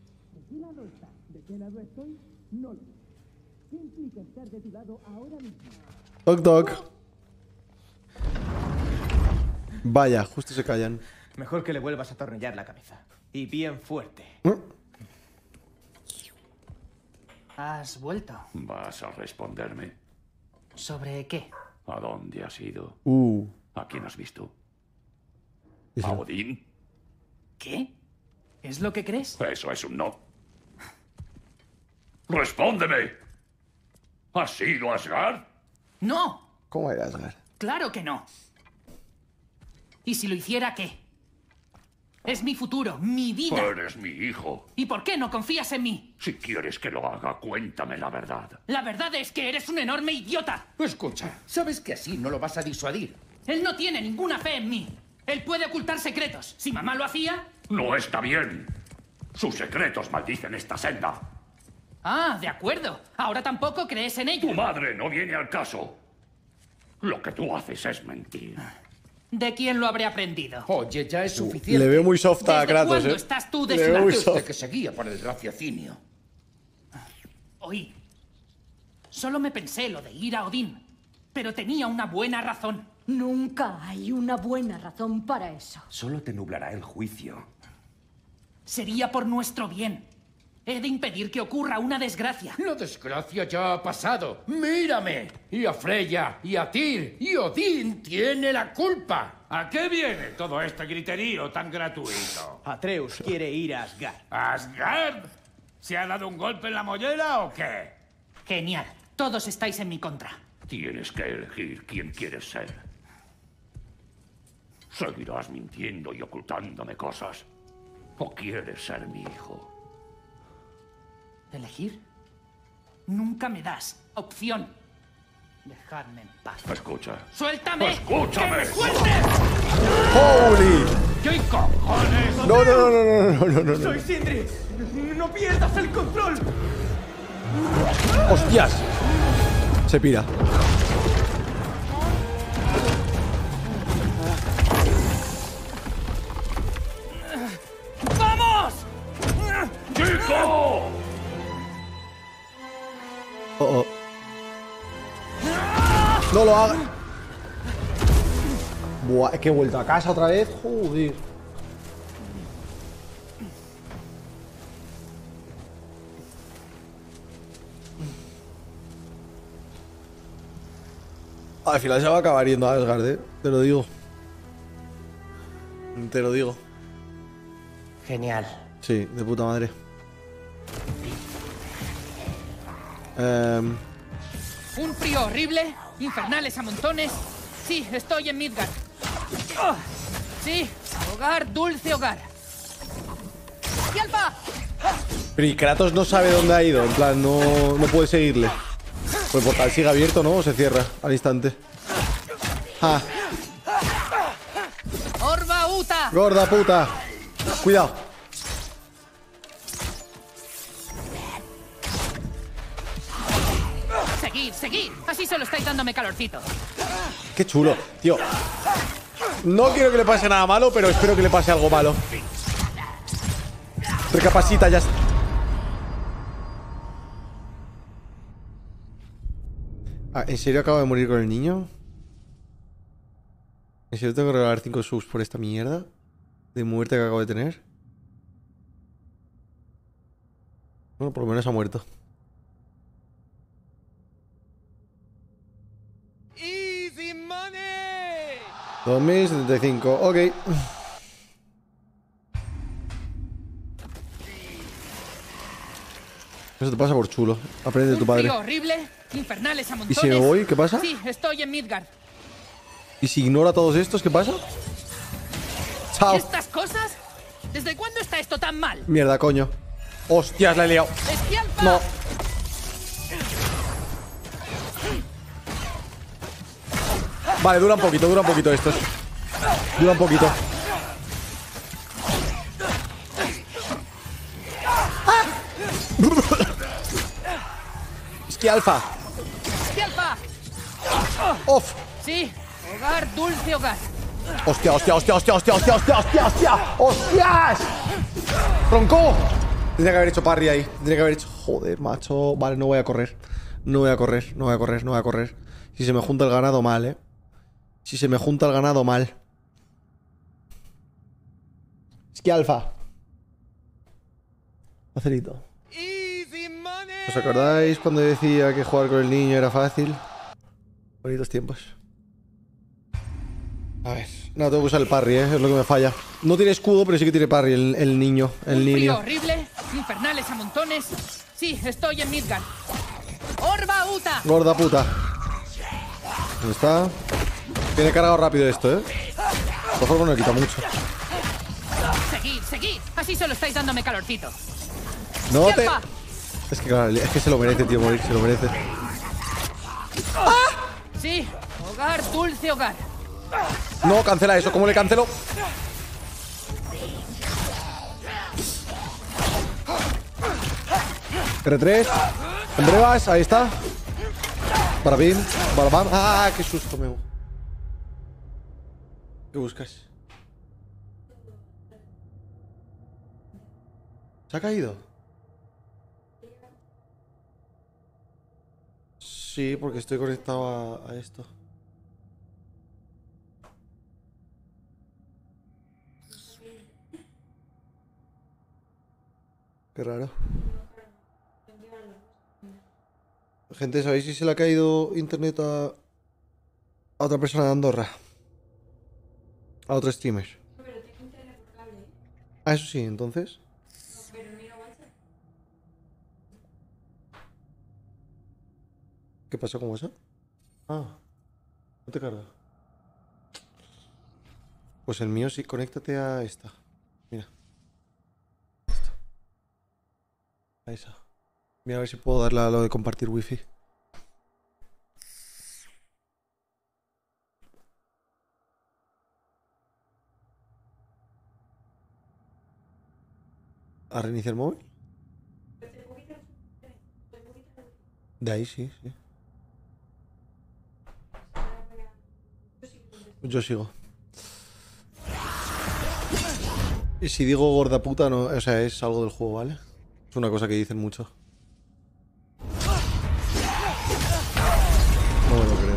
Toc, toc. Vaya, justo se callan. Mejor que le vuelvas a atornillar la cabeza. Y bien fuerte. ¿Eh? ¿Has vuelto? ¿Vas a responderme? ¿Sobre qué? ¿A dónde has ido? Uh. ¿A quién has visto? Eso. ¿A Odín? ¿Qué? ¿Es lo que crees? Eso es un no. ¡Respóndeme! ¿Has ido a Asgard? ¡No! ¿Cómo era Asgard? ¡Claro que no! ¿Y si lo hiciera, qué? Es mi futuro, mi vida. Eres mi hijo. ¿Y por qué no confías en mí? Si quieres que lo haga, cuéntame la verdad. La verdad es que eres un enorme idiota. Escucha, sabes que así no lo vas a disuadir. Él no tiene ninguna fe en mí. Él puede ocultar secretos. Si mamá lo hacía... No está bien. Sus secretos maldicen esta senda. Ah, de acuerdo. Ahora tampoco crees en ella. Tu madre no viene al caso. Lo que tú haces es mentir. ¿De quién lo habré aprendido? Oye, ya es suficiente. Le veo muy soft a ¿Desde Kratos, cuándo ¿eh? estás tú Le veo muy desde soft. Desde que seguía por el raciocinio. Oí. Solo me pensé lo de ir a Odín. Pero tenía una buena razón. Nunca hay una buena razón para eso. Solo te nublará el juicio. Sería por nuestro bien. He de impedir que ocurra una desgracia. La desgracia ya ha pasado. ¡Mírame! Y a Freya, y a Tyr, y Odín tiene la culpa. ¿A qué viene todo este griterío tan gratuito? Atreus quiere ir a Asgard. ¿Asgard? ¿Se ha dado un golpe en la mollera o qué? Genial. Todos estáis en mi contra. Tienes que elegir quién quieres ser. Seguirás mintiendo y ocultándome cosas. ¿O quieres ser mi hijo? ¿Elegir? Nunca me das opción. Dejadme en paz. Escucha. ¡Suéltame! ¡Escúchame! ¡Que me sueltes! ¡Holy! ¿Qué cojones? No, no, no, no, no, no, no, no. ¡Soy Sindri! ¡No pierdas el control! ¡Hostias! Se pira. ¡Vamos! ¡Chico! Oh, oh. No lo haga. Buah, es que he vuelto a casa otra vez. Joder. Al final se va a acabar yendo a Asgard, ¿eh? Te lo digo. Te lo digo. Genial. Sí, de puta madre. Um... Un frío horrible, infernales a montones. Sí, estoy en Midgard. Oh, sí, hogar, dulce hogar. ¡Y Alfa! Pero y Kratos no sabe dónde ha ido. En plan, no, no puede seguirle. Pues el portal sigue abierto, ¿no? O se cierra al instante. ¡Ja! ¡Orba Uta! ¡Gorda puta! Cuidado. Seguid, seguid. Así solo estáis dándome calorcito. Qué chulo, tío. No quiero que le pase nada malo, pero espero que le pase algo malo. Recapacita, ya está. Ah, ¿en serio acabo de morir con el niño? ¿En serio tengo que regalar cinco subs por esta mierda de muerte que acabo de tener? Bueno, por lo menos ha muerto. Easy money. dos mil setenta y cinco, ok. Eso te pasa por chulo. Aprende de tu padre. Frío horrible, infernales a ¿Y montones. si me voy, qué pasa? Sí, estoy en Midgard. ¿Y si ignora a todos estos, qué pasa? Chao. ¿Estas cosas? ¿Desde cuándo está esto tan mal? Mierda, coño. Hostias, la he liado. ¡Esquialpa! No. Vale, dura un poquito, dura un poquito estos. Dura un poquito. Es que alfa. ¡Esquialpa! Off. Sí, hogar, dulce hogar. Hostia, hostia, hostia, hostia, hostia, hostia, hostia, hostia, hostia. ¡Hostias! ¡Tronco! Tendría que haber hecho parry ahí. Tendría que haber hecho. Joder, macho. Vale, no voy a correr. No voy a correr, no voy a correr, no voy a correr. Si se me junta el ganado mal, eh. Si se me junta el ganado mal. Es que alfa. Acerito. ¿Os acordáis cuando decía que jugar con el niño era fácil? Bonitos tiempos. A ver. No, tengo que usar el parry, eh. Es lo que me falla. No tiene escudo, pero sí que tiene parry el, el niño. El Un frío niño. horrible, infernales a montones. Sí, estoy en Midgard. ¡Orba Uta! Gorda puta. ¿Dónde está? Tiene cargado rápido esto, eh. Por favor, no le quita mucho. Seguid, seguid. Así solo estáis dándome calorcito. No te... ¡Esquialpa! Es que claro, es que se lo merece, tío, morir. Se lo merece. Sí, hogar, dulce hogar. No, cancela eso. ¿Cómo le cancelo? R tres. En brevas, ahí está. Para bien, para bam. Ah, qué susto, me. ¿Qué buscas? ¿Se ha caído? Sí, porque estoy conectado a, a esto. Qué raro. Gente, ¿sabéis si se le ha caído internet a, a otra persona de Andorra? A otro streamer. Ah, eso sí, entonces. ¿Qué pasó con eso? Ah, no te carga. Pues el mío sí, conéctate a esta. Mira. A esa. Mira a ver si puedo darle a lo de compartir wifi. ¿A reiniciar el móvil? De ahí sí, sí. Yo sigo. Y si digo gorda puta, no, o sea, es algo del juego, ¿vale? Es una cosa que dicen mucho. No me lo creo.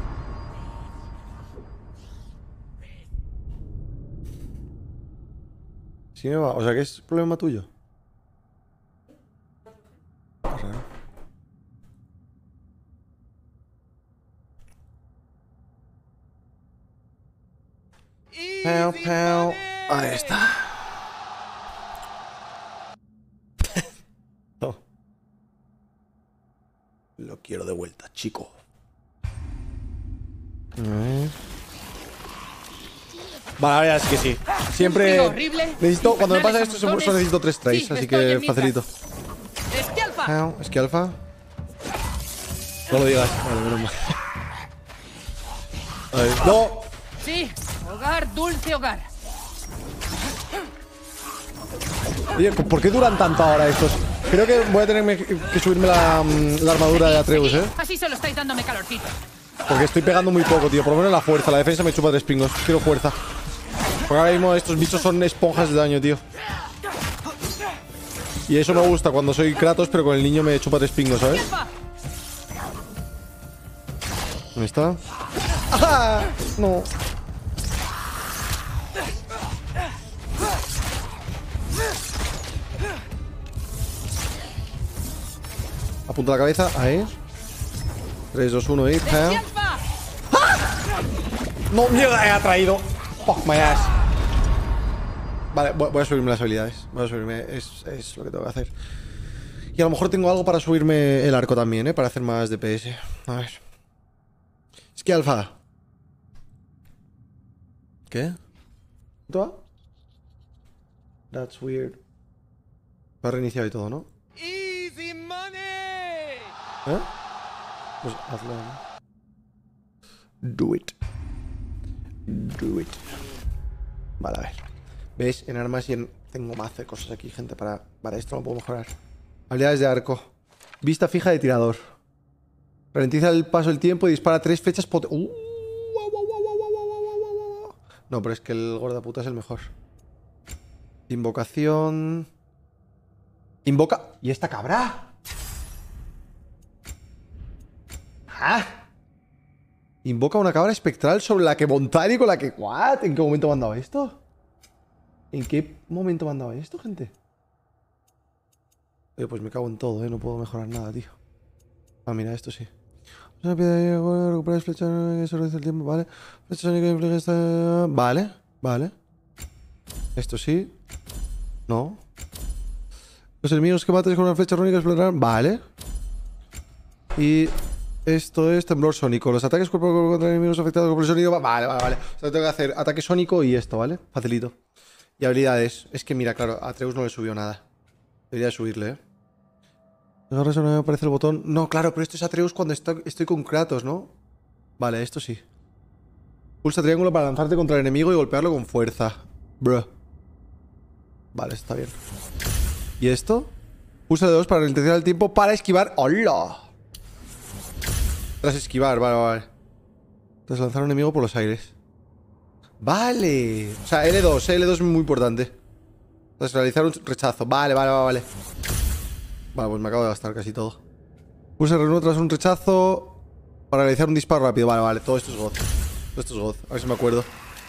Sí me va, o sea, que es problema tuyo. Qué raro. Pau, pau. Ahí está. No. Lo quiero de vuelta, chico. A ver. Vale, ahora sí que sí. Siempre necesito, cuando me pasa esto, solo necesito tres tries, así que facilito. Pau, es que alfa. No lo digas. Vale, menos mal. A ver. No. Sí, hogar, dulce hogar. Oye, ¿por qué duran tanto ahora estos? Creo que voy a tener que subirme la, la armadura de Atreus, ¿eh? Así solo estáis dándome calorcito. Porque estoy pegando muy poco, tío. Por lo menos la fuerza. La defensa me chupa tres pingos. Quiero fuerza. Porque ahora mismo estos bichos son esponjas de daño, tío. Y eso me gusta cuando soy Kratos, pero con el niño me chupa tres pingos, ¿sabes? ¿Dónde está? ¡Ah! No. Apunta la cabeza, ahí. tres, dos, uno y... ¡Ah! No, mierda, he atraído. Fuck my ass. Vale, voy a subirme las habilidades. Voy a subirme, es, es lo que tengo que hacer. Y a lo mejor tengo algo para subirme el arco también, ¿eh? Para hacer más D P S. A ver. Es que alfa. ¿Qué? ¿Todo? That's weird. Lo ha reiniciado y todo, ¿no? Easy money. ¿Eh? Pues hazlo, ¿no? Do it. Do it. Vale, a ver. ¿Veis? En armas y en... Tengo mazo de cosas aquí, gente, para... Vale, esto lo puedo mejorar. Habilidades de arco. Vista fija de tirador. Ralentiza el paso del tiempo y dispara tres flechas pot... Uh, no, pero es que el gordaputa es el mejor. Invocación... Invoca... ¿Y esta cabra? ¿Ah? Invoca una cabra espectral sobre la que montar y con la que... ¿What? ¿En qué momento me han dado esto? ¿En qué momento me han dado esto, gente? Oye, pues me cago en todo, ¿eh? No puedo mejorar nada, tío. Ah, mira, esto sí. Recuperar flecha que se reduce el tiempo, vale. Flecha sónica inflige esta... Vale, vale. Esto sí. No. Los enemigos que mates con una flecha sónica explotarán. Vale. Y... Esto es temblor sónico. Los ataques cuerpo a cuerpo contra enemigos afectados por el sonido. Vale, vale, vale. O sea, tengo que hacer ataque sónico y esto, ¿vale? Facilito. Y habilidades. Es que mira, claro, a Atreus no le subió nada. Debería subirle, ¿eh? Ahora se me aparece el botón. No, claro, pero esto es Atreus cuando estoy, estoy con Kratos, ¿no? Vale, esto sí. Pulsa triángulo para lanzarte contra el enemigo y golpearlo con fuerza. Bruh. Vale, está bien. ¿Y esto? Pulsa de dos para ralentizar el tiempo para esquivar. ¡Hola! Tras esquivar, vale, vale. Tras lanzar a un enemigo por los aires. Vale. O sea, L dos, L dos es muy importante. Tras realizar un rechazo. Vale, vale, vale, vale. Vale, pues me acabo de gastar casi todo. Pulsa R uno tras un rechazo para realizar un disparo rápido. Vale, vale, todo esto es God. Todo esto es God. A ver si me acuerdo.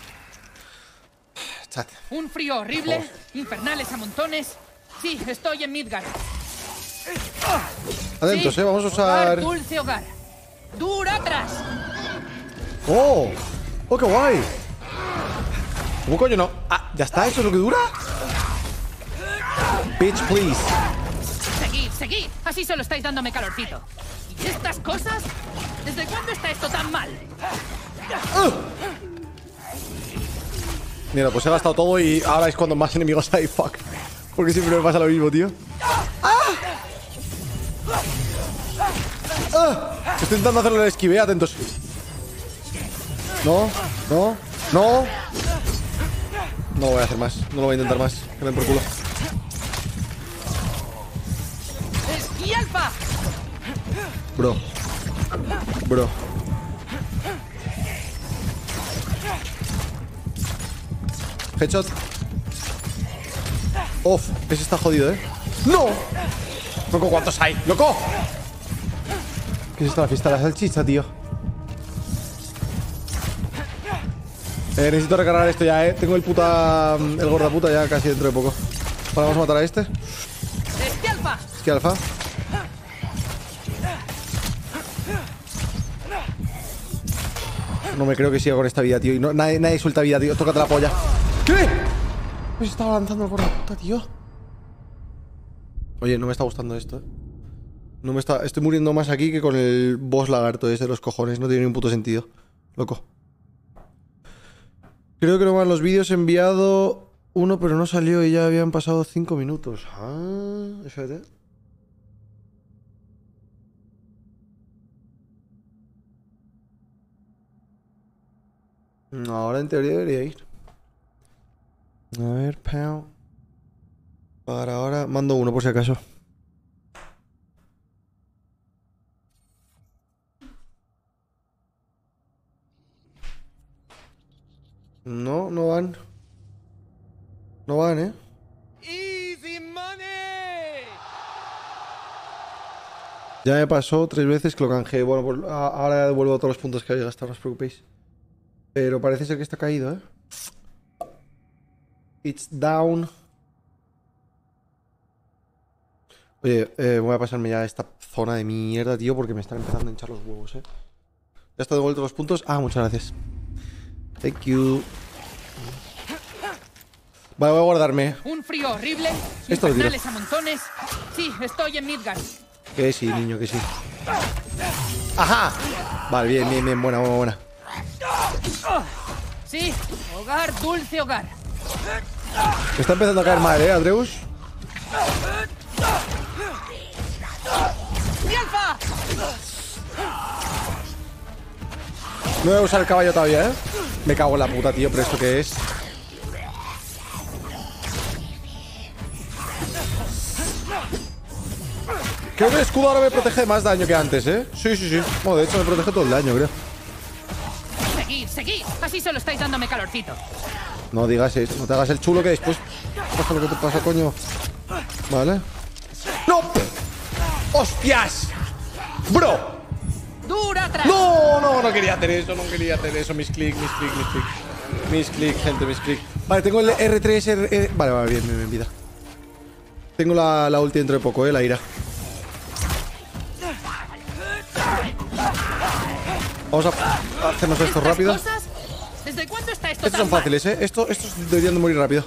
Chat. Un frío horrible, infernales a montones. Sí, estoy en Midgard. Atentos, sí, eh, vamos a usar... Hogar, dulce hogar. ¡Dura atrás! ¡Oh! ¡Oh, qué guay! ¿Cómo coño no? Ah, ¿ya está? ¿Eso es lo que dura? Bitch, please. Seguid, seguid. Así solo estáis dándome calorcito. ¿Y estas cosas? ¿Desde cuándo está esto tan mal? Uh. Mira, pues he gastado todo y ahora es cuando más enemigos hay. Fuck. Porque siempre me pasa lo mismo, tío. ¡Ah! ¡Ah! Estoy intentando hacerlo en el esquive, atentos. No, no, no. No lo voy a hacer más. No lo voy a intentar más. Que me den por culo. ¡Esquí alfa! Bro. Bro. Headshot. Off. Ese está jodido, ¿eh? ¡No! Loco, ¿cuántos hay? ¡Loco! ¿Qué es esta la fiesta de la salchicha, tío? Eh, necesito recargar esto ya, eh. Tengo el puta... El gordaputa ya casi dentro de poco. Vale, vamos a matar a este. ¡Esquí alfa! Esquí alfa. No me creo que siga con esta vida, tío. Y no, nadie, nadie suelta vida, tío. Tócate la polla. ¿Qué? Me estaba lanzando el gordaputa, tío. Oye, no me está gustando esto, eh. No me está... Estoy muriendo más aquí que con el boss lagarto ese de los cojones. No tiene ni un puto sentido. Loco. Creo que nomás los vídeos he enviado uno, pero no salió y ya habían pasado cinco minutos. Ah, espérate. Ahora en teoría debería ir. A ver, pau. Para ahora mando uno por si acaso. No, no van. No van, ¿eh? ¡Easy money! Ya me pasó tres veces que lo canjeé. Bueno, pues ahora devuelvo todos los puntos que había gastado, no os preocupéis. Pero parece ser que está caído, ¿eh? It's down. Oye, eh, voy a pasarme ya a esta zona de mierda, tío, porque me están empezando a hinchar los huevos, ¿eh? Ya está devuelto los puntos. Ah, muchas gracias. Thank you. Vale, voy a guardarme. Un frío horrible. Esto lo tiro. Infernales a montones. Sí, estoy en Midgard. Que sí, niño, que sí. ¡Ajá! Vale, bien, bien, bien. Buena, buena, buena. Sí, hogar, dulce hogar. Me está empezando a caer mal, ¿eh, Atreus? ¡Mi alfa! No voy a usar el caballo todavía, ¿eh? Me cago en la puta, tío, pero ¿esto qué es? Creo que el escudo ahora me protege de más daño que antes, ¿eh? Sí, sí, sí. Bueno, de hecho me protege todo el daño, creo. Seguid, seguid. Así solo estáis dándome calorcito. No digas eso, no te hagas el chulo que después pasa lo que te pasa, coño. Vale. ¡No! ¡Hostias! ¡Bro! ¡Dura atrás! ¡No! No, no quería hacer eso, no quería hacer eso. Mis clic, mis clic, mis clic. Mis clic, gente, mis clic. Vale, tengo el R tres, R... R... Vale, vale, bien, bien, bien, vida. Tengo la, la ulti dentro de poco, eh, la ira. Vamos a hacernos esto rápido. ¿Desde cuándo está esto Estos tan son fáciles, eh. Estos, estos deberían de morir rápido.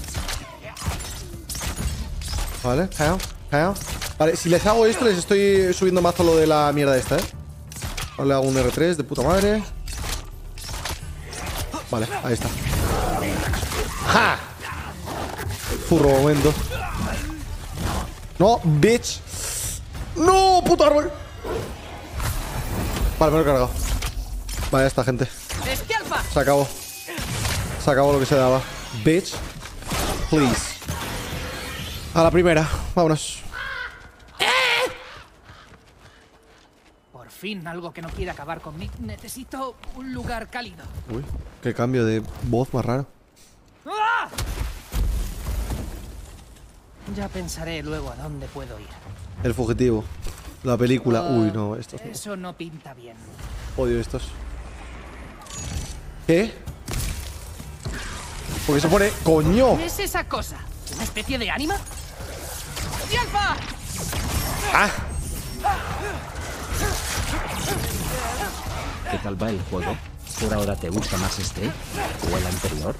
Vale, caeo, caeo. Vale, si les hago esto, les estoy subiendo mazo lo de la mierda esta, eh. Vale, hago un R tres de puta madre. Vale, ahí está. ¡Ja! Furro momento. No, bitch. ¡No, puto árbol! Vale, me lo he cargado. Vale, ya está, gente. Se acabó. Se acabó lo que se daba. Bitch. Please. A la primera. Vámonos. Por fin algo que no quiere acabar conmigo. Necesito un lugar cálido. Uy, qué cambio de voz más raro. ¡Ah! Ya pensaré luego a dónde puedo ir. El fugitivo. La película. Uh, Uy, no, estos no. Eso no pinta bien. Odio estos. ¿Qué? Porque se pone... ¡Coño! ¿Qué es esa cosa? ¿Una especie de ánima? ¡Y alfa! ¡Ah! ¿Qué tal va el juego? ¿Por ahora te gusta más este o el anterior?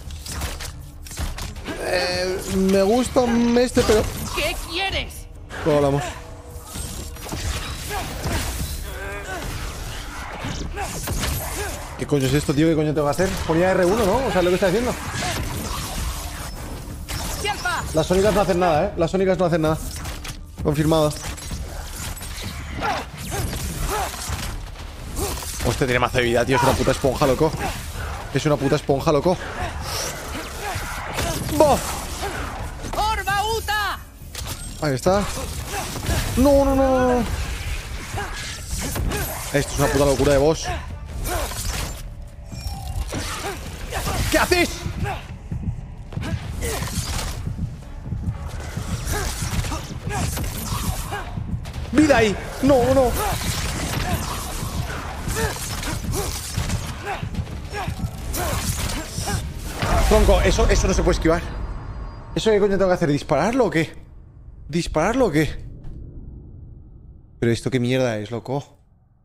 Eh, me gusta este, pero... ¿Qué quieres? Luego hablamos. ¿Qué coño es esto, tío? ¿Qué coño tengo que hacer? Ponía R uno, ¿no? O sea, lo que está haciendo. Las sónicas no hacen nada, ¿eh? Las sónicas no hacen nada. Confirmado. este tiene mazo de vida, tío. Es una puta esponja, loco. Es una puta esponja, loco. ¡Bof! ¡Orba Uta! Ahí está. No, no, no, no. Esto es una puta locura de boss. ¿Qué haces? ¡Vida ahí! ¡No, no! Tronco, eso, eso no se puede esquivar. ¿Eso qué coño tengo que hacer? ¿Dispararlo o qué? ¿Dispararlo o qué? Pero esto qué mierda es, loco.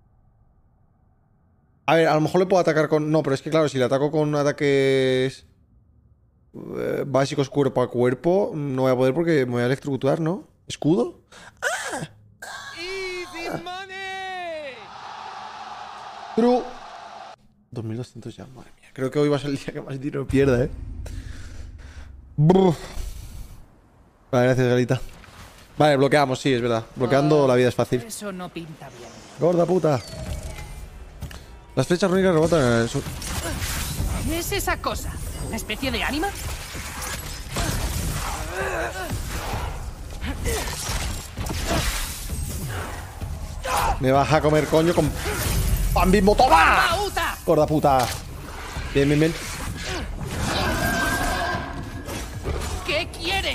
A ver, a lo mejor le puedo atacar con... No, pero es que claro, si le ataco con ataques eh, básicos cuerpo a cuerpo, no voy a poder porque me voy a electrocutar, ¿no? ¿Escudo? ¡Ah! Pero... dos mil doscientos ya, madre mía. Creo que hoy va a ser el día que más dinero pierda, ¿eh? Brr. Vale, gracias, Galita. Vale, bloqueamos, sí, es verdad. Bloqueando Oh, la vida es fácil. Eso no pinta bien. Gorda puta. Las flechas rúnicas rebotan en el sur. ¿Qué es esa cosa? ¿Una especie de ánima? Me vas a comer coño con pan bimbo. ¡Toma! Gorda puta. Bien, bien, bien. ¿Qué quieres?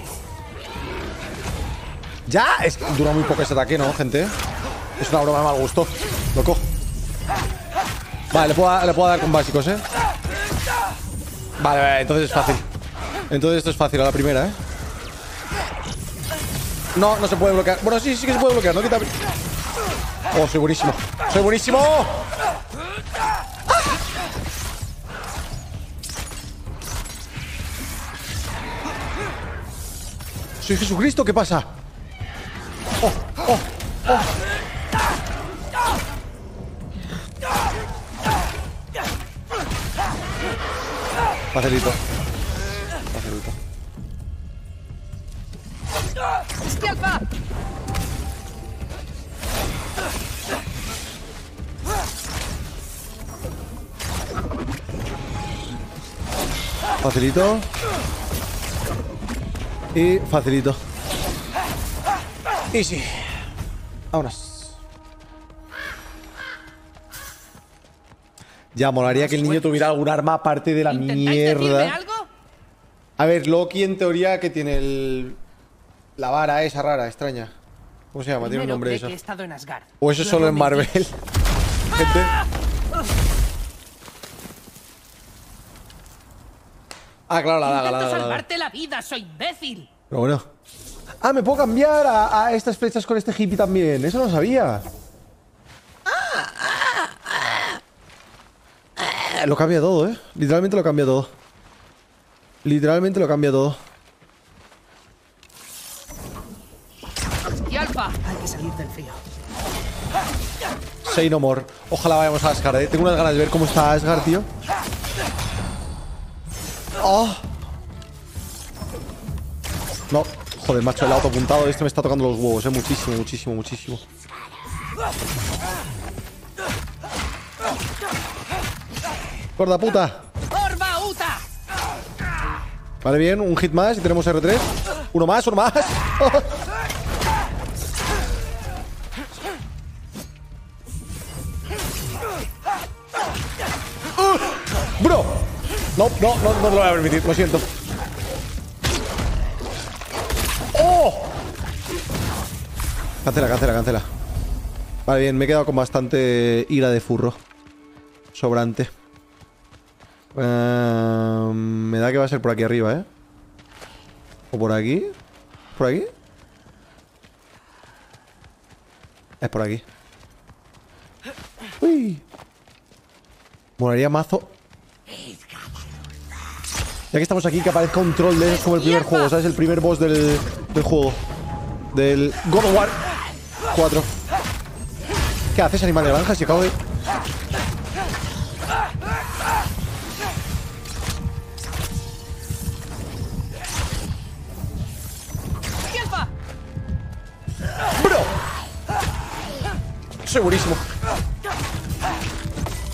Ya, es que dura muy poco ese ataque, ¿no, gente? Es una broma de mal gusto. Loco. Vale, le puedo, le puedo dar con básicos, ¿eh? Vale, vale, entonces es fácil. Entonces esto es fácil a la primera, ¿eh? No, no se puede bloquear. Bueno, sí, sí que se puede bloquear, ¿no? Quita... Oh, soy buenísimo. ¡Soy buenísimo! ¡Soy Jesucristo! ¿Qué pasa? ¡Oh! ¡Oh! ¡Oh! Facilito. Facilito. ¡Esquialpa! Facilito. Y facilito. Easy. Vámonos. Ya, molaría que el niño tuviera algún arma aparte de la mierda. ¿Algo? A ver, Loki en teoría que tiene el... la vara esa rara, extraña. ¿Cómo se llama? Tiene un nombre de eso. Que he estado en Asgard. O eso es solo en Marvel. Gente. Ah, claro, la daga, la daga, Intento la daga. salvarte la vida, soy imbécil. Pero bueno. Ah, me puedo cambiar a, a estas flechas con este hippie también. Eso no lo sabía. Lo cambia todo, ¿eh? Literalmente lo cambia todo. Literalmente lo cambia todo. Esquialpa, hay que salir del frío. Say no more. Ojalá vayamos a Asgard, ¿eh? Tengo unas ganas de ver cómo está Asgard, tío. Oh. No, joder, macho, el auto apuntado este me está tocando los huevos, eh. Muchísimo, muchísimo, muchísimo. Gorda puta. ¡Orba Uta! Vale, bien, un hit más y tenemos R tres. Uno más, uno más. uh, bro. No, no, no, no te lo voy a permitir, lo siento. ¡Oh! Cancela, cancela, cancela. Vale, bien, me he quedado con bastante ira de furro. Sobrante. Uh, me da que va a ser por aquí arriba, ¿eh? ¿O por aquí? ¿Por aquí? Es por aquí. Uy. Molaría mazo. Ya que estamos aquí, que aparezca un troll de esos como el primer juego, ¿sabes? El primer boss del, del juego. Del God of War cuatro. ¿Qué haces, animal de granja? Si acabo de... ¡Bro! Soy buenísimo.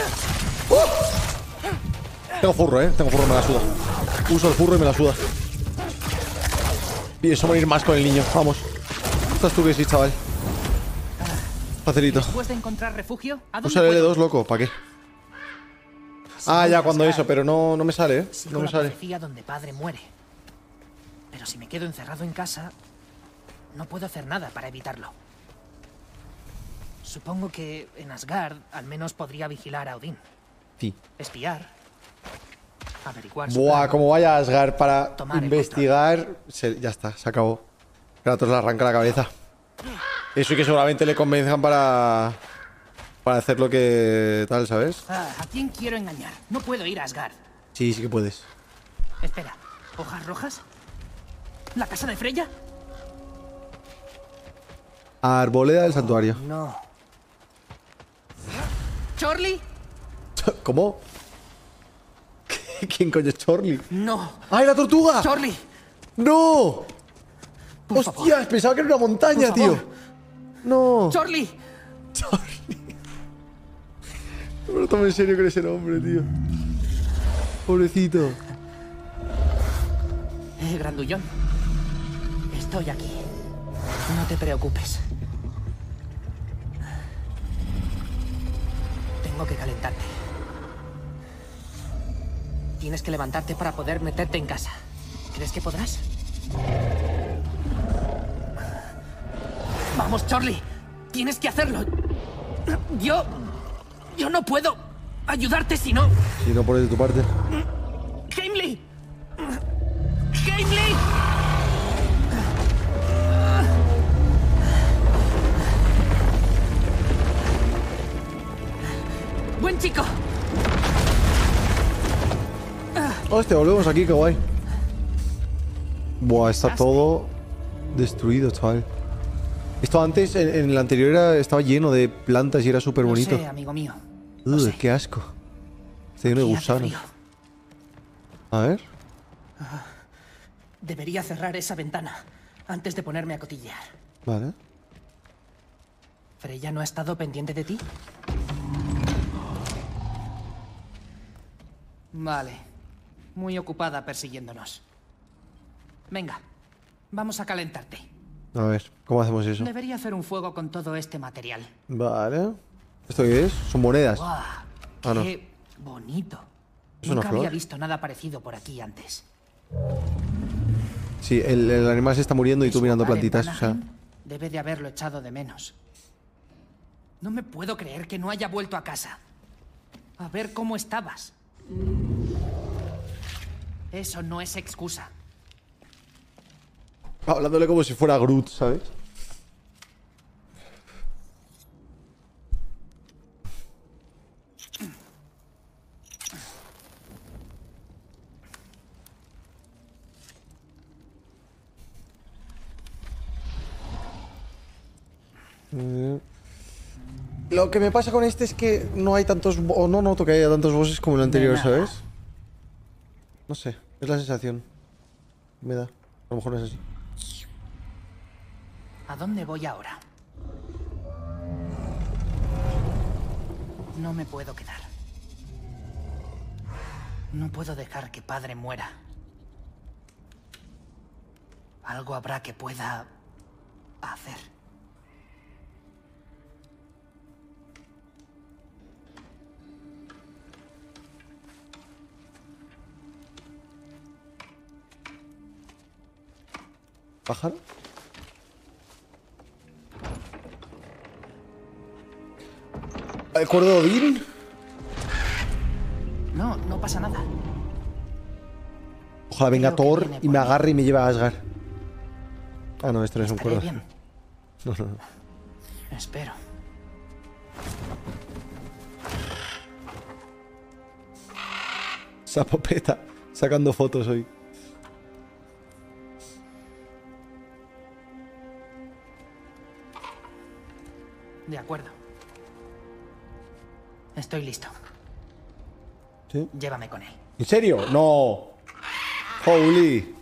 ¡Uh! Tengo furro, eh. Tengo furro, me la suda. Uso el furro y me la suda. Pienso morir más con el niño. Vamos. Estás tú que sí, chaval. Facilito. Después de encontrar refugio, ¿a dónde Usa el L puedo? dos, loco. ¿Para qué? Ah, ya, cuando eso. Pero no, no me sale, eh. Sigo No me la sale. profecía donde padre muere. Pero si me quedo encerrado en casa, no puedo hacer nada para evitarlo. Supongo que en Asgard al menos podría vigilar a Odín. Sí. Espiar. Averiguar su Buah, plan. como vaya a Asgard para Tomar el investigar. Se- ya está, se acabó. Kratos le arranca la cabeza. Eso y que seguramente le convenzan para. Para hacer lo que tal, ¿sabes? Ah, ¿a quién quiero engañar? No puedo ir a Asgard. Sí, sí que puedes. Espera, ¿hojas rojas? ¿La casa de Freya? Arboleda del santuario. No. ¿Chorley? ¿Cómo? ¿Quién coño es Chorley? No. ¡Ay, la tortuga! ¡Chorley! ¡No! Por ¡Hostias! favor. Pensaba que era una montaña, Por tío. favor. ¡No! ¡Chorley! No me lo tomo en serio con ese nombre, tío. Pobrecito. Eh, grandullón. Estoy aquí. No te preocupes. Tengo que calentarte. Tienes que levantarte para poder meterte en casa. ¿Crees que podrás? Vamos, Chorley. Tienes que hacerlo. Yo... Yo no puedo ayudarte si no... Si no pones de tu parte. ¡Heimly! ¡Heimly! ¡Buen chico! Hostia, volvemos aquí, qué guay. Buah, está todo destruido, chaval. Esto antes, en, en el anterior, era, estaba lleno de plantas y era súper bonito. Lo sé, amigo mío. Ugh, qué asco. Está lleno de Y hace gusanos. frío. A ver. Debería cerrar esa ventana antes de ponerme a cotillear. Vale. ¿Freya no ha estado pendiente de ti? Vale. Muy ocupada persiguiéndonos. Venga, vamos a calentarte. A ver, ¿cómo hacemos eso? Debería hacer un fuego con todo este material. Vale. ¿Esto qué es? Son monedas. ¡Guau! Ah, no. ¡Qué bonito! Es una Nunca había flor. visto nada parecido por aquí antes. Sí, el, el animal se está muriendo y tú mirando Padre plantitas. O sea, Vanaheim debe de haberlo echado de menos. No me puedo creer que no haya vuelto a casa. A ver cómo estabas. Eso no es excusa. hablándole como si fuera Groot, ¿sabes? Lo que me pasa con este es que no hay tantos... O no noto que haya tantos bosses como el anterior, De nada. ¿sabes? No sé, es la sensación. Me da. A lo mejor no es así. ¿A dónde voy ahora? No me puedo quedar. No puedo dejar que padre muera. Algo habrá que pueda hacer. ¿Pájaro? ¿El cuerdo de Odín? No, no pasa nada. Ojalá venga Creo que Thor viene y por me mí. agarre y me lleve a Asgard. Ah, no, esto no es un Estaré cuerdo. bien. No, no, no. Espero. Sapopeta, sacando fotos hoy. De acuerdo. Estoy listo. ¿Sí? Llévame con él. ¿En serio? No. Holy.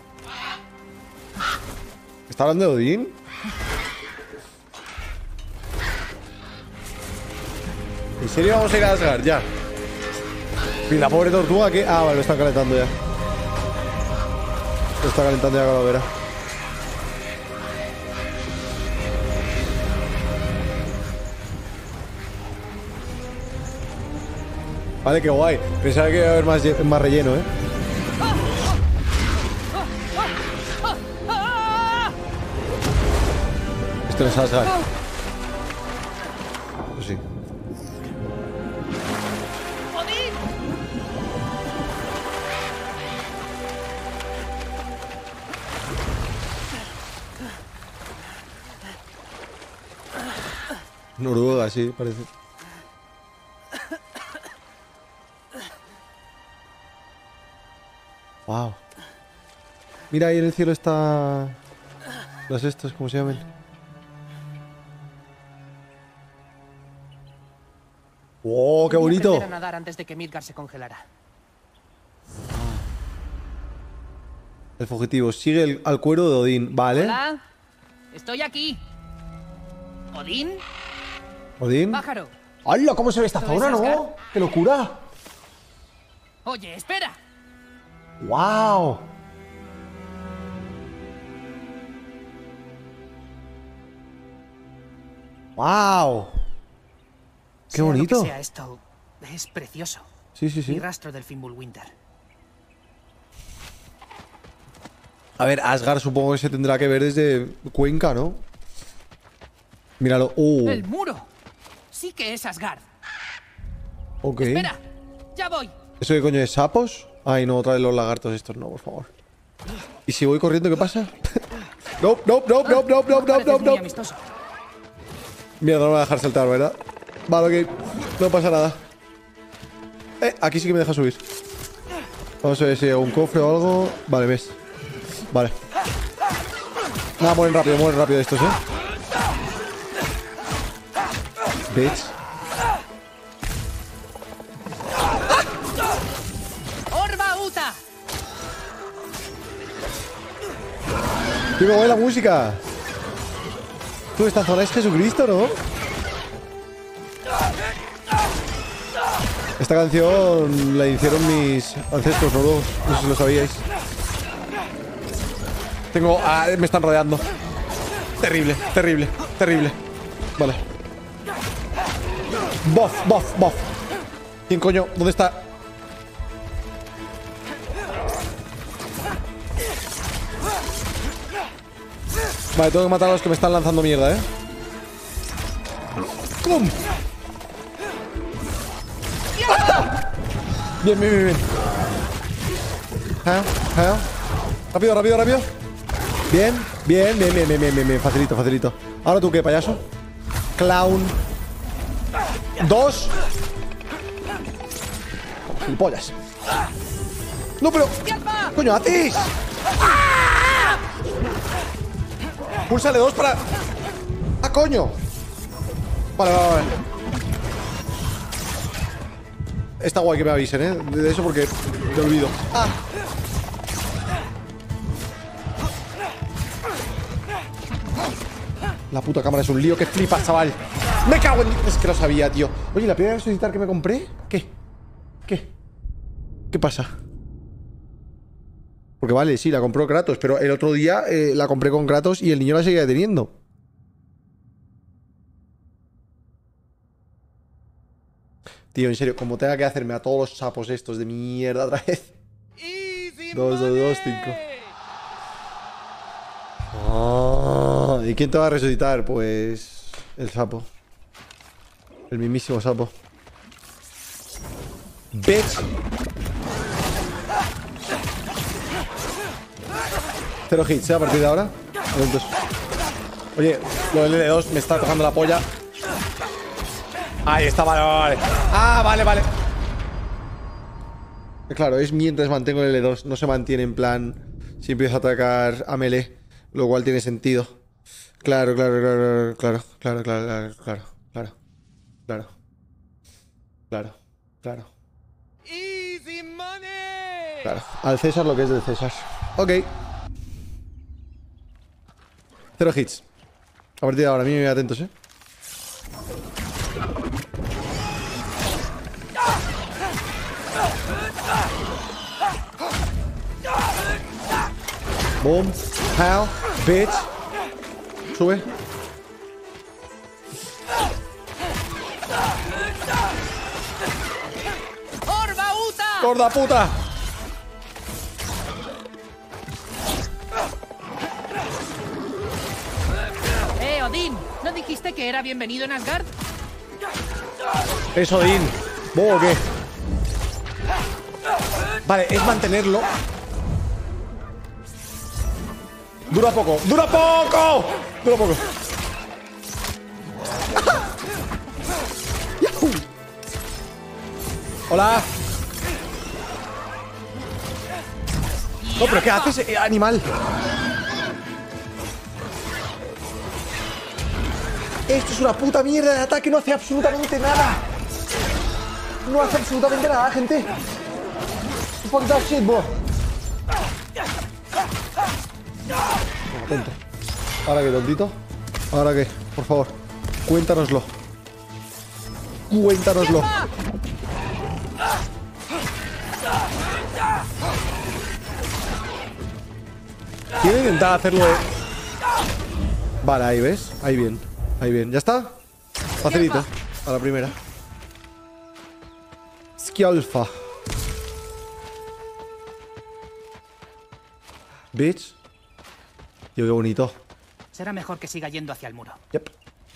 ¿Está hablando de Odín? ¿En serio vamos a ir a Asgard? Ya. Y la pobre tortuga que... Ah, vale, lo están calentando ya. Lo está calentando ya con la hoguera. Vale, qué guay. Pensaba que iba a haber más, más relleno, ¿eh? Esto no es Asgard. Pues sí. Noruega, sí, parece. Wow. Mira, ahí en el cielo está... Las estos, ¿cómo se llaman? ¡Oh, qué bonito! Aprender a nadar antes de que Midgard se congelara. El fugitivo sigue el, al cuero de Odín, ¿vale? Hola, estoy aquí. ¿Odín? ¿Odín? Pájaro. ¡Hala! ¿Cómo se ve esta ¿Esto es zona, Asgard? no? ¡Qué locura! Oye, espera. ¡Wow! ¡Wow! ¡Qué Sea bonito! Lo que sea esto, es precioso. Sí, sí, sí. Mi rastro del Fimbulwinter. A ver, Asgard supongo que se tendrá que ver desde Cuenca, ¿no? Míralo. ¡Uh! El muro. Sí que es Asgard. Ok. Espera, ya voy. ¿Eso qué coño es? ¿Sapos? Ay, no, otra vez los lagartos estos, no, por favor. ¿Y si voy corriendo, qué pasa? No, no, no, no, no, no, no, no, no. Mierda, no me va a dejar saltar, ¿verdad? Vale, ok. No pasa nada. Eh, aquí sí que me deja subir. Vamos a ver si hay un cofre o algo. Vale, ves. Vale. Nada, mueren rápido, mueren rápido estos, ¿eh? Bitch. ¡Orba Uta! ¡Qué me la música! Tú, esta zona es Jesucristo, ¿no? Esta canción la hicieron mis ancestros noruegos. No sé si lo sabíais. Tengo... Ah, me están rodeando. Terrible, terrible, terrible. Vale. Bof, bof, bof. ¿Quién coño? ¿Dónde está? Vale, tengo que matar a los que me están lanzando mierda, ¿eh? ¡Pum! ¡Ah! Bien, bien, bien, bien. ¿Eh? ¿Eh? Rápido, rápido, rápido. Bien, bien, bien, bien, bien, bien, bien, bien. Facilito, facilito. ¿Ahora tú qué, payaso? Clown. Dos. Gilipollas. No, pero... ¿Qué coño haces? Púlsale dos para... ¡Ah, coño! Vale, vale, vale. Está guay que me avisen, ¿eh? De eso porque me olvido. ¡Ah! La puta cámara es un lío que flipas, chaval. ¡Me cago en... Es que lo sabía, tío. Oye, ¿la piedra de resucitar que me compré? ¿Qué? ¿Qué? ¿Qué pasa? Porque vale, sí, la compró Kratos, pero el otro día eh, la compré con Kratos y el niño la seguía teniendo. Tío, en serio, como tenga que hacerme a todos los sapos estos de mierda otra vez. Dos, dos, dos, cinco. Oh, ¿y quién te va a resucitar? Pues... el sapo. El mismísimo sapo. Bitch. Cero hits, ¿eh? A partir de ahora. Atentos. Oye, lo del L dos me está tocando la polla. Ahí está, vale, vale, vale. Ah, vale, vale. Claro, es mientras mantengo el L dos. No se mantiene en plan si empiezo a atacar a melee. Lo cual tiene sentido. Claro, claro, claro, claro, claro, claro, claro, claro, claro, claro, claro, claro. Easy money. Claro, al César lo que es del César. Ok. Cero hits. A partir de ahora, a mí me voy atentos, eh. Boom. How. Bitch. Sube. ¡Horva Uta! ¡Gorda puta! Eh, Odín, ¿no dijiste que era bienvenido en Asgard? Es Odín. ¿Vos o qué? Vale, es mantenerlo. Dura poco. ¡Dura poco! Dura poco. ¡Yahoo! Hola. No, pero ¿qué haces, eh, animal? Esto es una puta mierda de ataque. No hace absolutamente nada. No hace absolutamente nada, gente. Fuck that shit, bro. Atento. ¿Ahora qué, tontito? ¿Ahora qué? Por favor, cuéntanoslo. Cuéntanoslo. Quiero intentar hacerlo de... Vale, ahí ves. Ahí bien. Ahí bien. ¿Ya está? Facilito. A la primera. Skjalfa. Bitch. Tío, qué bonito. Será mejor que siga yendo hacia el muro. Yep.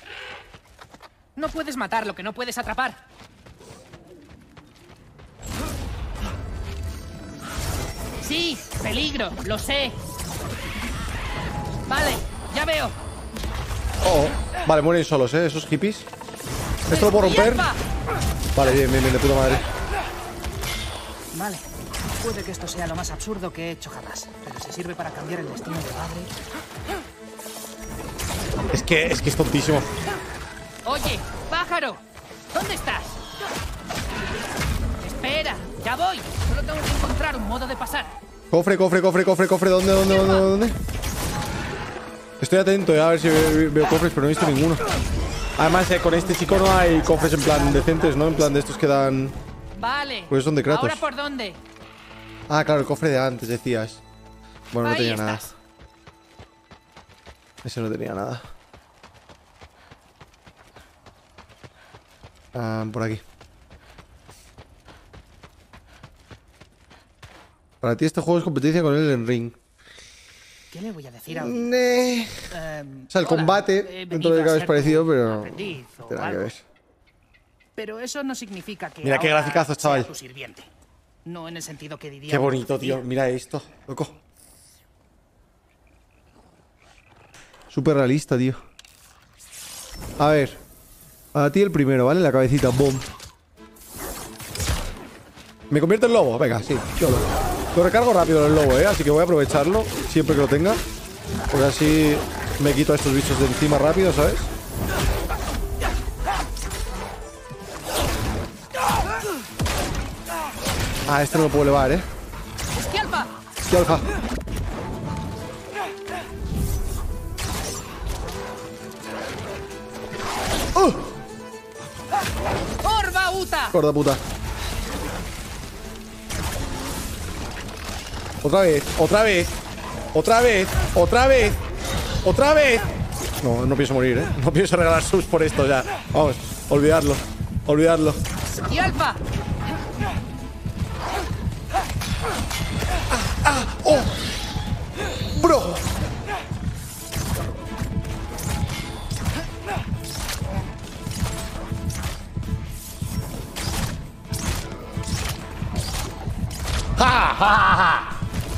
No puedes matar lo que no puedes atrapar. Sí, peligro, lo sé. Vale, ya veo. Oh, vale, mueren solos, ¿eh? Esos hippies. ¿Esto lo puedo romper? Vale, bien, bien, bien, de puta madre. Vale, puede que esto sea lo más absurdo que he hecho jamás, pero si sirve para cambiar el destino de padre... Es que, es que es tontísimo. Oye, pájaro, ¿dónde estás? Espera, ya voy. Solo tengo que encontrar un modo de pasar. Cofre, cofre, cofre, cofre, cofre. ¿Dónde, dónde, dónde, dónde? Estoy atento, eh, a ver si veo, veo cofres, pero no he visto ninguno. Además, eh, con este chico no hay cofres en plan decentes, ¿no? En plan de estos que dan... Vale. Pues son de Kratos. ¿Ahora por dónde? Ah, claro, el cofre de antes, decías. Bueno, no Ahí tenía estás. nada. Ese no tenía nada. Ah, por aquí. Para ti este juego es competencia con el en Ring. ¿Qué le voy a decir a Odín? Nee. Em, O sea, el hola, combate he dentro venido de a cada vez ser parecido, tu pero... aprendiz o Tiene nada que algo. ver. Pero eso no significa que Mira qué ahora graficazos, sea chaval. tu sirviente. No en el sentido que diría... Qué bonito, tío. Mira esto, loco. Súper realista, tío. A ver. A ti el primero, ¿vale? La cabecita, boom. ¿Me convierto en lobo? Venga, sí, yo lo, lo recargo rápido el lobo, ¿eh? Así que voy a aprovecharlo siempre que lo tenga. Porque así me quito a estos bichos de encima rápido, ¿sabes? Ah, este no lo puedo elevar, ¿eh? ¡Skjalfa! Skjalfa. ¡Oh! ¡Horva Uta! Gorda puta. Otra vez, otra vez, otra vez, otra vez, otra vez. No, no pienso morir, ¿eh? No pienso regalar subs por esto ya. Vamos, olvidarlo, olvidarlo. ¡Skjalfa! ¡Ah! ¡Oh! ¡Bro! ¡Ja, ja, ja!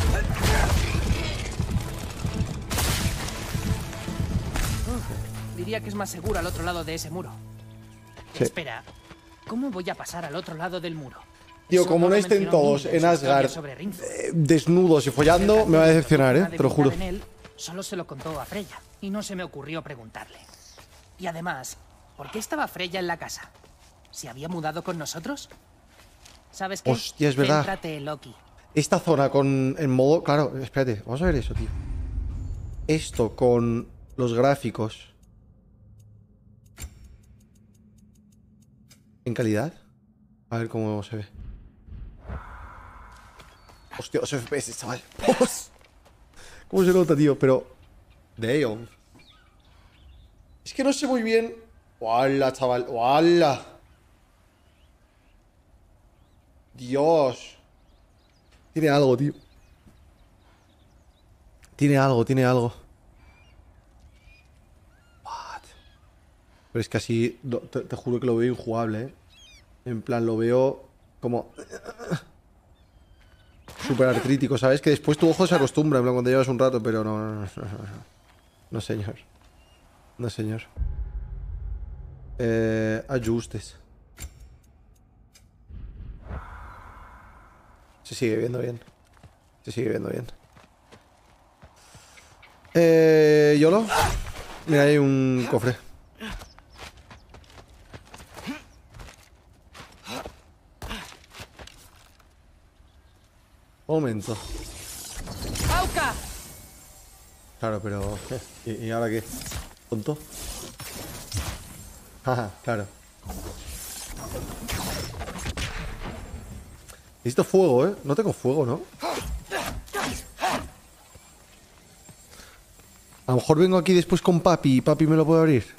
Diría que es más seguro al otro lado de ese muro. Sí. Espera, ¿cómo voy a pasar al otro lado del muro? Tío, Eso como no lo estén mencionó todos Milla en su historia Asgard sobre Rinzo. eh, desnudos y follando, me va a decepcionar, ¿eh? Una Te lo juro. debilidad en él solo se lo contó a Freya y no se me ocurrió preguntarle. Y además, ¿por qué estaba Freya en la casa? ¿Se había mudado con nosotros? ¿Sabes qué? Hostia, es verdad. Céntrate, Loki. Esta zona con... en modo... Claro, espérate. Vamos a ver eso, tío. Esto con los gráficos. ¿En calidad? A ver cómo se ve. Hostia, los F P S, chaval. ¿Cómo se nota, tío? Pero... Damn. Es que no sé muy bien... ¡Hola, chaval! ¡Hola! Dios. Tiene algo, tío. Tiene algo, tiene algo. What? Pero es que así... no, te, te juro que lo veo injugable, ¿eh? En plan, lo veo como... súper artrítico, ¿sabes? Que después tu ojo se acostumbra, en plan, cuando llevas un rato, pero no, no, no, no, no, no señor. No, señor. Eh, ajustes. Se sigue viendo bien. Se sigue viendo bien. Eh, Yolo. Mira, hay un cofre. Momento. ¡Auca! Claro, pero... ¿Y, y ahora qué? ¿Tonto? Ajá, claro. Necesito fuego, ¿eh? No tengo fuego, ¿no? A lo mejor vengo aquí después con papi y papi me lo puede abrir.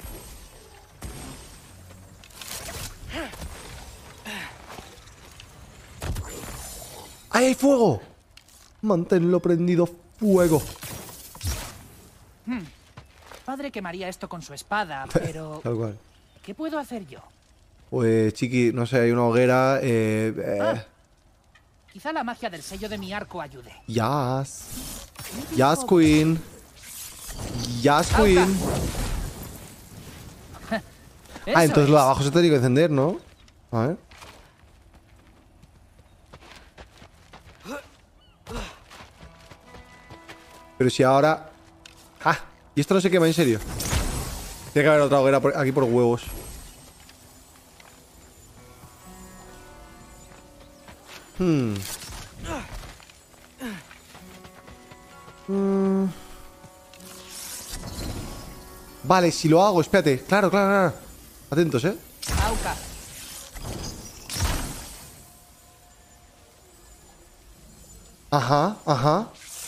¡Ahí hay fuego! Manténlo prendido, fuego. Hmm. Padre quemaría esto con su espada, pero... Tal cual. ¿Qué puedo hacer yo? Pues, chiqui, no sé, hay una hoguera. Eh, eh. Ah, quizá la magia del sello de mi arco ayude. Yas. Yas, Queen. Yas, Queen. Ah, entonces lo de abajo se tiene que encender, ¿no? A ver. Pero si ahora... ¡Ah! Y esto no se quema, en serio. Tiene que haber otra hoguera por, aquí por huevos. Hmm. Mm. Vale, si lo hago, espérate. Claro, claro, claro. Atentos, ¿eh? Auca. Ajá, ajá.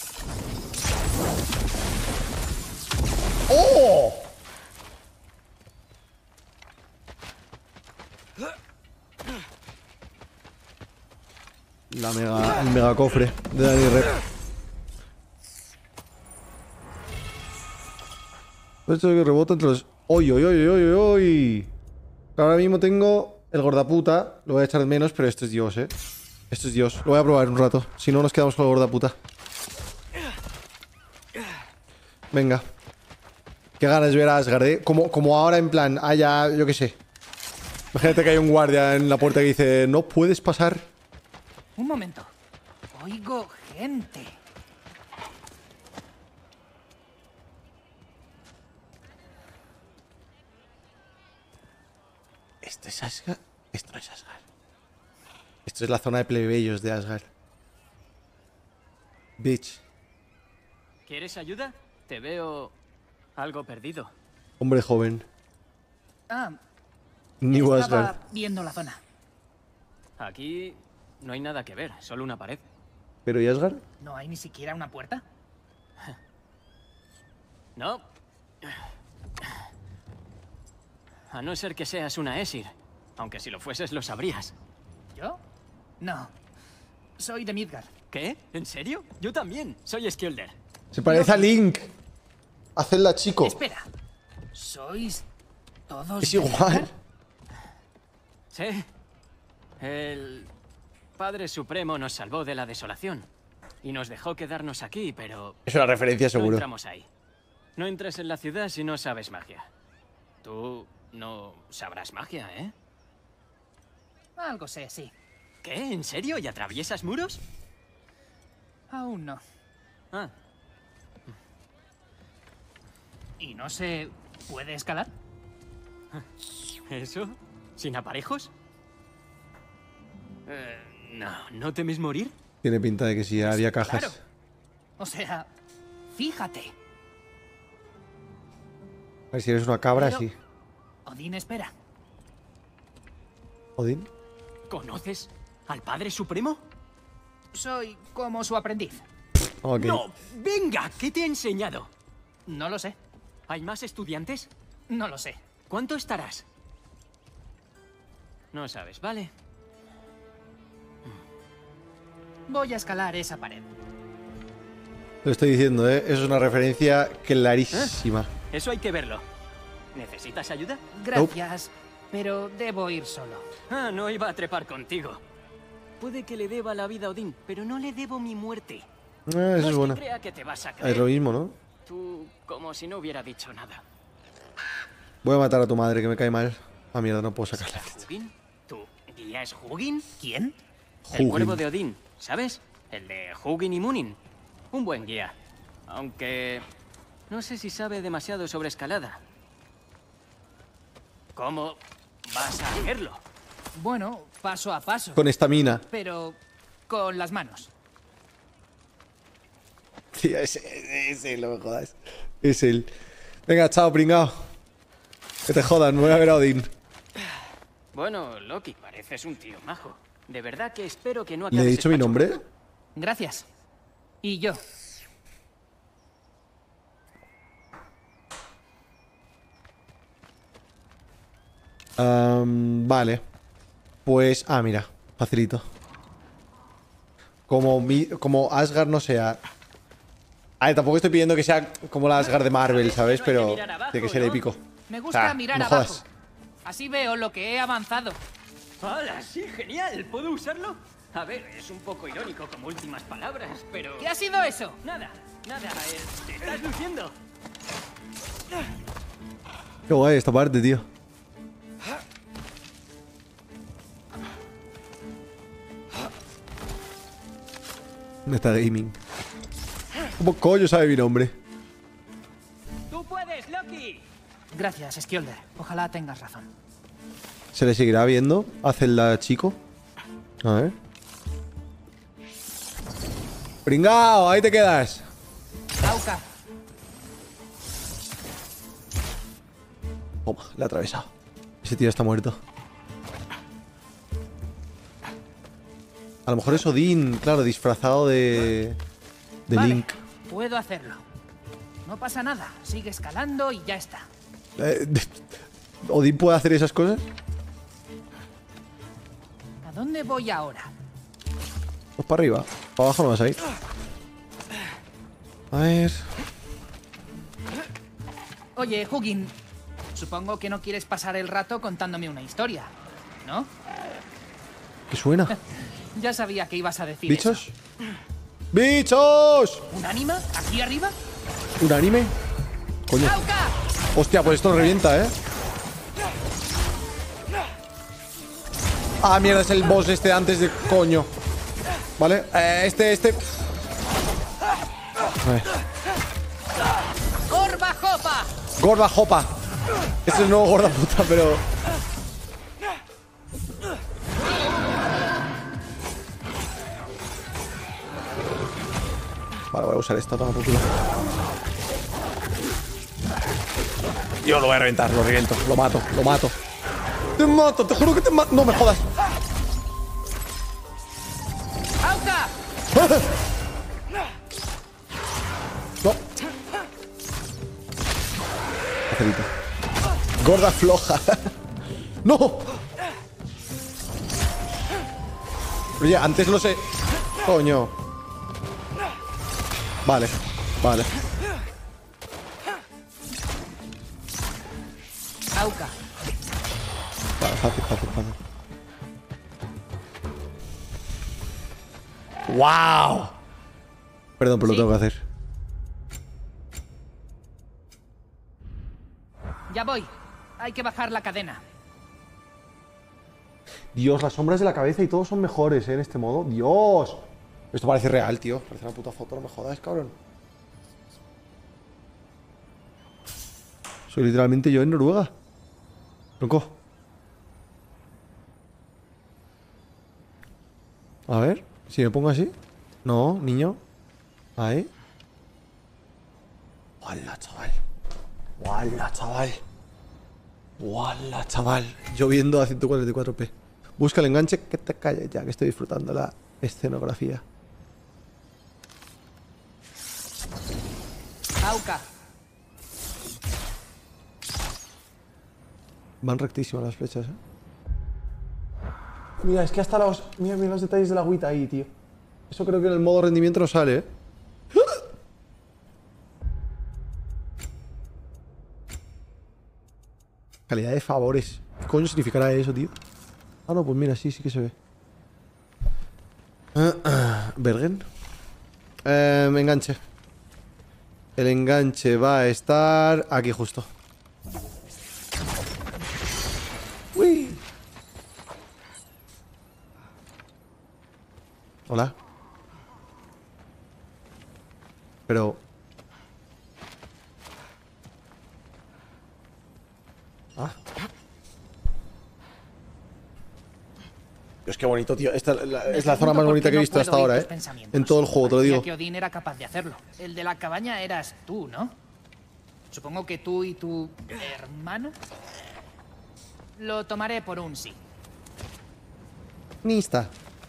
¡Oh! La mega, el mega cofre de Dani Rep. Esto que rebota entre los... ¡Oy, oy, oy, oy, oy, oy! Ahora mismo tengo el gordaputa. Lo voy a echar de menos, pero esto es Dios, ¿eh? Esto es Dios. Lo voy a probar un rato. Si no, nos quedamos con el gordaputa. Venga. Qué ganas de ver a Asgard, ¿eh? Como, como ahora en plan haya... Yo qué sé. Imagínate que hay un guardia en la puerta que dice... No puedes pasar. Un momento. Oigo gente. ¿Esto es Asgard? Esto no es Asgard. Esto es la zona de plebeyos de Asgard. Bitch. ¿Quieres ayuda? Te veo algo perdido. Hombre joven. Ah, New estaba Asgard. viendo la zona. Aquí no hay nada que ver, solo una pared. ¿Pero y Asgard? ¿No hay ni siquiera una puerta? No. A no ser que seas una Esir. Aunque si lo fueses lo sabrías. ¿Yo? No. Soy de Midgard. ¿Qué? ¿En serio? Yo también. Soy Skjolder. Se parece a Link. A Zelda chico. Espera. ¿Sois todos Es de igual. Midgard? Sí. El Padre Supremo nos salvó de la desolación. Y nos dejó quedarnos aquí, pero... Es una referencia, no seguro. entramos ahí. No entres en la ciudad si no sabes magia. Tú no sabrás magia, ¿eh? Algo sé, sí. ¿Qué? ¿En serio? ¿Y atraviesas muros? Aún no. Ah. ¿Y no se puede escalar? ¿Eso? ¿Sin aparejos? Eh, no, ¿no temes morir? Tiene pinta de que sí, había cajas. Claro. O sea, fíjate. A ver si eres una cabra, Pero- sí. Odín espera. ¿Odín? ¿Conoces al Padre Supremo? soy como su aprendiz. Okay. No, venga, ¿qué te he enseñado? No lo sé. ¿Hay más estudiantes? No lo sé. ¿Cuánto estarás? No sabes, ¿vale? Voy a escalar esa pared. Lo estoy diciendo, ¿eh? Es una referencia clarísima. ¿Eh? Eso hay que verlo. ¿Necesitas ayuda? Gracias, pero debo ir solo. Ah, no iba a trepar contigo. Puede que le deba la vida a Odín, pero no le debo mi muerte. Ah, eso no es es bueno. que crea que te vas a creer. Es lo mismo, ¿no? Tú, como si no hubiera dicho nada. Voy a matar a tu madre, que me cae mal. Ah, mierda, no puedo sacarla. ¿Hugin? ¿Tu guía es Hugin? ¿Quién? El Hugin. cuervo de Odín, ¿sabes? El de Hugin y Munin. Un buen guía. Aunque no sé si sabe demasiado sobre escalada. ¿Cómo vas a hacerlo? Bueno, paso a paso. Con estamina. Pero con las manos. Tío, es, es él, no me jodas. Es él. Venga, chao, pringao. Que te jodan, me voy a ver a Odín. Bueno, Loki, pareces un tío majo. De verdad que espero que no ¿Le acabes he dicho mi nombre? Gracias. Y yo. Um, vale. Pues... Ah, mira. Facilito. Como, mi, como Asgard no sea... A ver, tampoco estoy pidiendo que sea como la Asgard de Marvel, ¿sabes? Pero tiene que ser épico. Me gusta O sea, mirar no abajo. jodas. Así veo lo que he avanzado. ¡Hala, sí, genial! ¿Puedo usarlo? A ver, es un poco irónico como últimas palabras, pero... ¿Qué ha sido eso? Nada, nada, eh, te estás luciendo. Qué guay esta parte, tío. Metagaming. ¿Cómo coño sabe mi nombre? ¡Tú puedes, Loki! Gracias, Skjolder. Ojalá tengas razón. ¿Se le seguirá viendo a Zelda chico? A ver. ¡Pringao! Ahí te quedas. Auka. Toma, le he atravesado. Ese tío está muerto. A lo mejor es Odín, claro, disfrazado de... De Vale, Link. puedo hacerlo. No pasa nada. Sigue escalando y ya está. Eh, ¿Odín puede hacer esas cosas? ¿A dónde voy ahora? Pues para arriba. Para abajo no vas a ir. A ver... Oye, Hugin, supongo que no quieres pasar el rato contándome una historia, ¿no? ¿Qué suena? Ya sabía que ibas a decir ¿Bichos? ¡Bichos! eso. ¿Un ánima? ¿Aquí arriba? ¿Un anime? Coño. ¡Auka! Hostia, pues esto lo revienta, ¿eh? Ah, mierda, es el boss este antes de... Coño. Vale, eh, este, este... A ver. ¡Gorba Jopa! Gorda Jopa. Este es el nuevo gorda puta, pero... Vale, voy a usar esta, toma por culo. Yo lo voy a reventar, lo reviento, lo mato, lo mato. Te mato, te juro que te mato. No me jodas. ¡Auka! No. Facilito. Gorda floja. ¡No! Oye, antes lo sé. Coño. Vale, vale. Auka. Vale, fácil, fácil, fácil. ¡Wow! Perdón, pero ¿Sí? lo tengo que hacer. Ya voy. Hay que bajar la cadena. Dios, las sombras de la cabeza y todos son mejores, ¿eh? En este modo. ¡Dios! Esto parece real, tío. Parece una puta foto, no me jodas, cabrón. Soy literalmente yo en Noruega. Tronco. A ver, si me pongo así. No, niño. Ahí. ¡Wala, chaval! ¡Wala, chaval! ¡Wala, chaval! Lloviendo a ciento cuarenta y cuatro p. Busca el enganche que te calles ya, que estoy disfrutando la escenografía. Auca. Van rectísimas las flechas, eh. Mira, es que hasta los... Mira, mira los detalles de la agüita ahí, tío. Eso creo que en el modo rendimiento no sale, eh. Calidad de favores. ¿Qué coño significará eso, tío? Ah, no, pues mira, sí, sí que se ve. Uh, uh, Bergen. Eh, enganche. El enganche va a estar aquí justo. Uy. Hola. Pero... Ah. Dios, qué bonito, tío. Esta la, es la zona más bonita que he visto hasta ahora, eh. En todo el juego, te lo digo. Que Odín era capaz de hacerlo. El de la cabaña eras tú, ¿no? Supongo que tú y tu hermano. Lo tomaré por un sí. Nista.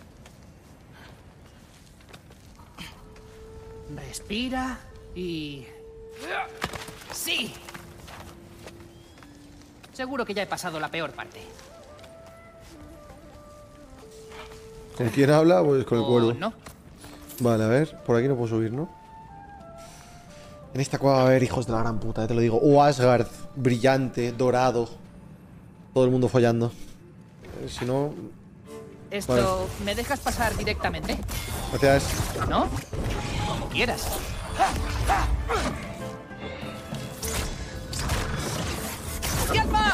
Respira y... ¡sí! Seguro que ya he pasado la peor parte. ¿Con quién habla? Pues con el cuervo. No. Vale, a ver. Por aquí no puedo subir, ¿no? En esta cueva va a haber hijos de la gran puta, te lo digo. O Asgard, brillante, dorado. Todo el mundo follando. Eh, si no... Esto... Vale. ¿Me dejas pasar directamente? Gracias. ¿No? Como quieras. ¡Calma!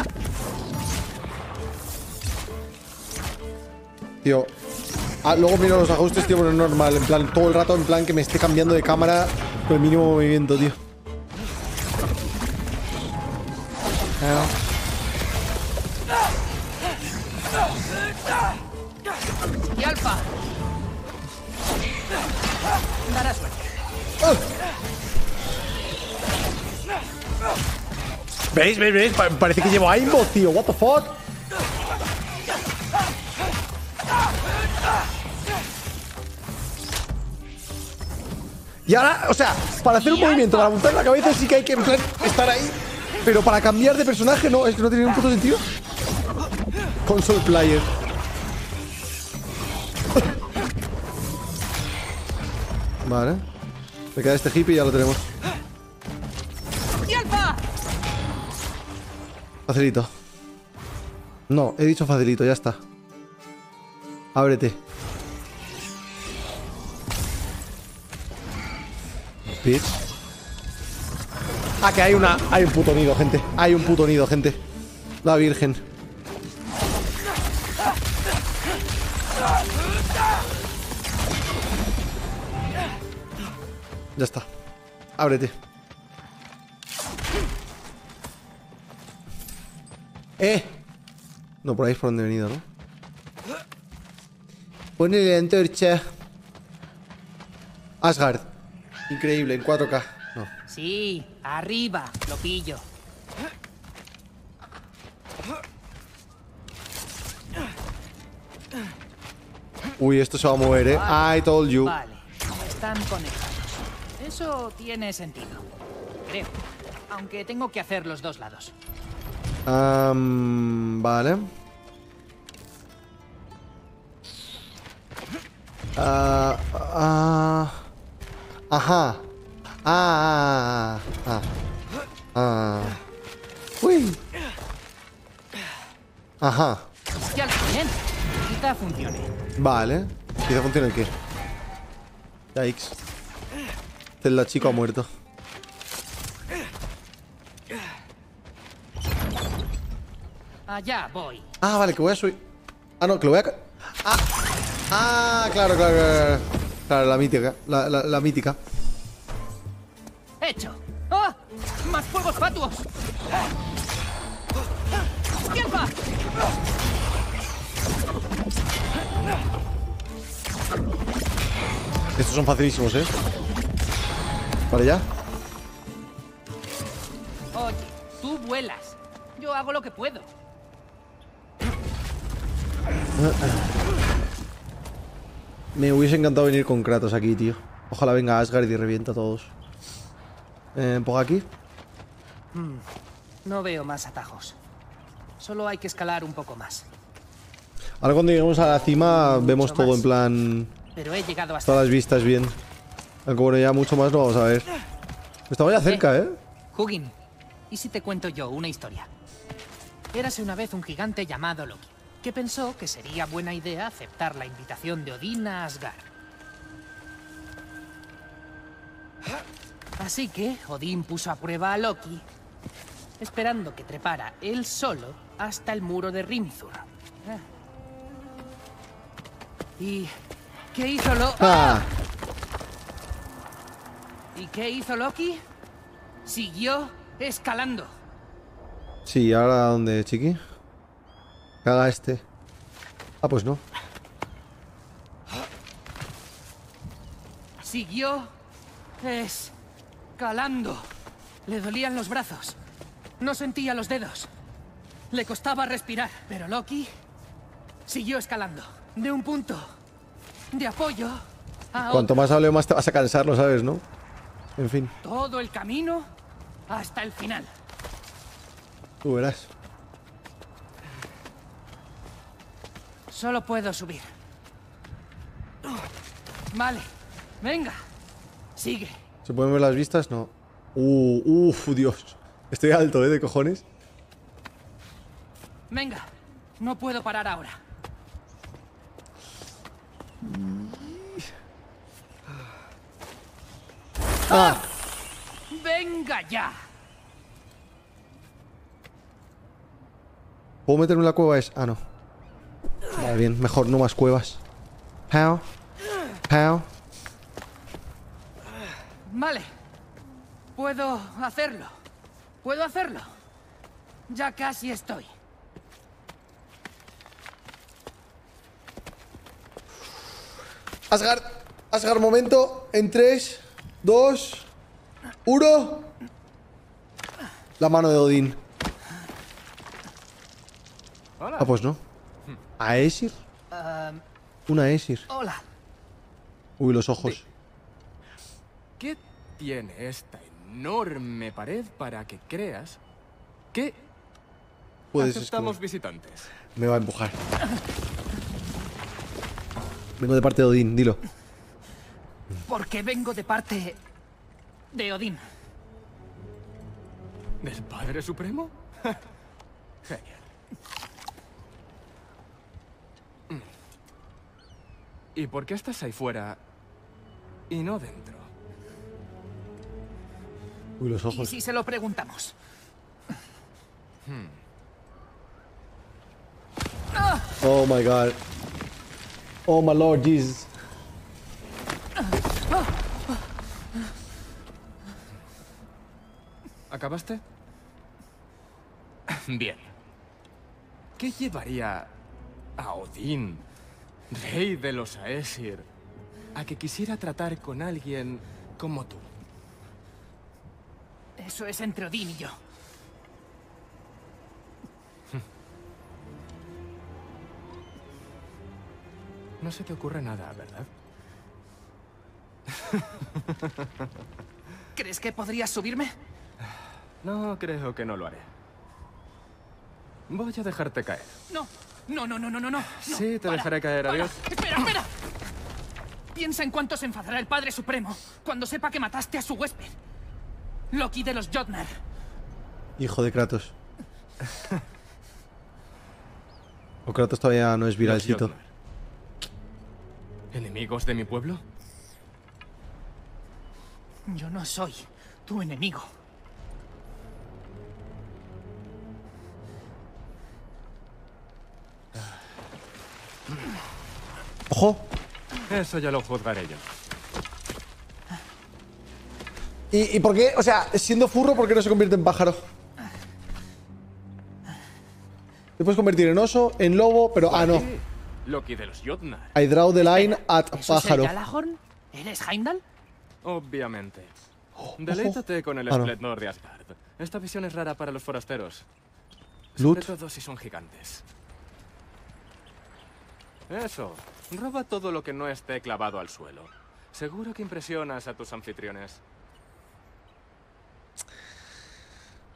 Tío. Ah, luego miro los ajustes, tío, pero es normal. En plan, todo el rato, en plan, que me esté cambiando de cámara con el mínimo movimiento, tío. Ah. Y Alfa. Dará suerte. ¡Oh! ¿Veis? ¿Veis? ¿Veis? Pa parece que llevo aimbot, tío. What the fuck? Y ahora, o sea, para hacer un movimiento, para montar la cabeza sí que hay que, en plan, estar ahí. Pero para cambiar de personaje, no, es que no tiene ningún puto sentido. Console player. Vale. Me queda este hippie y ya lo tenemos. Facilito. No, he dicho facilito, ya está. Ábrete. Bitch. Ah, que hay una... Hay un puto nido, gente. Hay un puto nido, gente. La virgen. Ya está. Ábrete. ¡Eh! No, por ahí es por donde he venido, ¿no? Ponle la antorcha. Asgard. Increíble, en cuatro K. No. Sí, arriba, lo pillo. Uy, esto se va a mover, ¿eh? I told you. Vale, están conectados. Eso tiene sentido. Creo. Aunque tengo que hacer los dos lados. Um, vale. Uh, uh, ajá. Ah, ah, ah. Uy. Ajá. Ya lo bien. Quizá funcione. Vale. Quizá funcione el qué. Yikes. La chica ha muerto. Allá voy. Ah, vale, que voy a subir. Ah, no, que lo voy a... Ah, ah claro, claro, claro. Claro, la mítica. La, la, la mítica. ¡Hecho! ¡Ah! ¡Más fuegos fatuos! ¡Tiempa! Estos son facilísimos, ¿eh? Vale, ya. Oye, tú vuelas. Yo hago lo que puedo. Me hubiese encantado venir con Kratos aquí, tío. Ojalá venga Asgard y revienta a todos. Eh, por aquí. Hmm, No veo más atajos. Solo hay que escalar un poco más. Ahora cuando lleguemos a la cima Mucho vemos todo más. en plan... Pero he llegado hasta Todas las vistas bien. Aunque bueno, ya mucho más no vamos a ver. Estaba ya cerca, ¿eh? Hugin, ¿y si te cuento yo una historia? Érase una vez un gigante llamado Loki, que pensó que sería buena idea aceptar la invitación de Odín a Asgard. Así que Odín puso a prueba a Loki, esperando que trepara él solo hasta el muro de Rimthur. ¿Y qué hizo Loki? Ah. ¿Y qué hizo Loki? Siguió escalando. Sí, ¿ahora dónde, chiqui? Caga este. Ah, pues no. Siguió escalando. Le dolían los brazos. No sentía los dedos. Le costaba respirar. Pero Loki siguió escalando. De un punto de apoyo a Cuanto más hable, más te vas a cansar, lo sabes, ¿no? En fin, todo el camino hasta el final. tú verás. Solo puedo subir. Vale, venga. Sigue. ¿Se pueden ver las vistas? No. Uh, uf, Dios. Estoy alto, ¿eh? De cojones. Venga. No puedo parar ahora. Ah. Venga ya. ¿Puedo meterme en la cueva? Es... Ah, no. Vale, bien. Mejor, no más cuevas. How? How? Vale. Puedo hacerlo. Puedo hacerlo. Ya casi estoy. Asgard. Asgard, momento. En tres, dos, uno. La mano de Odín. Hola. Ah, pues no. ¿Aesir? Um, Una Aesir. hola. Uy, los ojos. ¿Qué tiene esta enorme pared para que creas que Puedes aceptamos escoger. visitantes? Me va a empujar. Vengo de parte de Odín, dilo. Porque vengo de parte de Odín. ¿Del Padre Supremo? Genial. ¿Y por qué estás ahí fuera y no dentro? Uy, los ¿Y ojos. si se lo preguntamos? Hmm. Oh my god. Oh my lord Jesus. ¿Acabaste? Bien. ¿Qué llevaría a Odín, rey de los Aesir, a que quisiera tratar con alguien como tú? Eso es entre Odín y yo. No se te ocurre nada, ¿verdad? ¿Crees que podrías subirme? No, creo que no lo haré. Voy a dejarte caer. No, no, no, no, no, no, no. Sí, te para, dejaré caer, para. adiós. Espera, espera. Piensa en cuánto se enfadará el Padre Supremo cuando sepa que mataste a su huésped. Loki de los Jotnar. Hijo de Kratos. O Kratos todavía no es viralcito. Los Jotnar. ¿Enemigos de mi pueblo? Yo no soy tu enemigo. ¡Ojo! Eso ya lo juzgaré yo. ¿Y, ¿Y por qué? O sea, siendo furro, ¿por qué no se convierte en pájaro? Te puedes convertir en oso, en lobo, pero... Ah, no. Loki de los Jotnar. I draw the line at ¿Eso es el pájaro. Galahorn? ¿Eres Heimdall? Obviamente. Deleítate con el Ah, no. esplendor de Asgard. Esta visión es rara para los forasteros. Loot. Sobre todo si son gigantes. Eso. Roba todo lo que no esté clavado al suelo. Seguro que impresionas a tus anfitriones.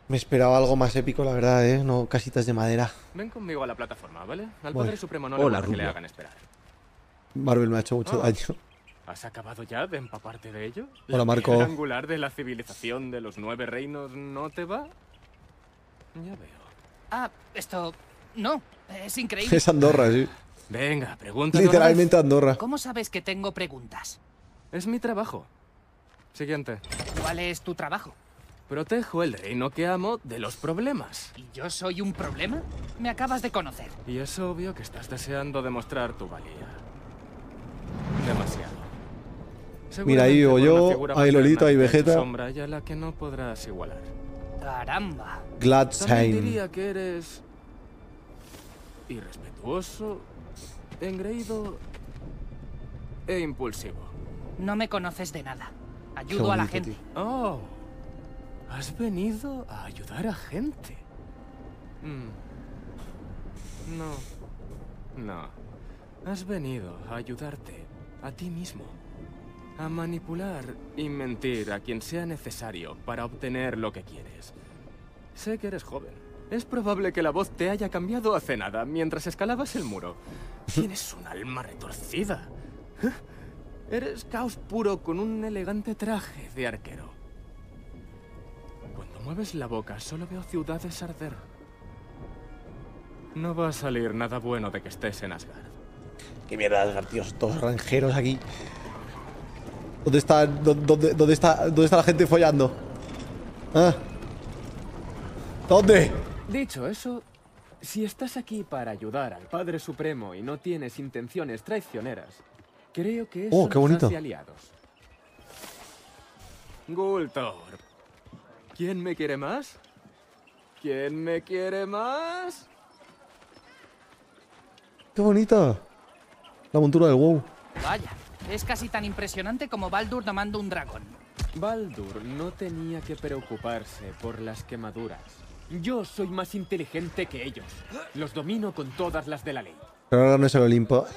Me esperaba algo más épico, la verdad, ¿eh? No casitas de madera. Ven conmigo a la plataforma, ¿vale? Al Vale. Padre Supremo no le Hola, gusta que le Rubio. hagan esperar. Marvel me ha hecho mucho Oh. daño. ¿Has acabado ya de empaparte de ello? Hola, ¿La Marco. piedra angular de la civilización de los nueve reinos no te va? Ya veo. Ah, esto... No, es increíble. Es Andorra, sí. Venga, pregunta. Literalmente Andorra. ¿Cómo sabes que tengo preguntas? Es mi trabajo. Siguiente. ¿Cuál es tu trabajo? Protejo el reino que amo de los problemas. ¿Y yo soy un problema? Me acabas de conocer. Y es obvio que estás deseando demostrar tu valía. Demasiado. Mira, ahí vivo Seguramente por yo, una figura ahí Lolito, materna ahí que te ha hecho Vegeta. sombra y a la que no podrás igualar. Caramba. También Gladstein. diría que eres irrespetuoso, engreído e impulsivo. No me conoces de nada. Qué Ayudo a la bonito, gente. tío. Oh, has venido a ayudar a gente. Mm. No, no. Has venido a ayudarte a ti mismo. A manipular y mentir a quien sea necesario para obtener lo que quieres. Sé que eres joven. Es probable que la voz te haya cambiado hace nada mientras escalabas el muro. Tienes un alma retorcida. Eres caos puro con un elegante traje de arquero. Cuando mueves la boca solo veo ciudades arder. No va a salir nada bueno de que estés en Asgard. Qué mierda, Asgard, tío. Todos ranjeros aquí. ¿Dónde está, dó- dónde, dónde está, dónde está la gente follando? ¿Ah? ¿Dónde? Dicho eso, si estás aquí para ayudar al Padre Supremo y no tienes intenciones traicioneras, creo que eso Oh, qué nos bonito. hace aliados. Gultor. ¿Quién me quiere más? ¿Quién me quiere más? Qué bonita. La montura del WoW. Vaya, es casi tan impresionante como Baldur domando un dragón. Baldur no tenía que preocuparse por las quemaduras. Yo soy más inteligente que ellos. Los domino con todas las de la ley. Pero ahora no es el Olimpo.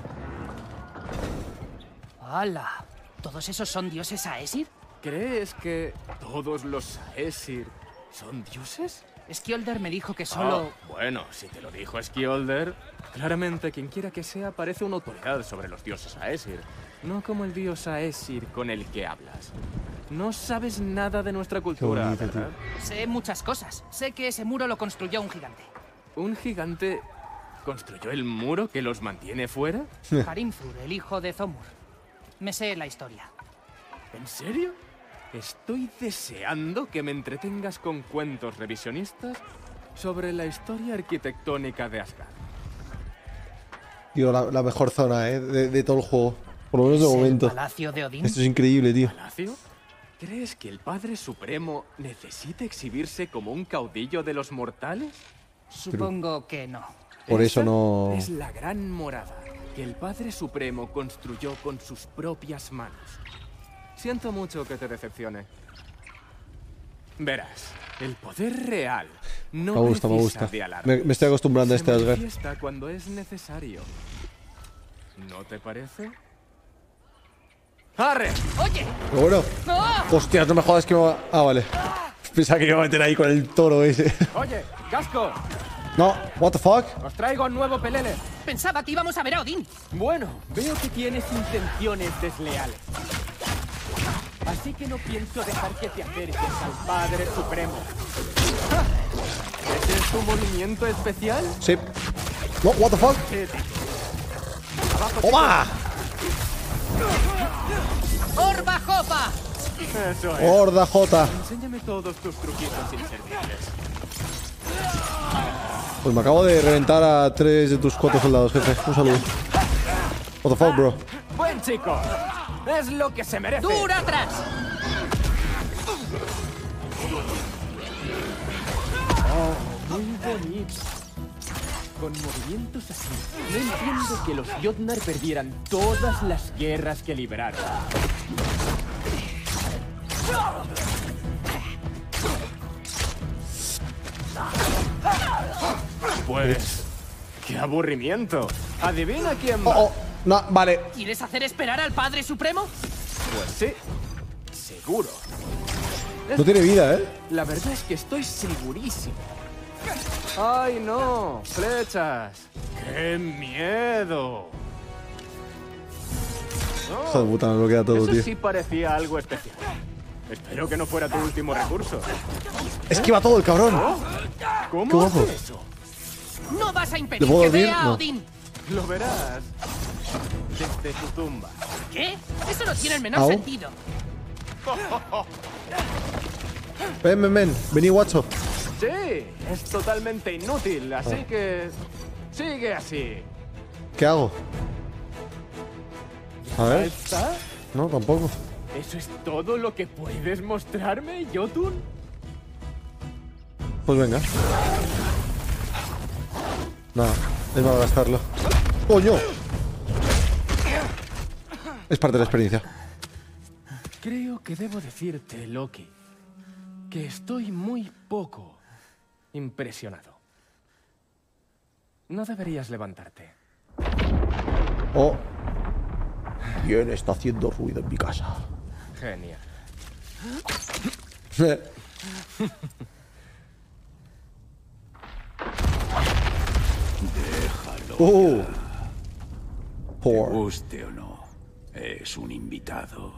¡Hala! ¿Todos esos son dioses Aesir? ¿Crees que todos los Aesir son dioses? Skjolder me dijo que solo... Ah, bueno, si te lo dijo Skjolder, claramente quien quiera que sea parece una autoridad sobre los dioses Aesir, no como el dios Aesir con el que hablas. No sabes nada de nuestra cultura, bonito, ¿verdad? Sé muchas cosas. Sé que ese muro lo construyó un gigante. ¿Un gigante construyó el muro que los mantiene fuera? Harimfur, el hijo de Zomur. Me sé la historia. ¿En serio? Estoy deseando que me entretengas con cuentos revisionistas sobre la historia arquitectónica de Asgard. Tío, la, la mejor zona, ¿eh? De, de todo el juego. Por lo menos de ¿Es el momento. Palacio de Odín? Esto es increíble, tío. ¿Palacio? ¿Crees que el Padre Supremo necesita exhibirse como un caudillo de los mortales? Supongo que no. Por eso Esa no... Es la gran morada que el Padre Supremo construyó con sus propias manos. Siento mucho que te decepcione. Verás, el poder real no Me gusta, me precisa gusta. de alarma. Me, me estoy acostumbrando a Se este Asgard. manifiesta cuando es necesario. ¿No te parece? ¡Arre! ¡Oye! Pero bueno. ¡Ah! Hostias, no me jodas que me va... Ah, vale. Pensaba que me iba a meter ahí con el toro ese. Oye, casco, No, what the fuck. os traigo un nuevo pelele. Pensaba que íbamos a ver a Odín. Bueno, veo que tienes intenciones desleales. Así que no pienso dejar que te acerques al Padre Supremo. ¡Ja! ¿Ese es tu movimiento especial? Sí. No, what the fuck. Sí, sí. Abajo, ¡Toma! ¡Orba Jopa! chicos. Eso es. Horda J. Enséñame todos tus truquitos inservibles. Pues me acabo de reventar a tres de tus cuatro soldados, jefe. Un saludo. What the fuck, bro. Buen chico. Es lo que se merece. ¡Dura atrás! Oh, muy bonito. Con movimientos así, no entiendo que los Jotnar perdieran todas las guerras que libraron. Pues... ¡qué aburrimiento! Adivina quién va. Oh, oh. No, vale. ¿Quieres hacer esperar al Padre Supremo? Pues sí, seguro. No tiene vida, ¿eh? La verdad es que estoy segurísimo. ¡Ay, no! ¡Flechas! ¡Qué miedo! No, Hijo de puta, me bloquea todo, eso tío. sí parecía algo especial. Espero que no fuera tu último recurso. Esquiva todo el cabrón. ¿Oh? ¿Cómo Qué guapo. hace eso? No vas a ¿Le impedir puedo que dormir? vea a No. Odín. Lo verás desde tu tumba. ¿Qué? Eso no tiene el menor Au. sentido. Ven, ven, ven. Vení, guacho. Sí, es totalmente inútil, así Ah. que sigue así. ¿Qué hago? A ¿Ya ver. está? No, tampoco. ¿Eso es todo lo que puedes mostrarme, Jotun? Pues venga. Nada, es para gastarlo. ¡Coño! Es parte de la experiencia. Creo que debo decirte, Loki, que estoy muy poco impresionado. No deberías levantarte. Oh. ¿Quién está haciendo ruido en mi casa? Genial. Déjalo. Oh. ya. Por. Te guste o no, es un invitado.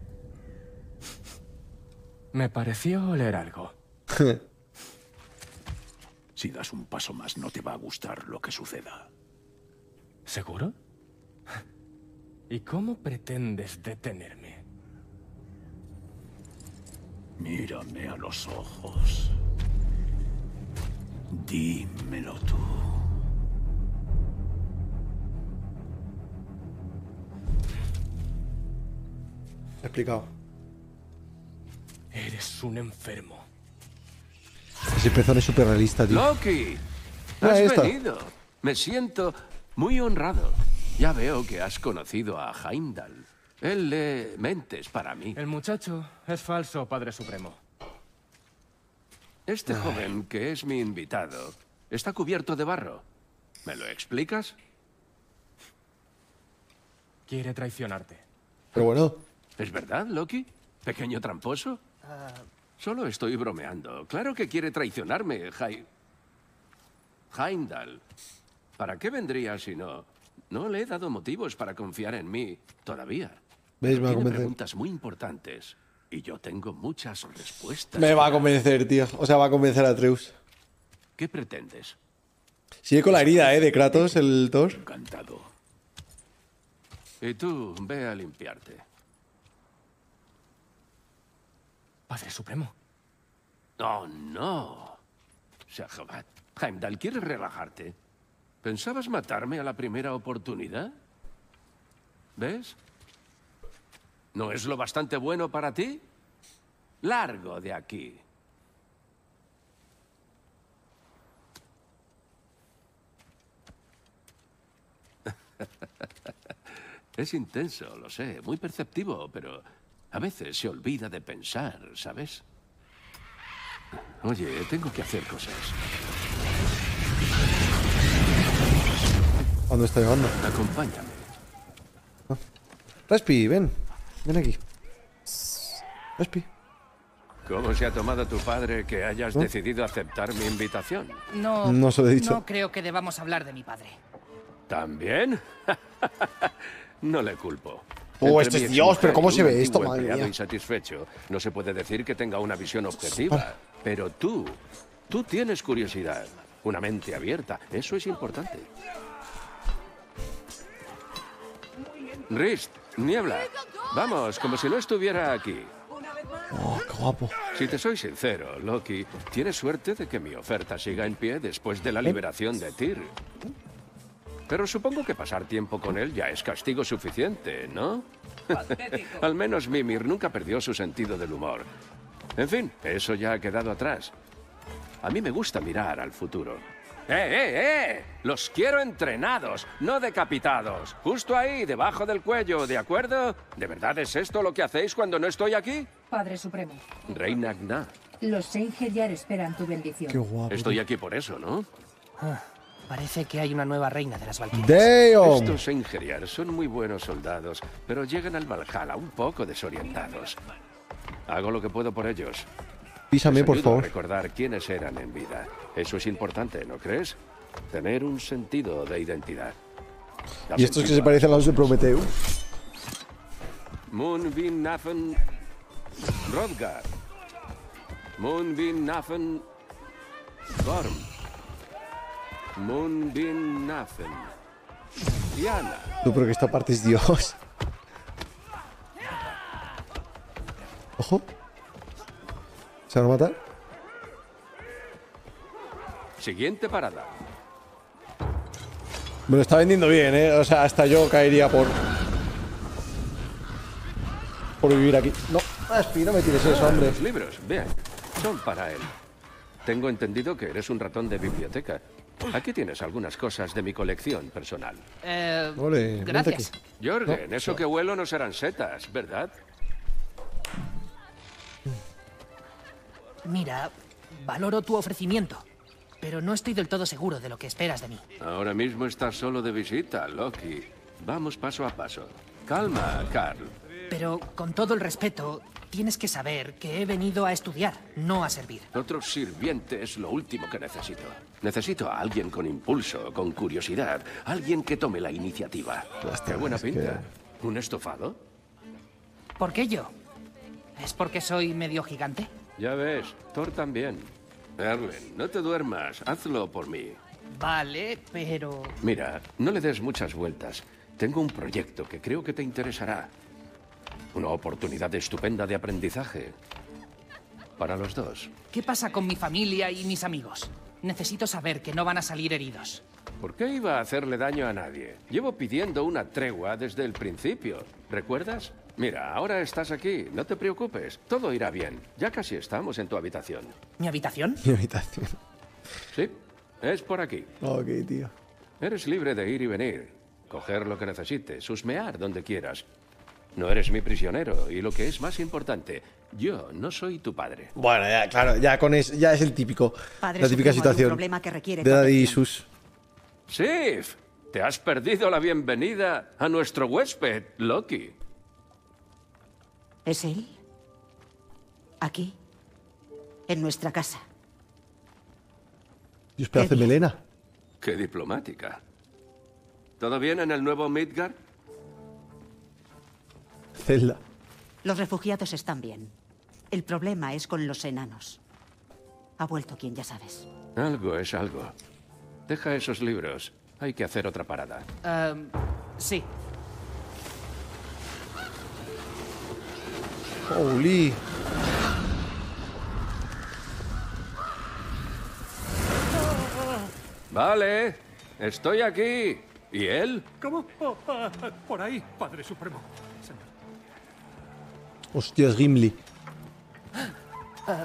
Me pareció oler algo. Si das un paso más, no te va a gustar lo que suceda. ¿Seguro? ¿Y cómo pretendes detenerme? Mírame a los ojos. Dímelo tú. He explicado. Eres un enfermo. Ese pezón es súper realista, tío. Loki, Mira has esta. venido. Me siento muy honrado. Ya veo que has conocido a Heimdall. Él lee mentes para mí. El muchacho es falso, Padre Supremo. Este joven, que es mi invitado, está cubierto de barro. ¿Me lo explicas? Quiere traicionarte. Pero bueno. ¿Es verdad, Loki? ¿Pequeño tramposo? Solo estoy bromeando. Claro que quiere traicionarme, Hai... Heimdall. ¿Para qué vendría si no? No le he dado motivos para confiar en mí todavía. ¿Ves? Me va a Tiene convencer. preguntas muy importantes y yo tengo muchas respuestas. Me va a convencer, tío. O sea, va a convencer a Atreus. ¿Qué pretendes? Sigue con la herida, ¿eh? De Kratos, el Thor. Encantado. Y tú, ve a limpiarte. Padre Supremo. Oh, no. Shahabat. Heimdall, ¿quieres relajarte? ¿Pensabas matarme a la primera oportunidad? ¿Ves? ¿No es lo bastante bueno para ti? Largo de aquí. Es intenso, lo sé, muy perceptivo, pero a veces se olvida de pensar, ¿sabes? Oye, tengo que hacer cosas. ¿A dónde está llegando? Acompáñame. Respi, ven. Ven aquí. Respi. ¿Cómo se ha tomado tu padre que hayas ¿Eh? decidido aceptar mi invitación? No, No se lo he dicho. no creo que debamos hablar de mi padre. ¿También? No le culpo. Oh, Entre este mi es Dios, exmujer pero ¿cómo y se un ve esto, antiguo madre empleado mía? insatisfecho, no se puede decir que tenga una visión objetiva. Pero tú, tú tienes curiosidad, una mente abierta. Eso es importante. Rist, niebla. Vamos, como si no estuviera aquí. Oh, qué guapo. Si te soy sincero, Loki, tienes suerte de que mi oferta siga en pie después de la liberación de Tyr. Pero supongo que pasar tiempo con él ya es castigo suficiente, ¿no? Al menos Mimir nunca perdió su sentido del humor. En fin, eso ya ha quedado atrás. A mí me gusta mirar al futuro. ¡Eh, eh, eh! Los quiero entrenados, no decapitados. Justo ahí, debajo del cuello, ¿de acuerdo? ¿De verdad es esto lo que hacéis cuando no estoy aquí? Padre Supremo, Reina Gna. los Seinheiar esperan tu bendición. Qué guapo. Estoy aquí por eso, ¿no? Ah, parece que hay una nueva reina de las Valquirias. Damn. Estos Seinheiar son muy buenos soldados, pero llegan al Valhalla un poco desorientados. Hago lo que puedo por ellos. Písame, Les por ayudo a favor. recordar quiénes eran en vida. Eso es importante, ¿no crees? Tener un sentido de identidad. Y estos que se parecen a los de Prometeo. Moonbeam Nafen Rodgar. Moonbeam Nafen Gorm. Moonbeam Nafen Diana. Yo creo que esta parte es Dios. Ojo. ¿Se van a matar? Siguiente parada. Me lo está vendiendo bien, ¿eh? O sea, hasta yo caería por... Por vivir aquí. No, Aspi, no me tires eso, hombre. Los libros, bien, son para él. Tengo entendido que eres un ratón de biblioteca. Aquí tienes algunas cosas de mi colección personal. Eh, Ole, gracias. Jorgen, No, eso no. que huelo no serán setas, ¿verdad? Mira, valoro tu ofrecimiento, pero no estoy del todo seguro de lo que esperas de mí. Ahora mismo estás solo de visita, Loki. Vamos paso a paso. Calma, Carl. Pero con todo el respeto, tienes que saber que he venido a estudiar, no a servir. Otro sirviente es lo último que necesito. Necesito a alguien con impulso, con curiosidad, alguien que tome la iniciativa. Qué buena es pinta. ¿Un estofado? ¿Por qué yo? ¿Es porque soy medio gigante? Ya ves, Thor también. Erlen, no te duermas, hazlo por mí. Vale, pero... Mira, no le des muchas vueltas. Tengo un proyecto que creo que te interesará. Una oportunidad estupenda de aprendizaje. Para los dos. ¿Qué pasa con mi familia y mis amigos? Necesito saber que no van a salir heridos. ¿Por qué iba a hacerle daño a nadie? Llevo pidiendo una tregua desde el principio. ¿Recuerdas? Mira, ahora estás aquí. No te preocupes. Todo irá bien. Ya casi estamos en tu habitación. ¿Mi habitación? Mi habitación. Sí, es por aquí. Ok, tío. Eres libre de ir y venir. Coger lo que necesites. Husmear donde quieras. No eres mi prisionero. Y lo que es más importante, yo no soy tu padre. Bueno, ya, claro, ya con eso, ya es el típico. Padre la típica Supremo, hay un situación problema que requiere de Daddy protección. Isus. Sif, te has perdido la bienvenida a nuestro huésped, Loki. ¿Es él? ¿Aquí? En nuestra casa. Dios, pedazo de melena. Qué diplomática. ¿Todo bien en el nuevo Midgard? Zelda. Los refugiados están bien. El problema es con los enanos. Ha vuelto quien ya sabes. Algo es algo. Deja esos libros. Hay que hacer otra parada. Em, sí. Holy. Vale, estoy aquí. ¿Y él? ¿Cómo? Oh, ah, ah, por ahí, Padre Supremo. Señor. Hostias, Gimli. Eh,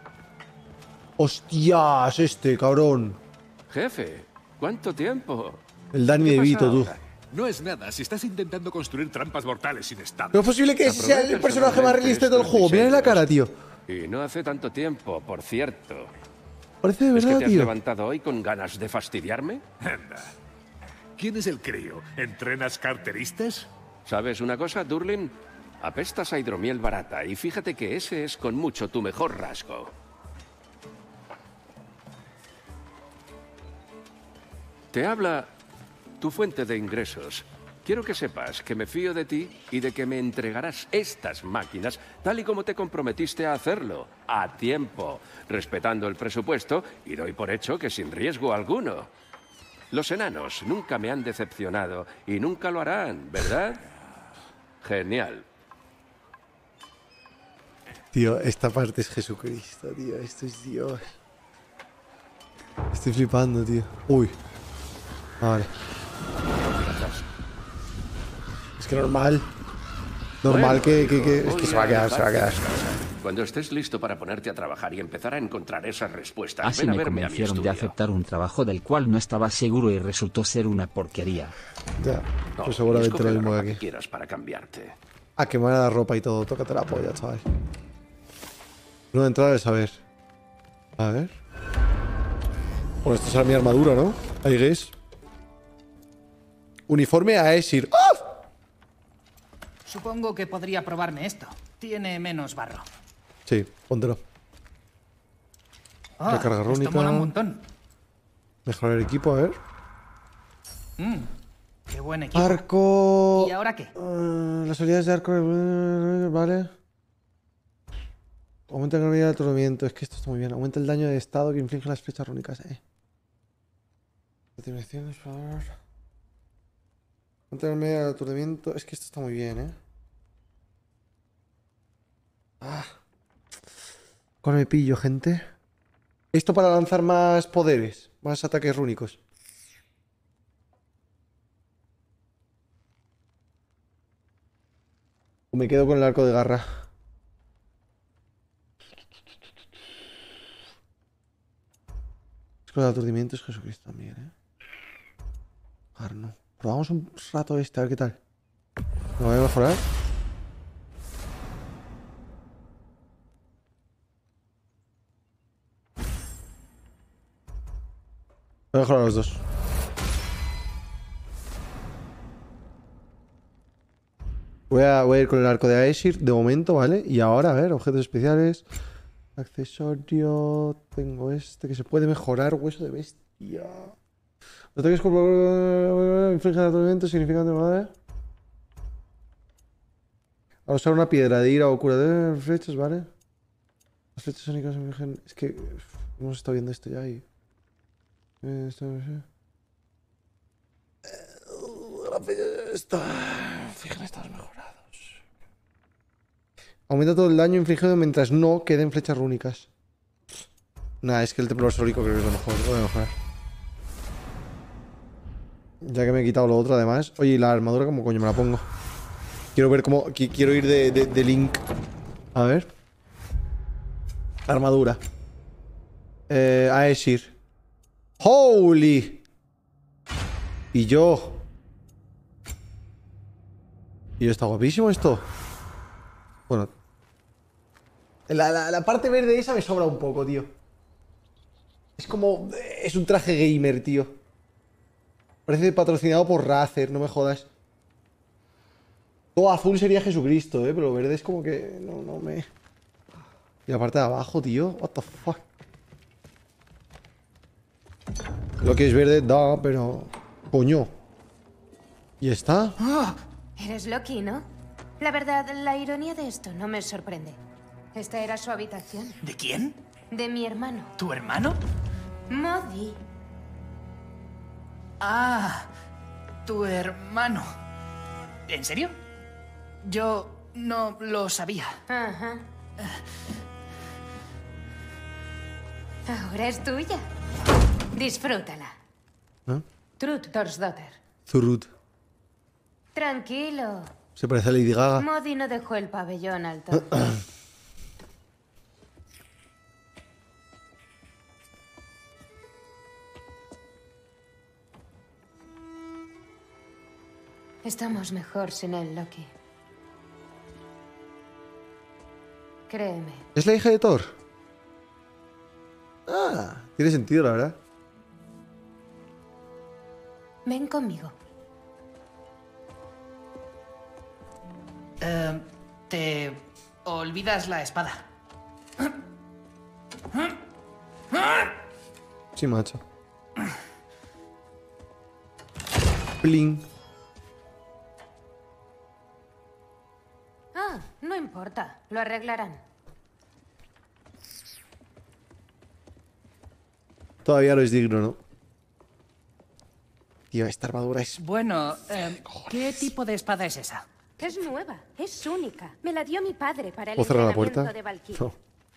Hostias, este, cabrón. Jefe, ¿cuánto tiempo? El Danny ¿Qué de pasa Vito, tú. ahora? No es nada si estás intentando construir trampas mortales sin estar. ¿Cómo es posible que ese sea el Aprovecha personaje más solamente realista de todo el estos juego? Mira la diseños. cara, tío. Y no hace tanto tiempo, por cierto. Parece de ¿Es que verdad, te has tío. levantado hoy con ganas de fastidiarme? Anda. ¿Quién es el crío? ¿Entrenas carteristas? ¿Sabes una cosa, Durlin? Apestas a hidromiel barata y fíjate que ese es con mucho tu mejor rasgo. Te habla tu fuente de ingresos. Quiero que sepas que me fío de ti y de que me entregarás estas máquinas tal y como te comprometiste a hacerlo, a tiempo, respetando el presupuesto y doy por hecho que sin riesgo alguno. Los enanos nunca me han decepcionado y nunca lo harán, ¿verdad? Genial. Tío, esta parte es Jesucristo, tío. Esto es Dios. Estoy flipando, tío. Uy. Vale. Es que normal. Normal Bueno, que, que, que- Es voy que se va a quedar, se va a quedar. Cuando estés listo para ponerte a trabajar y empezar a encontrar esas respuestas, Así ven a me verme a mi convencieron de estudio. aceptar un trabajo del cual no estaba seguro y resultó ser una porquería. Ya. No, Pues y seguramente escoge lo la mismo ropa que que aquí. quieras para cambiarte. Ah, que me van a dar ropa y todo. Tócate la polla, chaval. No entrar es saber. A ver. Bueno, esta será mi armadura, ¿no? Ahí guess. Uniforme a Aesir. ¡Ah! Supongo que podría probarme esto. Tiene menos barro. Sí, póntelo. Ah, Recarga esto rúnica. mola un montón. Mejorar el equipo, a ver. Mm, qué buen equipo. Arco. ¿Y ahora qué? Uh, las habilidades de arco. Vale. Aumenta la habilidad de aturdimiento. Es que esto está muy bien. Aumenta el daño de estado que inflige las flechas rúnicas. Eh. Determinaciones, por favor. Aumenta la habilidad de aturdimiento. Es que esto está muy bien, eh. Ah. ¿Cuál me pillo, gente? Esto para lanzar más poderes. Más ataques rúnicos. O me quedo con el arco de garra. Es con el aturdimiento es Jesucristo también, ¿eh? Arno. Probamos un rato este, a ver qué tal. ¿Me voy a mejorar? Voy a mejorar los dos. Voy a, voy a ir con el arco de Aesir de momento, ¿vale? Y ahora, a ver, objetos especiales. Accesorio. Tengo este que se puede mejorar. Hueso de bestia. Los ataques con infligen aturdimiento significante, ¿vale? Al usar una piedra de ira o cura de flechas, ¿vale? Las flechas sónicas infligen. Es que uf, hemos estado viendo esto ya y. Eh, esto no sé. Está. Fijan, estamos mejorados. Aumenta todo el daño infligido mientras no queden flechas rúnicas. Nah, es que el templo apostólico creo que es lo mejor. Lo voy a mejorar. Ya que me he quitado lo otro, además. Oye, ¿y la armadura cómo coño me la pongo? Quiero ver cómo. Quiero ir de, de, de Link. A ver. Armadura. Eh, Aesir. ¡Holy! Y yo. Y está guapísimo esto. Bueno. La, la, la parte verde esa me sobra un poco, tío. Es como... Es un traje gamer, tío. Parece patrocinado por Razer, no me jodas. Todo azul sería Jesucristo, eh. Pero lo verde es como que... No, no me... Y la parte de abajo, tío. What the fuck. Lo que es verde da, pero... Coño. ¿Y está? Oh, eres Loki, ¿no? La verdad, la ironía de esto no me sorprende. Esta era su habitación. ¿De quién? De mi hermano. ¿Tu hermano? Modi. Ah, tu hermano. ¿En serio? Yo no lo sabía. Ajá. Ahora es tuya. Disfrútala. ¿Eh? Trud Thorsdotter. Zurut. Tranquilo. Se parece a Lady Gaga. Modi no dejó el pabellón alto. Estamos mejor sin él, Loki. Créeme. ¿Es la hija de Thor? Ah, tiene sentido, la verdad. Ven conmigo. Eh, te olvidas la espada. Sí, macho. Bling. Ah, no importa. Lo arreglarán. Todavía no es digno, ¿no? Tío, esta armadura es... Bueno, eh, ¿qué tipo de espada es esa? Es nueva, es única. Me la dio mi padre para el ¿Puedo cerrar la entrenamiento puerta? de Valkyrie. No.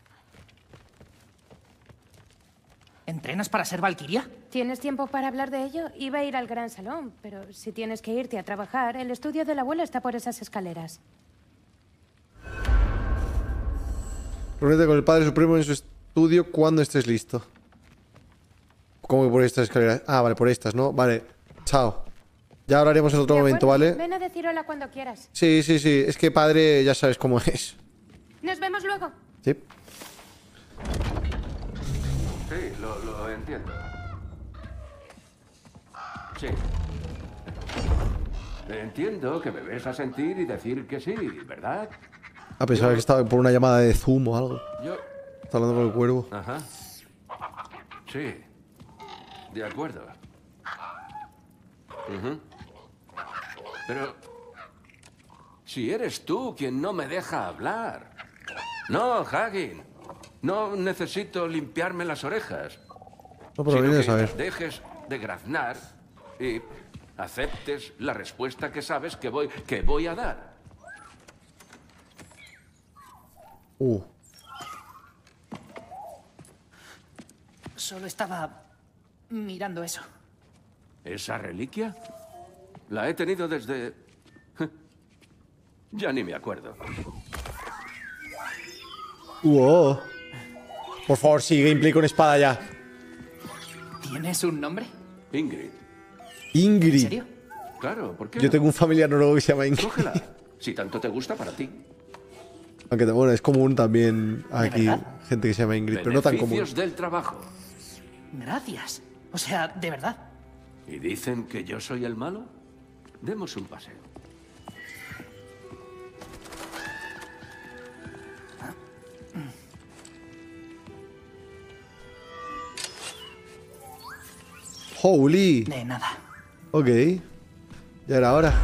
¿Entrenas para ser Valkyria? ¿Tienes tiempo para hablar de ello? Iba a ir al gran salón, pero si tienes que irte a trabajar, el estudio del abuelo está por esas escaleras. Reúnete con el Padre Supremo en su estudio cuando estés listo. ¿Cómo que por estas escaleras? Ah, vale, por estas, ¿no? Vale, chao. Ya hablaremos en otro De momento, acuerdo, ¿vale? Ven a decir hola cuando quieras. Sí, sí, sí. Es que padre ya sabes cómo es. Nos vemos luego. Sí. Sí, lo, lo entiendo. Sí. Entiendo que me ves a sentir y decir que sí, ¿verdad? Ah, pensaba que estaba por una llamada de Zoom o algo. Yo... Está hablando con el cuervo. Ajá. Sí. De acuerdo. Ujú. Pero... si eres tú quien no me deja hablar. No, Haggin. No necesito limpiarme las orejas. No, pero vienes a ver. Dejes de graznar y aceptes la respuesta que sabes que voy, que voy a dar. Uh. Solo estaba mirando eso. ¿Esa reliquia? La he tenido desde... ya ni me acuerdo. Wow. Por favor, sí, gameplay con espada ya. ¿Tienes un nombre? Ingrid. Ingrid. ¿En serio? Claro, ¿por qué? Yo tengo un familiar noruego que se llama Ingrid. Cógela. Si tanto te gusta para ti. Aunque bueno, es común también aquí gente que se llama Ingrid, pero no tan común. Beneficios del trabajo. Gracias. O sea, de verdad. ¿Y dicen que yo soy el malo? Demos un paseo. Holy. De nada. Ok. Ya era hora.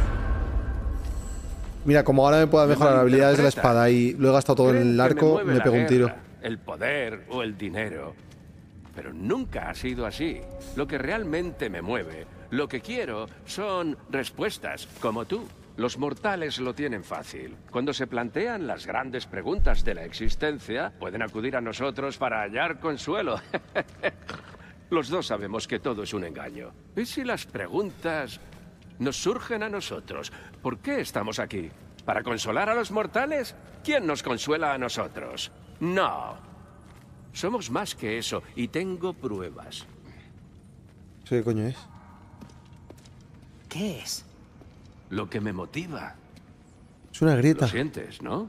Mira, como ahora me puedo mejorar las habilidades de la espada y lo he gastado todo en el arco, me pego un tiro. El poder o el dinero. Pero nunca ha sido así. Lo que realmente me mueve, lo que quiero, son respuestas, como tú. Los mortales lo tienen fácil. Cuando se plantean las grandes preguntas de la existencia, pueden acudir a nosotros para hallar consuelo. Los dos sabemos que todo es un engaño. ¿Y si las preguntas nos surgen a nosotros? ¿Por qué estamos aquí? ¿Para consolar a los mortales? ¿Quién nos consuela a nosotros? No. Somos más que eso, y tengo pruebas. ¿Qué coño es? ¿Qué es? Lo que me motiva. Es una grieta. Lo sientes, ¿no?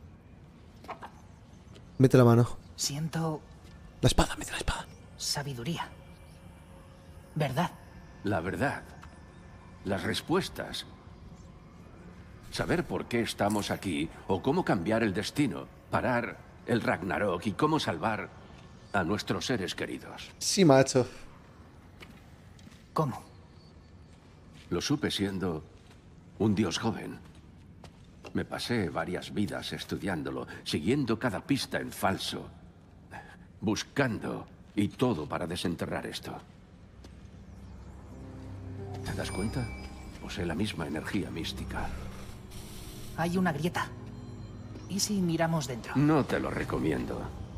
Mete la mano. Siento... La espada, mete la espada. Sabiduría. ¿Verdad? La verdad. Las respuestas. Saber por qué estamos aquí o cómo cambiar el destino. Parar el Ragnarok y cómo salvar a nuestros seres queridos. Sí, macho. ¿Cómo? Lo supe siendo un dios joven. Me pasé varias vidas estudiándolo, siguiendo cada pista en falso, buscando y todo para desenterrar esto. ¿Te das cuenta? Posee la misma energía mística. Hay una grieta. ¿Y si miramos dentro? No te lo recomiendo.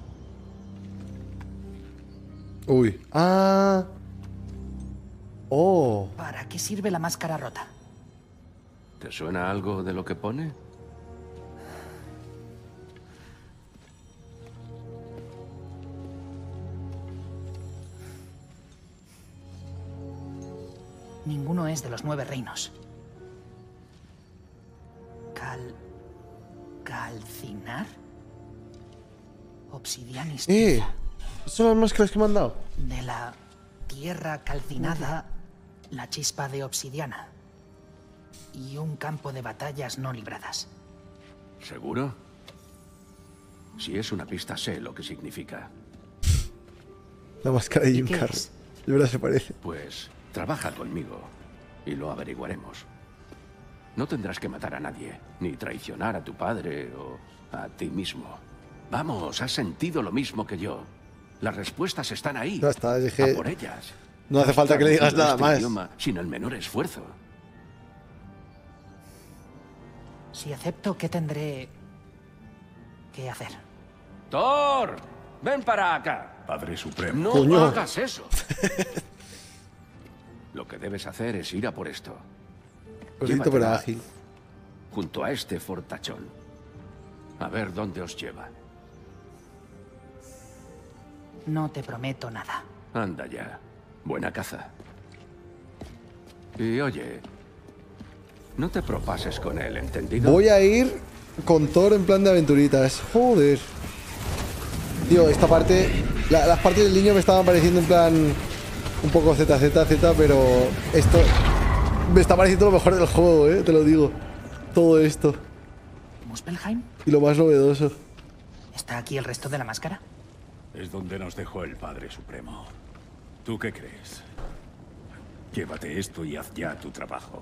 Uy. Ah. Oh. ¿Para qué sirve la máscara rota? ¿Te suena algo de lo que pone? Ninguno es de los nueve reinos. Cal... ¿Calcinar? Obsidianis. Eh. Son las máscaras que me han dado. De la tierra calcinada, la chispa de obsidiana. Y un campo de batallas no libradas. ¿Seguro? Si es una pista, sé lo que significa. La máscara de Jim Carrey. De verdad se parece. Pues trabaja conmigo y lo averiguaremos. No tendrás que matar a nadie, ni traicionar a tu padre o a ti mismo. Vamos, has sentido lo mismo que yo. Las respuestas están ahí. Ya está, dije... A por ellas. No hace falta que le digas nada este más. Idioma sin el menor esfuerzo. Si acepto, ¿qué tendré que hacer? ¡Thor! ¡Ven para acá! Padre Supremo. No Coño. hagas eso. Lo que debes hacer es ir a por esto. Cosito pero Llévatela ágil. junto a este fortachón. A ver dónde os lleva. No te prometo nada. Anda ya. Buena caza. Y oye, no te propases con él, ¿entendido? Voy a ir con Thor en plan de aventuritas. Joder. Tío, esta parte... la- las partes del niño me estaban pareciendo en plan... un poco Z, Z, Z, pero... esto... me está pareciendo lo mejor del juego, eh. Te lo digo. Todo esto. Muspelheim? Y lo más novedoso. ¿Está aquí el resto de la máscara? Es donde nos dejó el Padre Supremo. ¿Tú qué crees? Llévate esto y haz ya tu trabajo.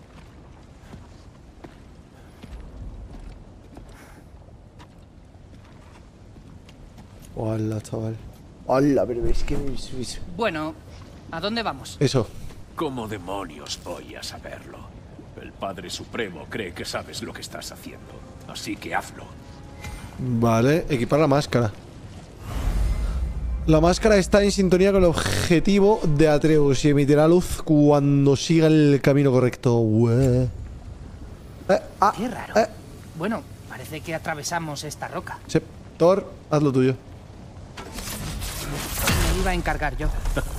Hola, chaval. Hola, pero es que... Bueno, ¿a dónde vamos? Eso. ¿Cómo demonios voy a saberlo? El Padre Supremo cree que sabes lo que estás haciendo. Así que hazlo. Vale, equipar la máscara. La máscara está en sintonía con el objetivo de Atreus y emitirá luz cuando siga el camino correcto. Ué. Eh, ah, Qué raro. eh. Bueno, parece que atravesamos esta roca. Sí. Thor, haz lo tuyo. Me iba a encargar yo.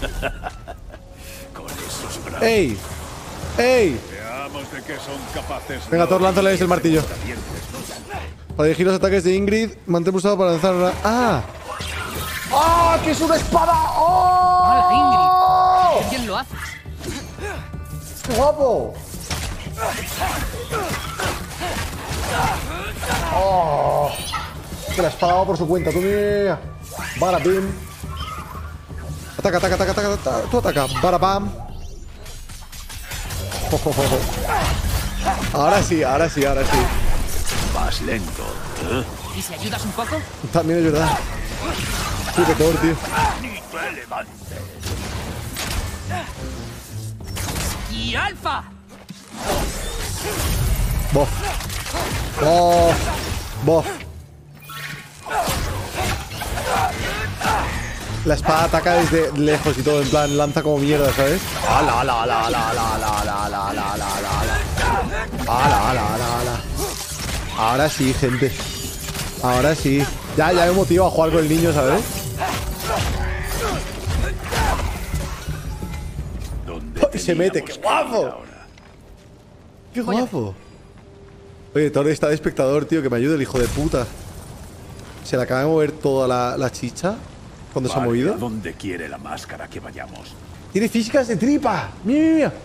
Con esos brazos. ¡Ey! ¡Ey! Veamos de qué son capaces. Venga, Thor, lánzales el martillo. Para dirigir los ataques de Ingrid, mantén pulsado para lanzar una... ¡Ah! ¡Ah! ¡Que es una espada! ¡Oh! ¡Hola, Ingrid! ¿Qué bien lo haces? ¡Qué guapo! ¡Oh! Que la espada va por su cuenta, tú mira. Bara, bim. Ataca, ataca, ataca, ataca, ataca. Tú ataca. Bara, bam. Oh, oh, oh. Ahora sí, ahora sí, ahora sí. Vas lento, ¿eh? ¿Y si ayudas un poco? También es verdad. Sí, que Thor, tío. Ni te levantes. ¡Y Alfa! Bof. Bof. Bof. La espada ataca desde lejos y todo, en plan, lanza como mierda, ¿sabes? ¡Ala, ala, ala, ala, ala, ala, ala, ala, ala, ala, ala! ¡Ala, ala, ala, ala! Ahora sí, gente. Ahora sí. Ya, ya me motiva a jugar con el niño, ¿sabes? ¡Oh, se mete! ¡Qué guapo! ¡Qué guapo! Oye, Thor está de espectador, tío, que me ayude el hijo de puta. Se le acaba de mover toda la, la chicha cuando se ha movido. ¿A dónde quiere la máscara que vayamos? Tiene físicas de tripa. Mira, mira, mira.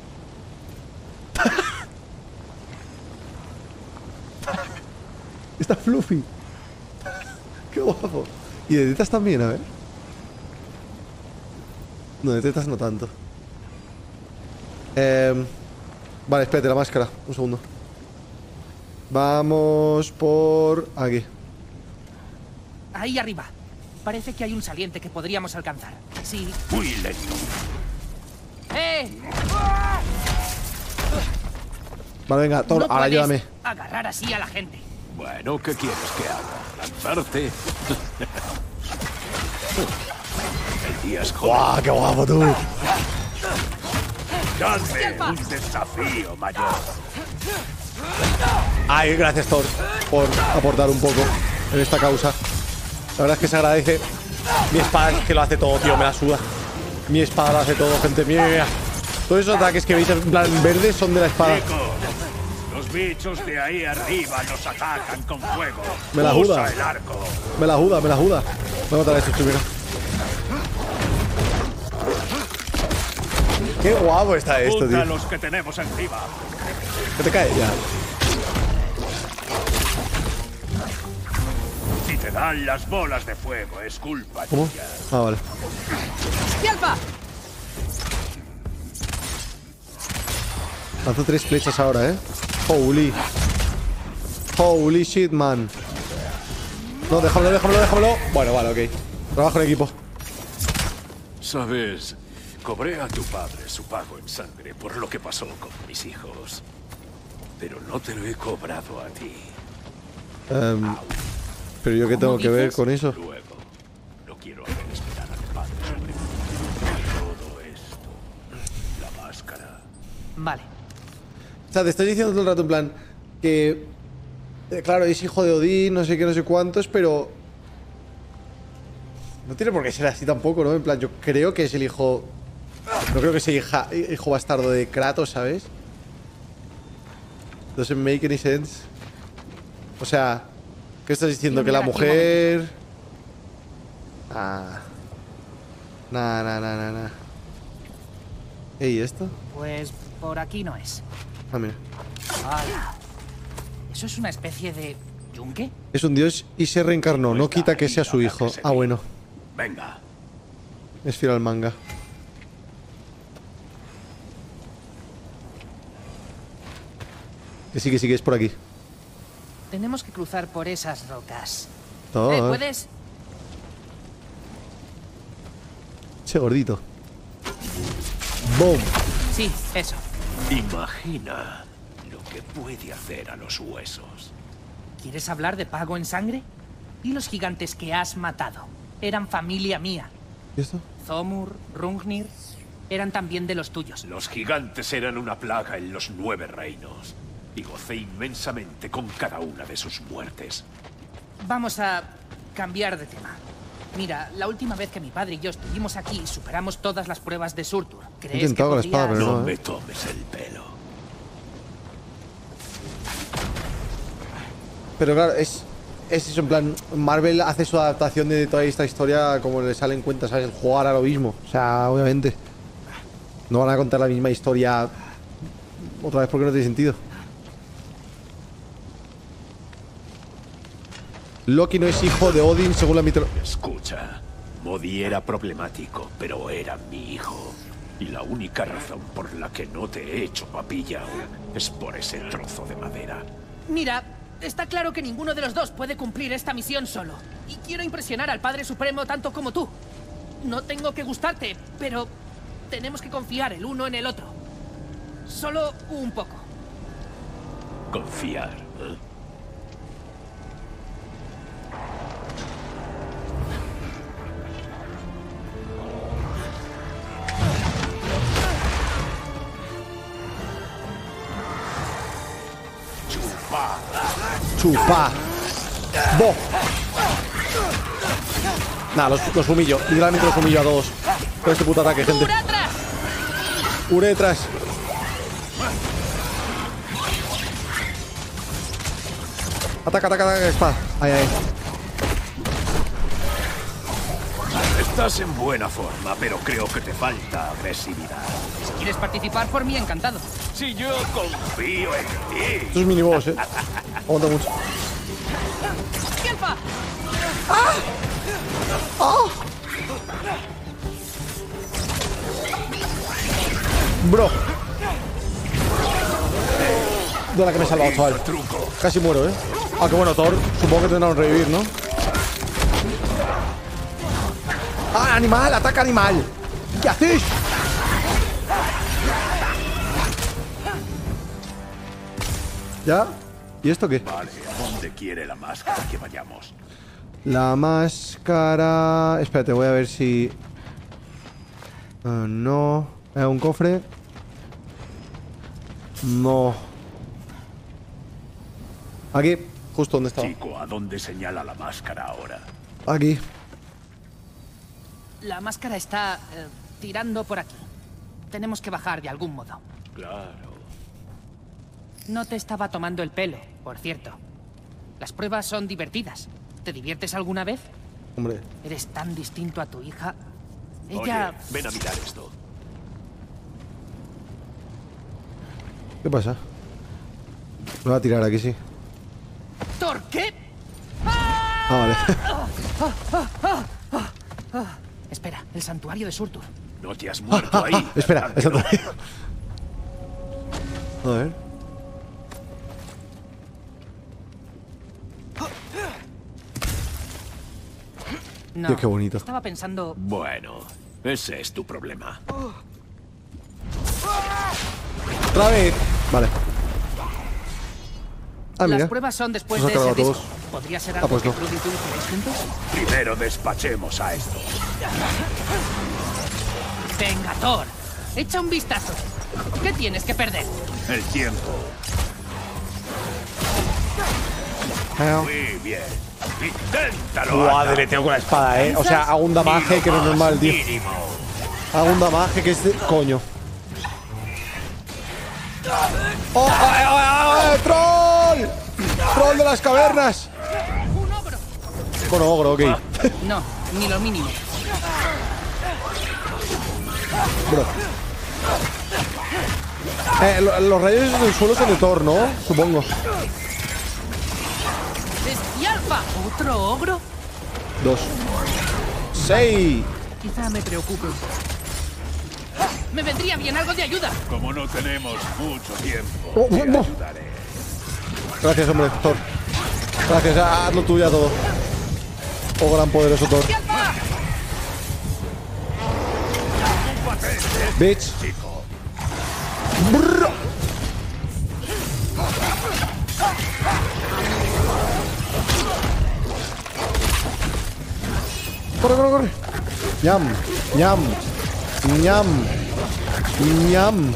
Está fluffy. Qué guapo. Y de tetas también, a ver. No, de tetas no tanto. Eh, vale, espérate, la máscara. Un segundo. Vamos por aquí. Ahí arriba. Parece que hay un saliente que podríamos alcanzar. Sí. Muy lento. ¡Eh! Vale, venga, Thor, No ahora puedes ayúdame. agarrar así a la gente. Bueno, ¿qué quieres que haga? ¿Lanzarte? El día es joven. ¡Guau, qué guapo tú! Dame un desafío mayor. Ay, gracias, Thor, por aportar un poco en esta causa. La verdad es que se agradece. Mi espada es que lo hace todo, tío, me la suda. Mi espada lo hace todo, gente. Mira, mira. Todos esos ataques que veis en plan verde son de la espada. Chicos, los bichos de ahí arriba nos atacan con fuego. Me la Usa juda. el arco. Me la juda, me la juda. Voy a matar a estos primero. Qué guapo está esto, Junta tío. los que tenemos encima. Que te cae ya. Si te dan las bolas de fuego, es culpa ¿Cómo? tuya. Ah, vale. ¡Alfa! Lanzo tres flechas ahora, eh. Holy. Holy shit, man. No, déjamelo, déjamelo, déjamelo. Bueno, vale, ok. Trabajo en equipo. Sabes, cobré a tu padre su pago en sangre por lo que pasó con mis hijos. Pero no te lo he cobrado a ti. Um, pero yo qué tengo que ver con eso. Luego, no quiero hacer esperar a tu padre sobre todo esto. La máscara. Vale. O sea, te estoy diciendo todo el rato en plan que, eh, claro, es hijo de Odín, no sé qué, no sé cuántos, pero no tiene por qué ser así tampoco, ¿no? En plan, yo creo que es el hijo, no creo que sea hija, hijo bastardo de Kratos, ¿sabes? Doesn't make any sense. O sea, ¿qué estás diciendo? Que la mujer... Ah. Nah, nah, nah, nah, nah. ¿Y esto? Pues por aquí no es. Ah, mira. ¡Hala! Eso es una especie de yunque? Es un dios y se reencarnó. No quita que sea su hijo. Ah, bueno. Venga. Es fiel al manga. Que sí, que sí, que es por aquí. Tenemos que cruzar por esas rocas. Todo, Eh, eh. ¿Puedes? Che, gordito. Boom. Sí, eso. Imagina lo que puede hacer a los huesos. ¿Quieres hablar de pago en sangre? ¿Y los gigantes que has matado? Eran familia mía. ¿Y esto? Zomur, Rungnir, eran también de los tuyos. Los gigantes eran una plaga en los nueve reinos. Y gocé inmensamente con cada una de sus muertes. Vamos a cambiar de tema. Mira, la última vez que mi padre y yo estuvimos aquí, superamos todas las pruebas de Surtur. He ¿Crees intentado que con la espada, podrías- pero No no, me ¿eh? tomes el pelo. Pero claro, es, es eso, en plan, Marvel hace su adaptación de toda esta historia como le salen cuentas, ¿sabes? El juego hará lo mismo. O sea, obviamente. No van a contar la misma historia otra vez porque no tiene sentido. Loki no es hijo de Odin según la mitología. Escucha, Modi era problemático, pero era mi hijo. Y la única razón por la que no te he hecho papilla aún es por ese trozo de madera. Mira, está claro que ninguno de los dos puede cumplir esta misión solo. Y quiero impresionar al Padre Supremo tanto como tú. No tengo que gustarte, pero tenemos que confiar el uno en el otro. Solo un poco. Confiar, ¿eh? Chupa. Chupa. Bo. Nah, los, los humillo. Literalmente los humillo a todos. Con este puto ataque, gente. Uretras. Ataca, ataca, ataca, espada. Ahí, ahí. Estás en buena forma, pero creo que te falta agresividad. Si quieres participar por mí, encantado. Si yo confío en ti. Esto es miniboss, eh. Aguanta mucho. ¡Kelpa! ¡Ah! ¡Ah! Bro. De la que me he salvado, chaval. Casi muero, eh. Ah, qué bueno, Thor. Supongo que tendrá un revivir, ¿no? ¡Ah, animal! ¡Ataca, animal! ¿Qué haces? ¿Ya? ¿Y esto qué? Vale, ¿a dónde quiere la máscara que vayamos? La máscara... Espérate, voy a ver si... Uh, no... ¿Hay un cofre? No... Aquí, justo donde estaba. Chico, ¿a dónde señala la máscara ahora? Aquí. La máscara está eh, tirando por aquí. Tenemos que bajar de algún modo. Claro. No te estaba tomando el pelo, por cierto. Las pruebas son divertidas. ¿Te diviertes alguna vez? Hombre. Eres tan distinto a tu hija. Ella... Oye, ven a mirar esto. ¿Qué pasa? Lo voy a tirar aquí, sí. ¿Thor qué? Ah, vale. Ah, ah, ah, ah, ah. Espera, el santuario de Surtur. No te has muerto ahí. Espera, el santuario. A ver. No, Tío, qué bonito. Estaba pensando... Bueno, ese es tu problema. Otra vez. Vale. Ah, mira. Las pruebas son después Nos de ha ese cargado disco. todos. ¿Podría ser Ah, algo pues que no. Trudy y tú hicierais juntos? Primero despachemos a esto. Venga, Thor. Echa un vistazo. ¿Qué tienes que perder? El tiempo. Ah. Muy bien. Inténtalo. Buah, anda. deleteo con la espada, eh. O sea, hago un damaje que no es normal, tío. Mínimo. Hago un damaje que es de... Coño. ¡Oh! ¡Ay, ay, ay! ¡Troll! ¡Troll de las cavernas! Un ogro. Bueno, ogro, ok. No, ni lo mínimo. Bro. Eh, lo- los rayos del suelo son de Thor, ¿no? Supongo. ¡Alfa! ¿Otro ogro? Dos. Seis. Quizá me preocupe. Me vendría bien algo de ayuda. Como no tenemos mucho tiempo, Oh, te no. ayudaré. Gracias, hombre, Thor. Gracias, hazlo tú ya todo. Oh, gran poderoso Thor. Bitch. Brrr. Corre, corre, corre. Ñam, ñam, ñam, ñam.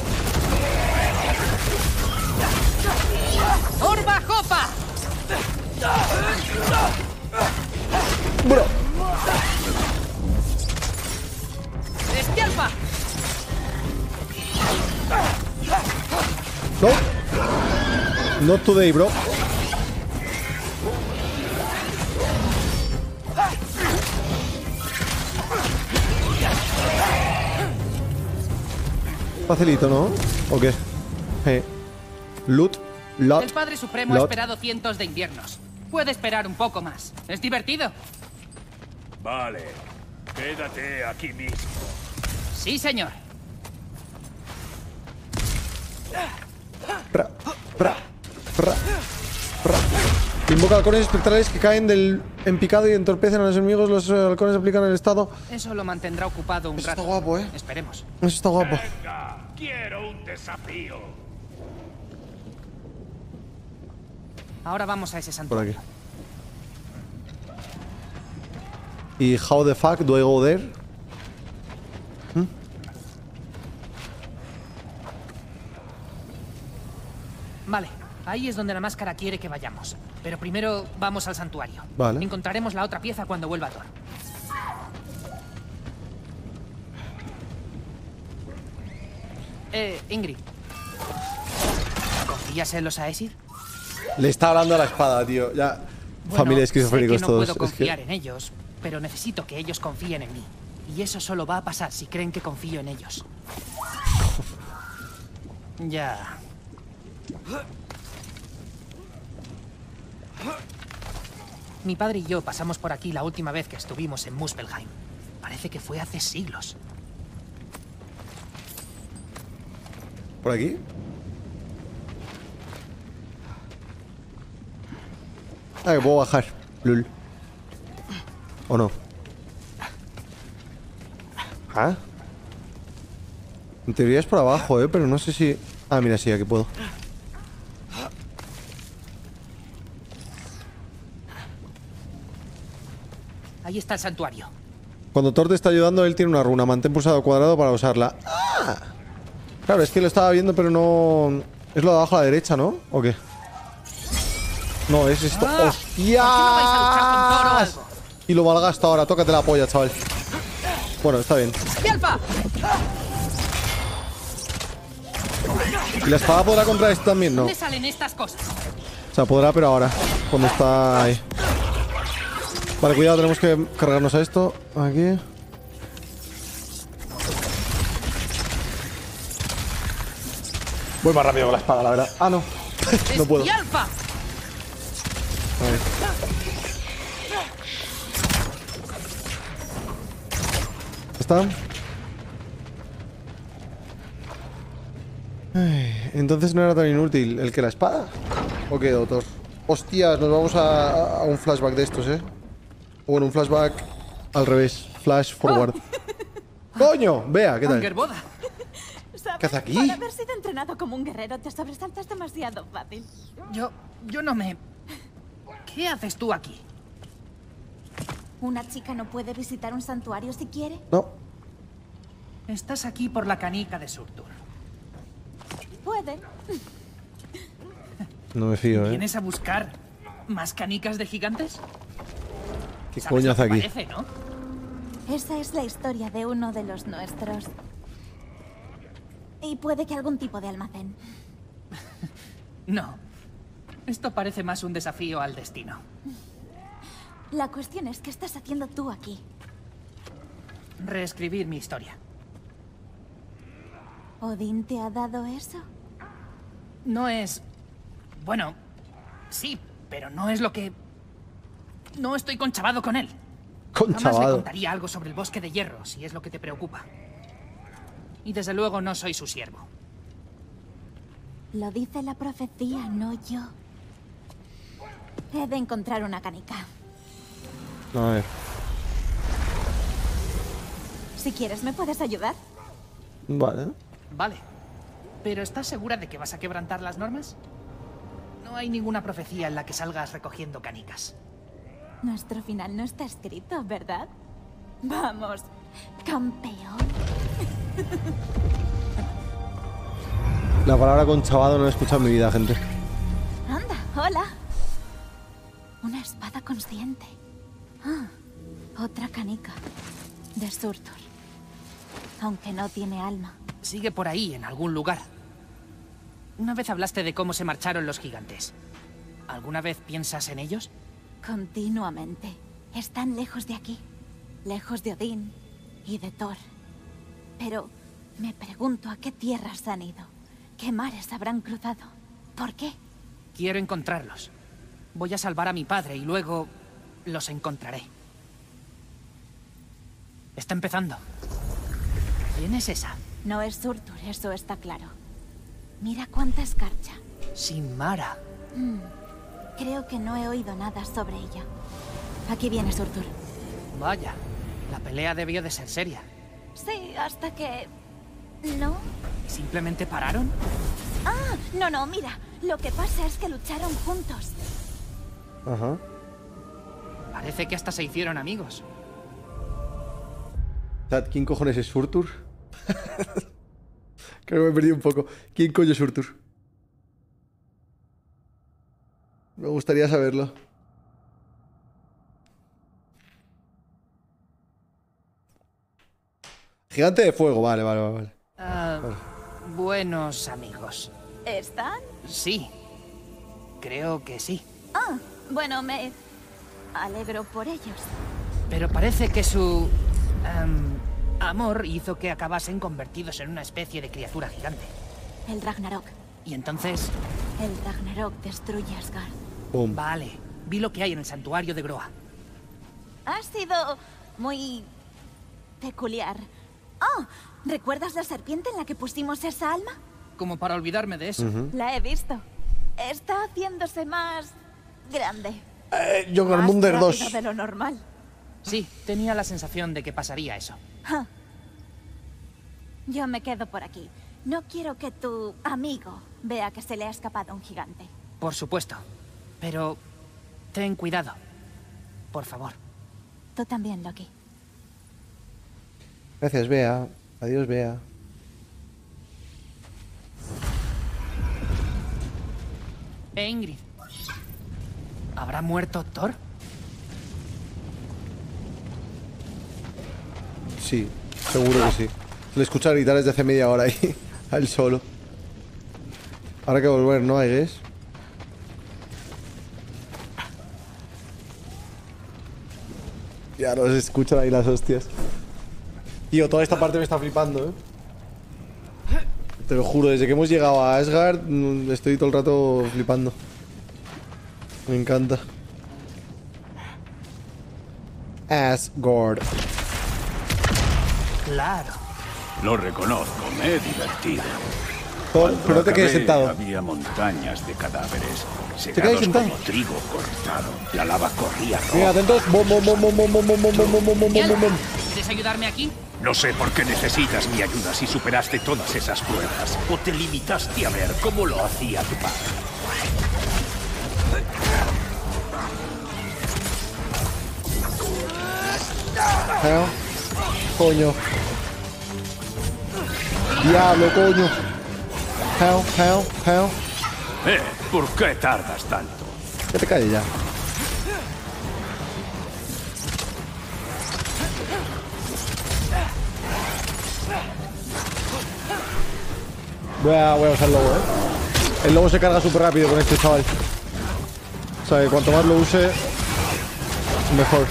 ¡Orba Jopa! Bro. ¡Esquialpa! No. Not today, bro. Facilito, ¿no? ¿O qué? Eh. Loot. Lot. El Padre Supremo lot. ha esperado cientos de inviernos. Puede esperar un poco más. ¿Es divertido? Vale, quédate aquí mismo. Sí, señor. Pra, pra, pra, pra. Invoca halcones espectrales que caen del en picado y entorpecen a los enemigos. Los eh, halcones aplican el estado. Eso lo mantendrá ocupado un Eso rato. está guapo, ¿eh? Esperemos. Eso está guapo. Venga, quiero un desafío. Ahora vamos a ese Por santuario. aquí. ¿Y how the fuck do I go there? ¿Mm? Vale, ahí es donde la máscara quiere que vayamos. Pero primero vamos al santuario. Vale. Encontraremos la otra pieza cuando vuelva Thor. Eh, Ingrid. ¿Confías en los Aesir? Le está hablando a la espada, tío. Ya. Bueno, Familia sé que esquizofrénicos no todos. puedo Es confiar que... en ellos, pero necesito que ellos confíen en mí. Y eso solo va a pasar si creen que confío en ellos. Ya. Mi padre y yo pasamos por aquí la última vez que estuvimos en Muspelheim. Parece que fue hace siglos. ¿Por aquí? Ah, que puedo bajar. Lul. ¿O no? ¿Ah? En teoría es por abajo, eh, pero no sé si... Ah, mira, sí, aquí puedo. Ahí está el santuario. Cuando Thor te está ayudando, él tiene una runa. Mantén pulsado cuadrado para usarla. ¡Ah! Claro, es que lo estaba viendo, pero no... Es lo de abajo a la derecha, ¿no? ¿O qué? No, es esto. Ah, ¡Hostias! ¿por qué no vais a luchar con Thor o algo? Y lo malgasta ahora. Tócate la polla, chaval. Bueno, está bien. ¡Yalpa! ¿Y la espada podrá contra esto también? No. ¿Dónde salen estas cosas? O sea, podrá, pero ahora. Cuando está ahí. Vale, cuidado, tenemos que cargarnos a esto. Aquí. Voy más rápido con la espada, la verdad. Ah, no. No puedo. ¡Yalpa! Ahí. ¿Está? Ay, entonces no era tan inútil el que la espada. ¿O qué, doctor? Hostias, nos vamos a, a un flashback de estos, ¿eh? O bueno, un flashback al revés. Flash forward. ¡Coño! Vea, ¿qué tal? Angerboda. ¿Qué hace aquí? Por haber sido entrenado como un guerrero, te sobresaltas demasiado fácil. Yo... yo no me... ¿Qué haces tú aquí? ¿Una chica no puede visitar un santuario si quiere? No. Estás aquí por la canica de Surtur. Puede. No me fío, ¿eh? ¿Vienes a buscar más canicas de gigantes? ¿Qué ¿Sabes coño lo hace que aquí? parece, ¿no? Esa es la historia de uno de los nuestros. Y puede que algún tipo de almacén. No. Esto parece más un desafío al destino. La cuestión es, ¿qué estás haciendo tú aquí? Reescribir mi historia. ¿Odín te ha dado eso? No es... Bueno, sí, pero no es lo que... No estoy conchavado con él. Jamás le Conchavado. contaría algo sobre el bosque de hierro, si es lo que te preocupa. Y desde luego no soy su siervo. Lo dice la profecía, no yo. He de encontrar una canica. A ver. Si quieres, ¿me puedes ayudar? Vale. Vale. ¿Pero estás segura de que vas a quebrantar las normas? No hay ninguna profecía en la que salgas recogiendo canicas. Nuestro final no está escrito, ¿verdad? Vamos, campeón. La palabra conchavado no la he escuchado en mi vida, gente. Anda, hola. Una espada consciente. Ah, otra canica. De Surtur. Aunque no tiene alma. Sigue por ahí, en algún lugar. Una vez hablaste de cómo se marcharon los gigantes. ¿Alguna vez piensas en ellos? Continuamente. Están lejos de aquí. Lejos de Odín y de Thor. Pero me pregunto a qué tierras han ido. ¿Qué mares habrán cruzado? ¿Por qué? Quiero encontrarlos. Voy a salvar a mi padre y luego los encontraré. Está empezando. ¿Quién es esa? No es Surtur, eso está claro. Mira cuánta escarcha. Sinmara. Mm, creo que no he oído nada sobre ella. Aquí viene Surtur. Vaya, la pelea debió de ser seria. Sí, hasta que... ¿No? ¿Simplemente pararon? Ah, no, no, mira. Lo que pasa es que lucharon juntos. Ajá. Parece que hasta se hicieron amigos. ¿Quién cojones es Surtur? Creo que me he perdido un poco. ¿Quién coño es Surtur? Me gustaría saberlo. Gigante de fuego, vale, vale, vale. vale. Ah, Vale. buenos amigos. ¿Están? Sí. Creo que sí. Ah, bueno, me alegro por ellos. Pero parece que su... em, amor hizo que acabasen convertidos en una especie de criatura gigante. El Ragnarok. Y entonces... El Ragnarok destruye Asgard. Pum. Vale. Vi lo que hay en el santuario de Groa. Ha sido muy peculiar. Oh, ¿recuerdas la serpiente en la que pusimos esa alma? Como para olvidarme de eso. Ujú. La he visto. Está haciéndose más grande. Eh, Jormungandr dos. Más rápido de lo normal. Sí, tenía la sensación de que pasaría eso. Ja. Yo me quedo por aquí. No quiero que tu amigo vea que se le ha escapado un gigante. Por supuesto. Pero ten cuidado. Por favor. Tú también, Loki. Gracias, Bea. Adiós, Bea. Eh, Ingrid. ¿Habrá muerto Thor? Sí, seguro que sí. Le escucha gritar desde hace media hora ahí, a él solo. Ahora hay que volver, ¿no? I guess. Ya nos escuchan ahí las hostias. Tío, toda esta parte me está flipando, ¿eh? Te lo juro, desde que hemos llegado a Asgard mm, estoy todo el rato flipando. Me encanta. Asgard. Claro. Lo reconozco, me he divertido. Thor, Cuando pero no te quedes acabé, sentado. Había montañas de cadáveres, quedáis secados sentado? como trigo cortado. La lava corría roja. Venga, atentos. Bom, bom, bom, bom, bom, bom, bom, bom, bom, bom, bom, bom, bom. ¿Quieres ayudarme aquí? No sé por qué necesitas mi ayuda si superaste todas esas pruebas. O te limitaste a ver cómo lo hacía tu padre. Hell. Coño. Diablo, coño. Hell, hell, hell. Eh, ¿por qué tardas tanto? Que te calles ya. Voy a, voy a usar el lobo, eh. El lobo se carga súper rápido con este chaval. O sea que cuanto más lo use, mejor.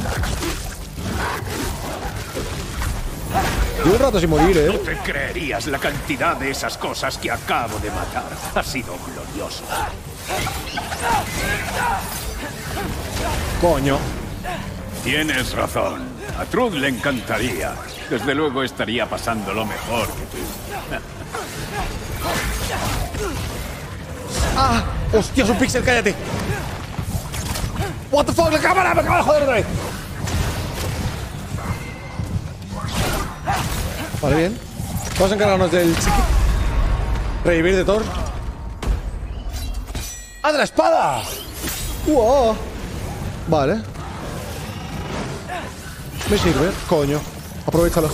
Llevo un rato sin morir, No eh. te creerías la cantidad de esas cosas que acabo de matar. Ha sido glorioso. Coño. Tienes razón. A Truth le encantaría. Desde luego estaría pasando lo mejor que tú. ¡Ah! ¡Hostia, es un pixel! ¡Cállate! ¡What the fuck! ¡La cámara! ¡Me acaba de joder otra vez! Vale, bien. Vamos a encargarnos del chiqui. Revivir de Thor. ¡Ah, de la espada! ¡Wow! Vale. Me sirve, coño. Aprovechalo.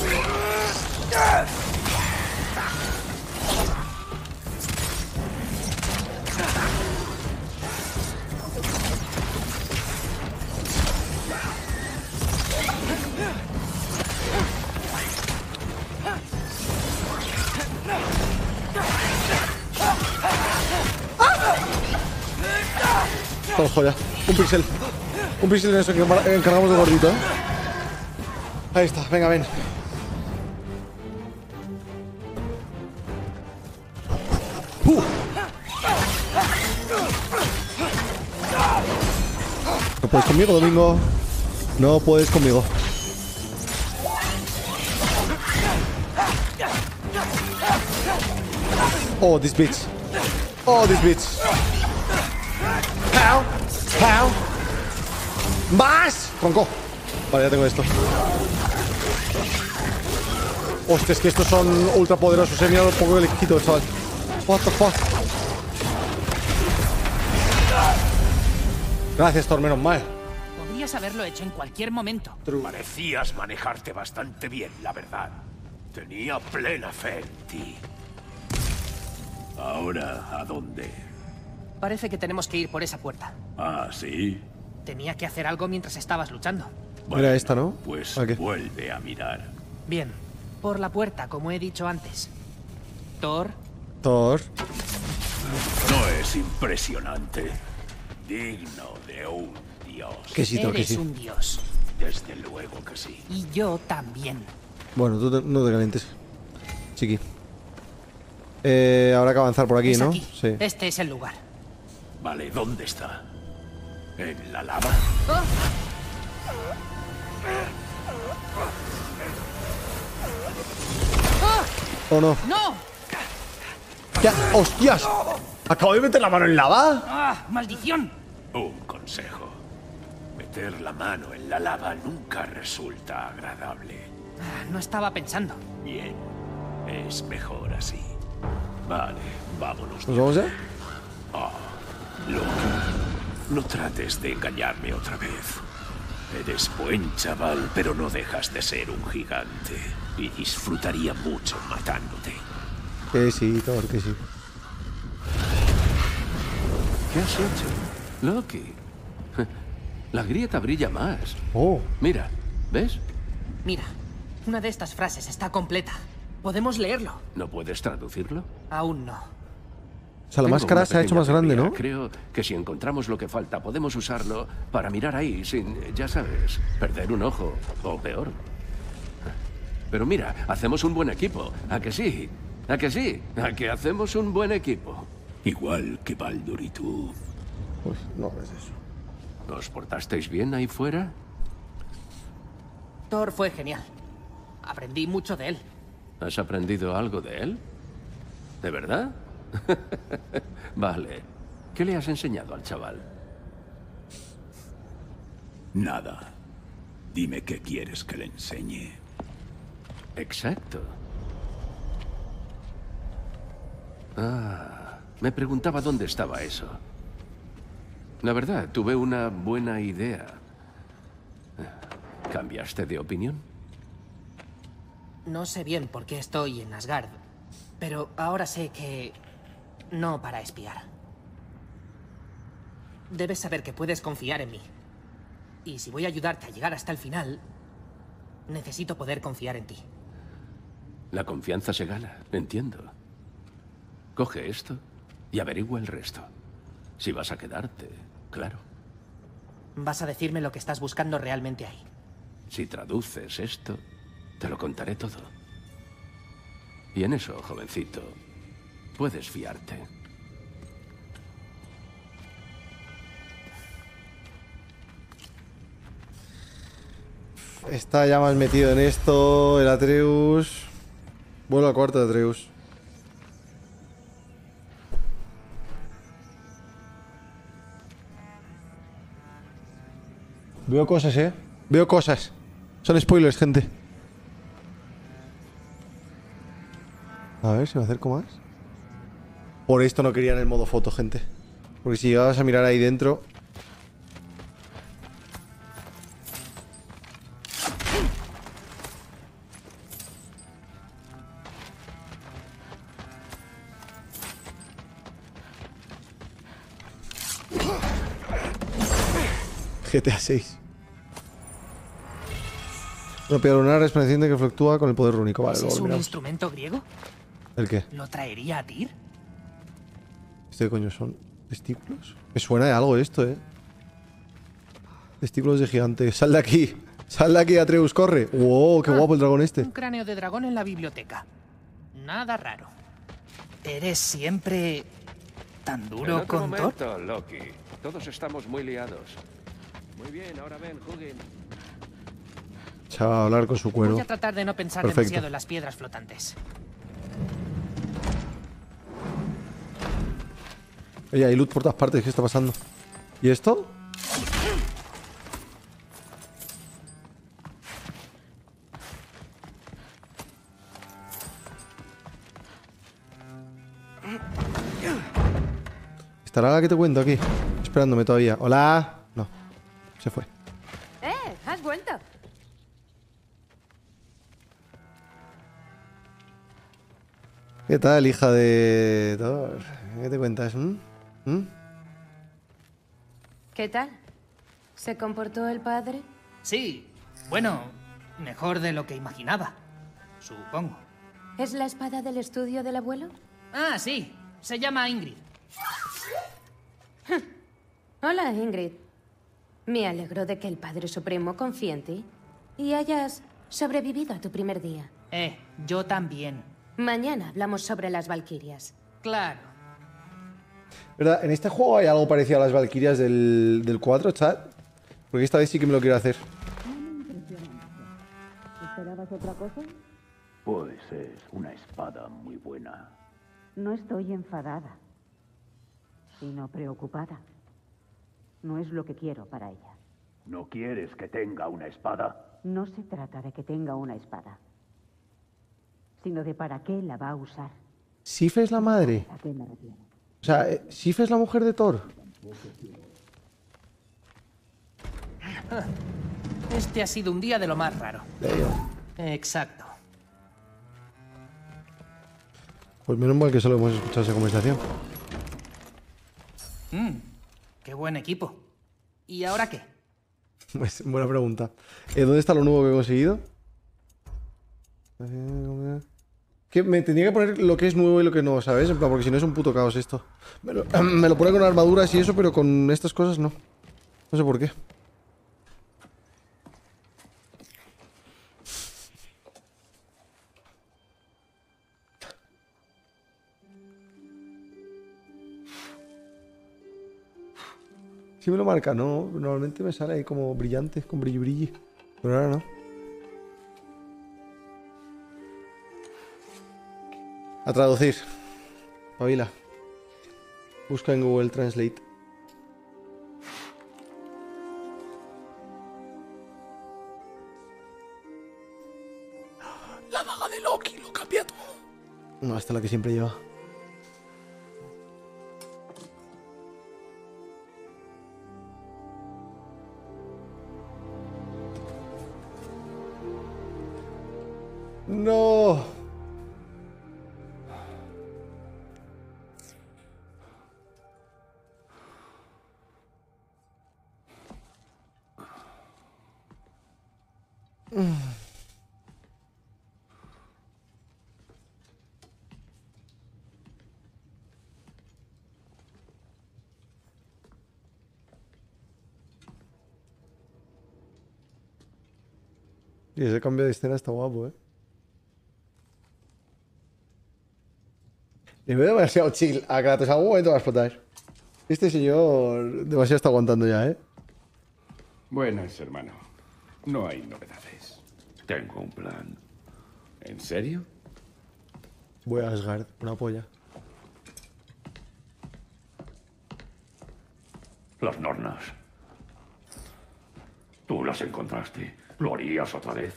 Todo joya. Un pixel. Un pixel en eso que encargamos de gordito, ¿eh? Ahí está, venga, ven. Uh. No puedes conmigo, Domingo. No puedes conmigo. Oh, this bitch. Oh, this bitch. Pow. Pow. ¡Más! Tronco. Vale, ya tengo esto. Hostia, es que estos son ultra poderosos. Eh, mira lo poco que le quito, chaval. What the fuck. Gracias, Thor, menos mal. Podrías haberlo hecho en cualquier momento. Parecías manejarte bastante bien, la verdad. Tenía plena fe en ti. Ahora, ¿a dónde? Parece que tenemos que ir por esa puerta. Ah, ¿sí? Tenía que hacer algo mientras estabas luchando. Bueno, Era esta, ¿no? Pues ¿A qué? vuelve a mirar. Bien. Por la puerta, como he dicho antes. Thor. Thor. ¿No es impresionante? Digno de un dios. Que sí, Thor, que Eres sí. un dios. Desde luego que sí. Y yo también. Bueno, tú te- no te calientes. Chiqui. Eh, habrá que avanzar por aquí, Es ¿no? aquí. Sí. Este es el lugar. Vale, ¿dónde está? ¿En la lava? ¡Oh! ¿O no? ¡No! ¿Qué? ¡Hostias! ¿Acabo de meter la mano en lava? ¡Ah! ¡Maldición! Un consejo. Meter la mano en la lava nunca resulta agradable. Ah, no estaba pensando. Bien. Es mejor así. Vale, vámonos. ¿Nos vamos ya? Ah, Loki. No trates de engañarme otra vez. Eres buen chaval, pero no dejas de ser un gigante. Y disfrutaría mucho matándote. Que sí, Thor, que sí. ¿Qué has hecho? Loki. La grieta brilla más. Oh. Mira, ¿ves? Mira, una de estas frases está completa. Podemos leerlo. ¿No puedes traducirlo? Aún no. O sea, la Tengo máscara una se ha hecho pequeña más grande, teoría. ¿no? Creo que si encontramos lo que falta, podemos usarlo para mirar ahí sin, ya sabes, perder un ojo. O peor. Pero mira, hacemos un buen equipo. ¿A que sí? ¿A que sí? ¿A que hacemos un buen equipo? Igual que Baldur y tú. Pues no es eso. ¿Os portasteis bien ahí fuera? Thor fue genial. Aprendí mucho de él. ¿Has aprendido algo de él? ¿De verdad? Vale. ¿Qué le has enseñado al chaval? Nada. Dime qué quieres que le enseñe. Exacto. Ah, me preguntaba dónde estaba eso. La verdad, tuve una buena idea. ¿Cambiaste de opinión? No sé bien por qué estoy en Asgard, pero ahora sé que no para espiar. Debes saber que puedes confiar en mí. Y si voy a ayudarte a llegar hasta el final, necesito poder confiar en ti. La confianza se gana, entiendo. Coge esto y averigua el resto. Si vas a quedarte, claro. Vas a decirme lo que estás buscando realmente ahí. Si traduces esto, te lo contaré todo. Y en eso, jovencito, puedes fiarte. Está ya más metido en esto. El Atreus. Vuelvo al cuarto de Atreus. Veo cosas, eh. Veo cosas. Son spoilers, gente. A ver si me acerco más. Por esto no querían el modo foto, gente. Porque si llegabas a mirar ahí dentro... G T A seis. Una piedra lunar resplandeciente que fluctúa con el poder rúnico. Vale, ¿Ese luego es lo un miramos. instrumento griego? ¿El qué? ¿Lo traería a Tyr? ¿Este coño son testículos? Me suena de algo esto, eh. Testículos de gigante. Sal de aquí. Sal de aquí, Atreus, corre. Wow, qué Ah, guapo el dragón este. Un cráneo de dragón en la biblioteca. Nada raro. ¿Eres siempre tan En duro otro con Thor? momento, Loki. Todos estamos muy liados. Muy bien, ahora ven, Hugin. Se va a hablar con su cuero. Voy a tratar de no pensar Perfecto. demasiado en las piedras flotantes. Oye, hay loot por todas partes. ¿Qué está pasando? ¿Y esto? ¿Estará la que te cuento aquí? Esperándome todavía. Hola. No. Se fue. ¡Eh! ¡Has vuelto! ¿Qué tal, hija de Thor? ¿Qué te cuentas? ¿Mm? ¿Mm? ¿Qué tal? ¿Se comportó el padre? Sí, bueno, mejor de lo que imaginaba. Supongo. ¿Es la espada del estudio del abuelo? Ah, sí. Se llama Ingrid. Hola, Ingrid. Me alegro de que el Padre Supremo confíe en ti y hayas sobrevivido a tu primer día. Eh, yo también. Mañana hablamos sobre las Valquirias. Claro. ¿Verdad? ¿En este juego hay algo parecido a las Valquirias del, del cuatro, chat? Porque esta vez sí que me lo quiero hacer. ¿Esperabas otra cosa? Pues es una espada muy buena. No estoy enfadada, sino preocupada. No es lo que quiero para ella. ¿No quieres que tenga una espada? No se trata de que tenga una espada, sino de para qué la va a usar. ¿Sif es la madre? ¿A qué me refiero? O sea, eh, ¿Sif es la mujer de Thor? Este ha sido un día de lo más raro. Exacto. Pues menos mal que solo hemos escuchado esa conversación. Mm, qué buen equipo. ¿Y ahora qué? Pues, buena pregunta. Eh, ¿Dónde está lo nuevo que he conseguido? Que me tendría que poner lo que es nuevo y lo que no, ¿sabes? En plan, porque si no es un puto caos esto. Me lo, me lo pone con armaduras y eso, pero con estas cosas no. No sé por qué. Sí me lo marca, no. Normalmente me sale ahí como brillante, con brilli brilli. Pero ahora no. A traducir. Pavila. Busca en Google Translate. La daga de Loki lo cambia todo. No, esta es la que siempre lleva. No. Y ese cambio de escena está guapo, ¿eh? Le veo demasiado chill a Kratos. Algún momento va a explotar. Este señor demasiado está aguantando ya, ¿eh? Buenas, hermano. No hay novedades. Tengo un plan. ¿En serio? Voy a Asgard, una polla. Las Nornas. Tú las encontraste. ¿Lo harías otra vez?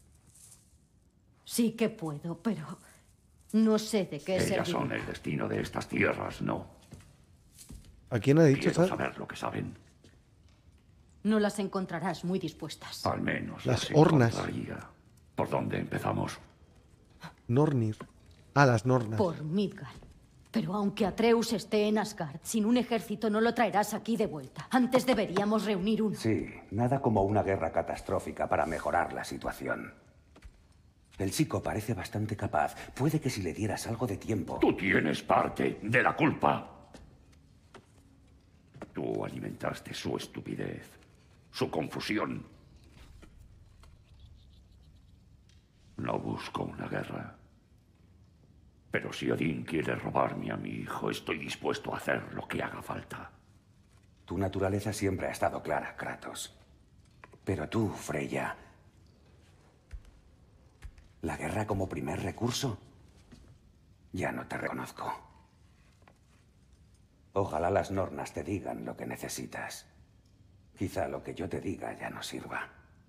Sí que puedo, pero no sé de qué Ellas servir. son el destino de estas tierras, ¿no? ¿A quién ha dicho, Quiero tal? saber lo que saben. No las encontrarás muy dispuestas. Al menos Las las Hornas. encontraría. ¿Por dónde empezamos? Nornir. Ah, las Nornas. Por Midgard. Pero aunque Atreus esté en Asgard, sin un ejército no lo traerás aquí de vuelta. Antes deberíamos reunir uno. Sí, nada como una guerra catastrófica para mejorar la situación. El chico parece bastante capaz. Puede que si le dieras algo de tiempo... Tú tienes parte de la culpa. Tú alimentaste su estupidez, su confusión. No busco una guerra. Pero si Odín quiere robarme a mi hijo, estoy dispuesto a hacer lo que haga falta. Tu naturaleza siempre ha estado clara, Kratos. Pero tú, Freya... ¿La guerra como primer recurso? Ya no te reconozco. Ojalá las Nornas te digan lo que necesitas. Quizá lo que yo te diga ya no sirva.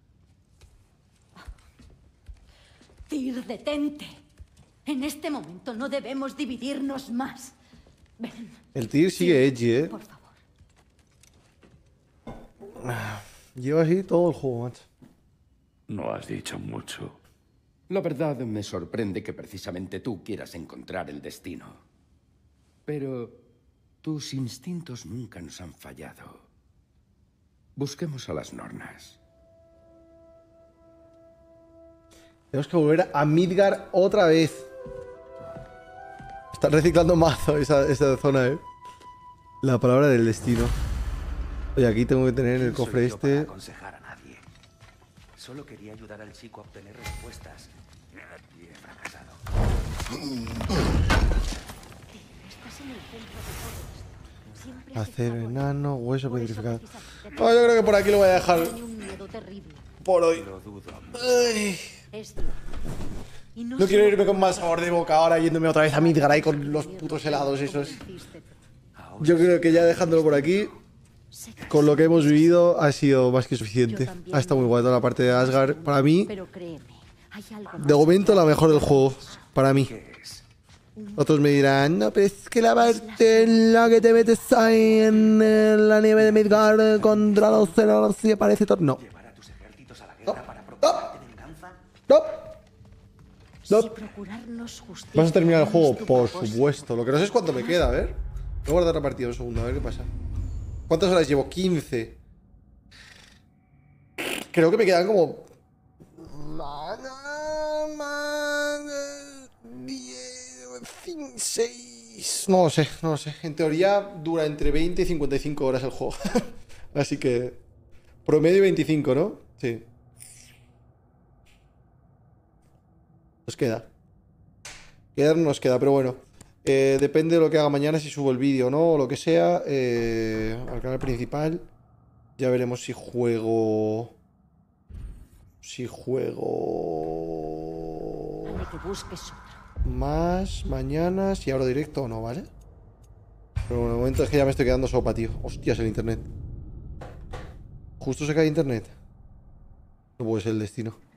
Tyr, detente. En este momento no debemos dividirnos más. Ven. El Tyr sigue edgy, eh. Por favor. Lleva así todo el juego, macho. No has dicho mucho. La verdad me sorprende que precisamente tú quieras encontrar el destino. Pero tus instintos nunca nos han fallado. Busquemos a las Nornas. Tenemos que volver a Midgard otra vez. Están reciclando mazo esa, esa zona, eh. La palabra del destino. Oye, aquí tengo que tener el cofre este. Para aconsejar a nadie. Solo quería ayudar al chico a obtener respuestas. Y he fracasado. Acero enano, hueso petrificado. Oh, yo creo que por aquí lo voy a dejar. Por hoy. Ay. No quiero irme con más sabor de boca ahora yéndome otra vez a Midgard ahí con los putos helados esos. Yo creo que ya dejándolo por aquí, con lo que hemos vivido, ha sido más que suficiente. Ha estado muy guay toda la parte de Asgard. Para mí, de momento, la mejor del juego. Para mí. Otros me dirán, no, pero es que la parte en la que te metes ahí en eh, la nieve de Midgard contra los celos y aparece todo. No. No. No. No. ¿Vas a terminar el juego? Por supuesto. Lo que no sé es cuánto me queda, a ver. Voy a guardar la partida un segundo, a ver qué pasa. ¿Cuántas horas llevo? quince. Creo que me quedan como... seis... No lo sé, no lo sé. En teoría dura entre veinte y cincuenta y cinco horas el juego. Así que... Promedio veinticinco, ¿no? Sí. Nos queda. Quedar nos queda, pero bueno. Eh, depende de lo que haga mañana, si subo el vídeo o no, o lo que sea. Eh, al canal principal. Ya veremos si juego... Si juego... Que busques otro. Más mañana, si abro directo o no, ¿vale? Pero bueno, de momento es que ya me estoy quedando sopa, tío. Hostias, el internet. Justo se cae internet. No puede ser el destino.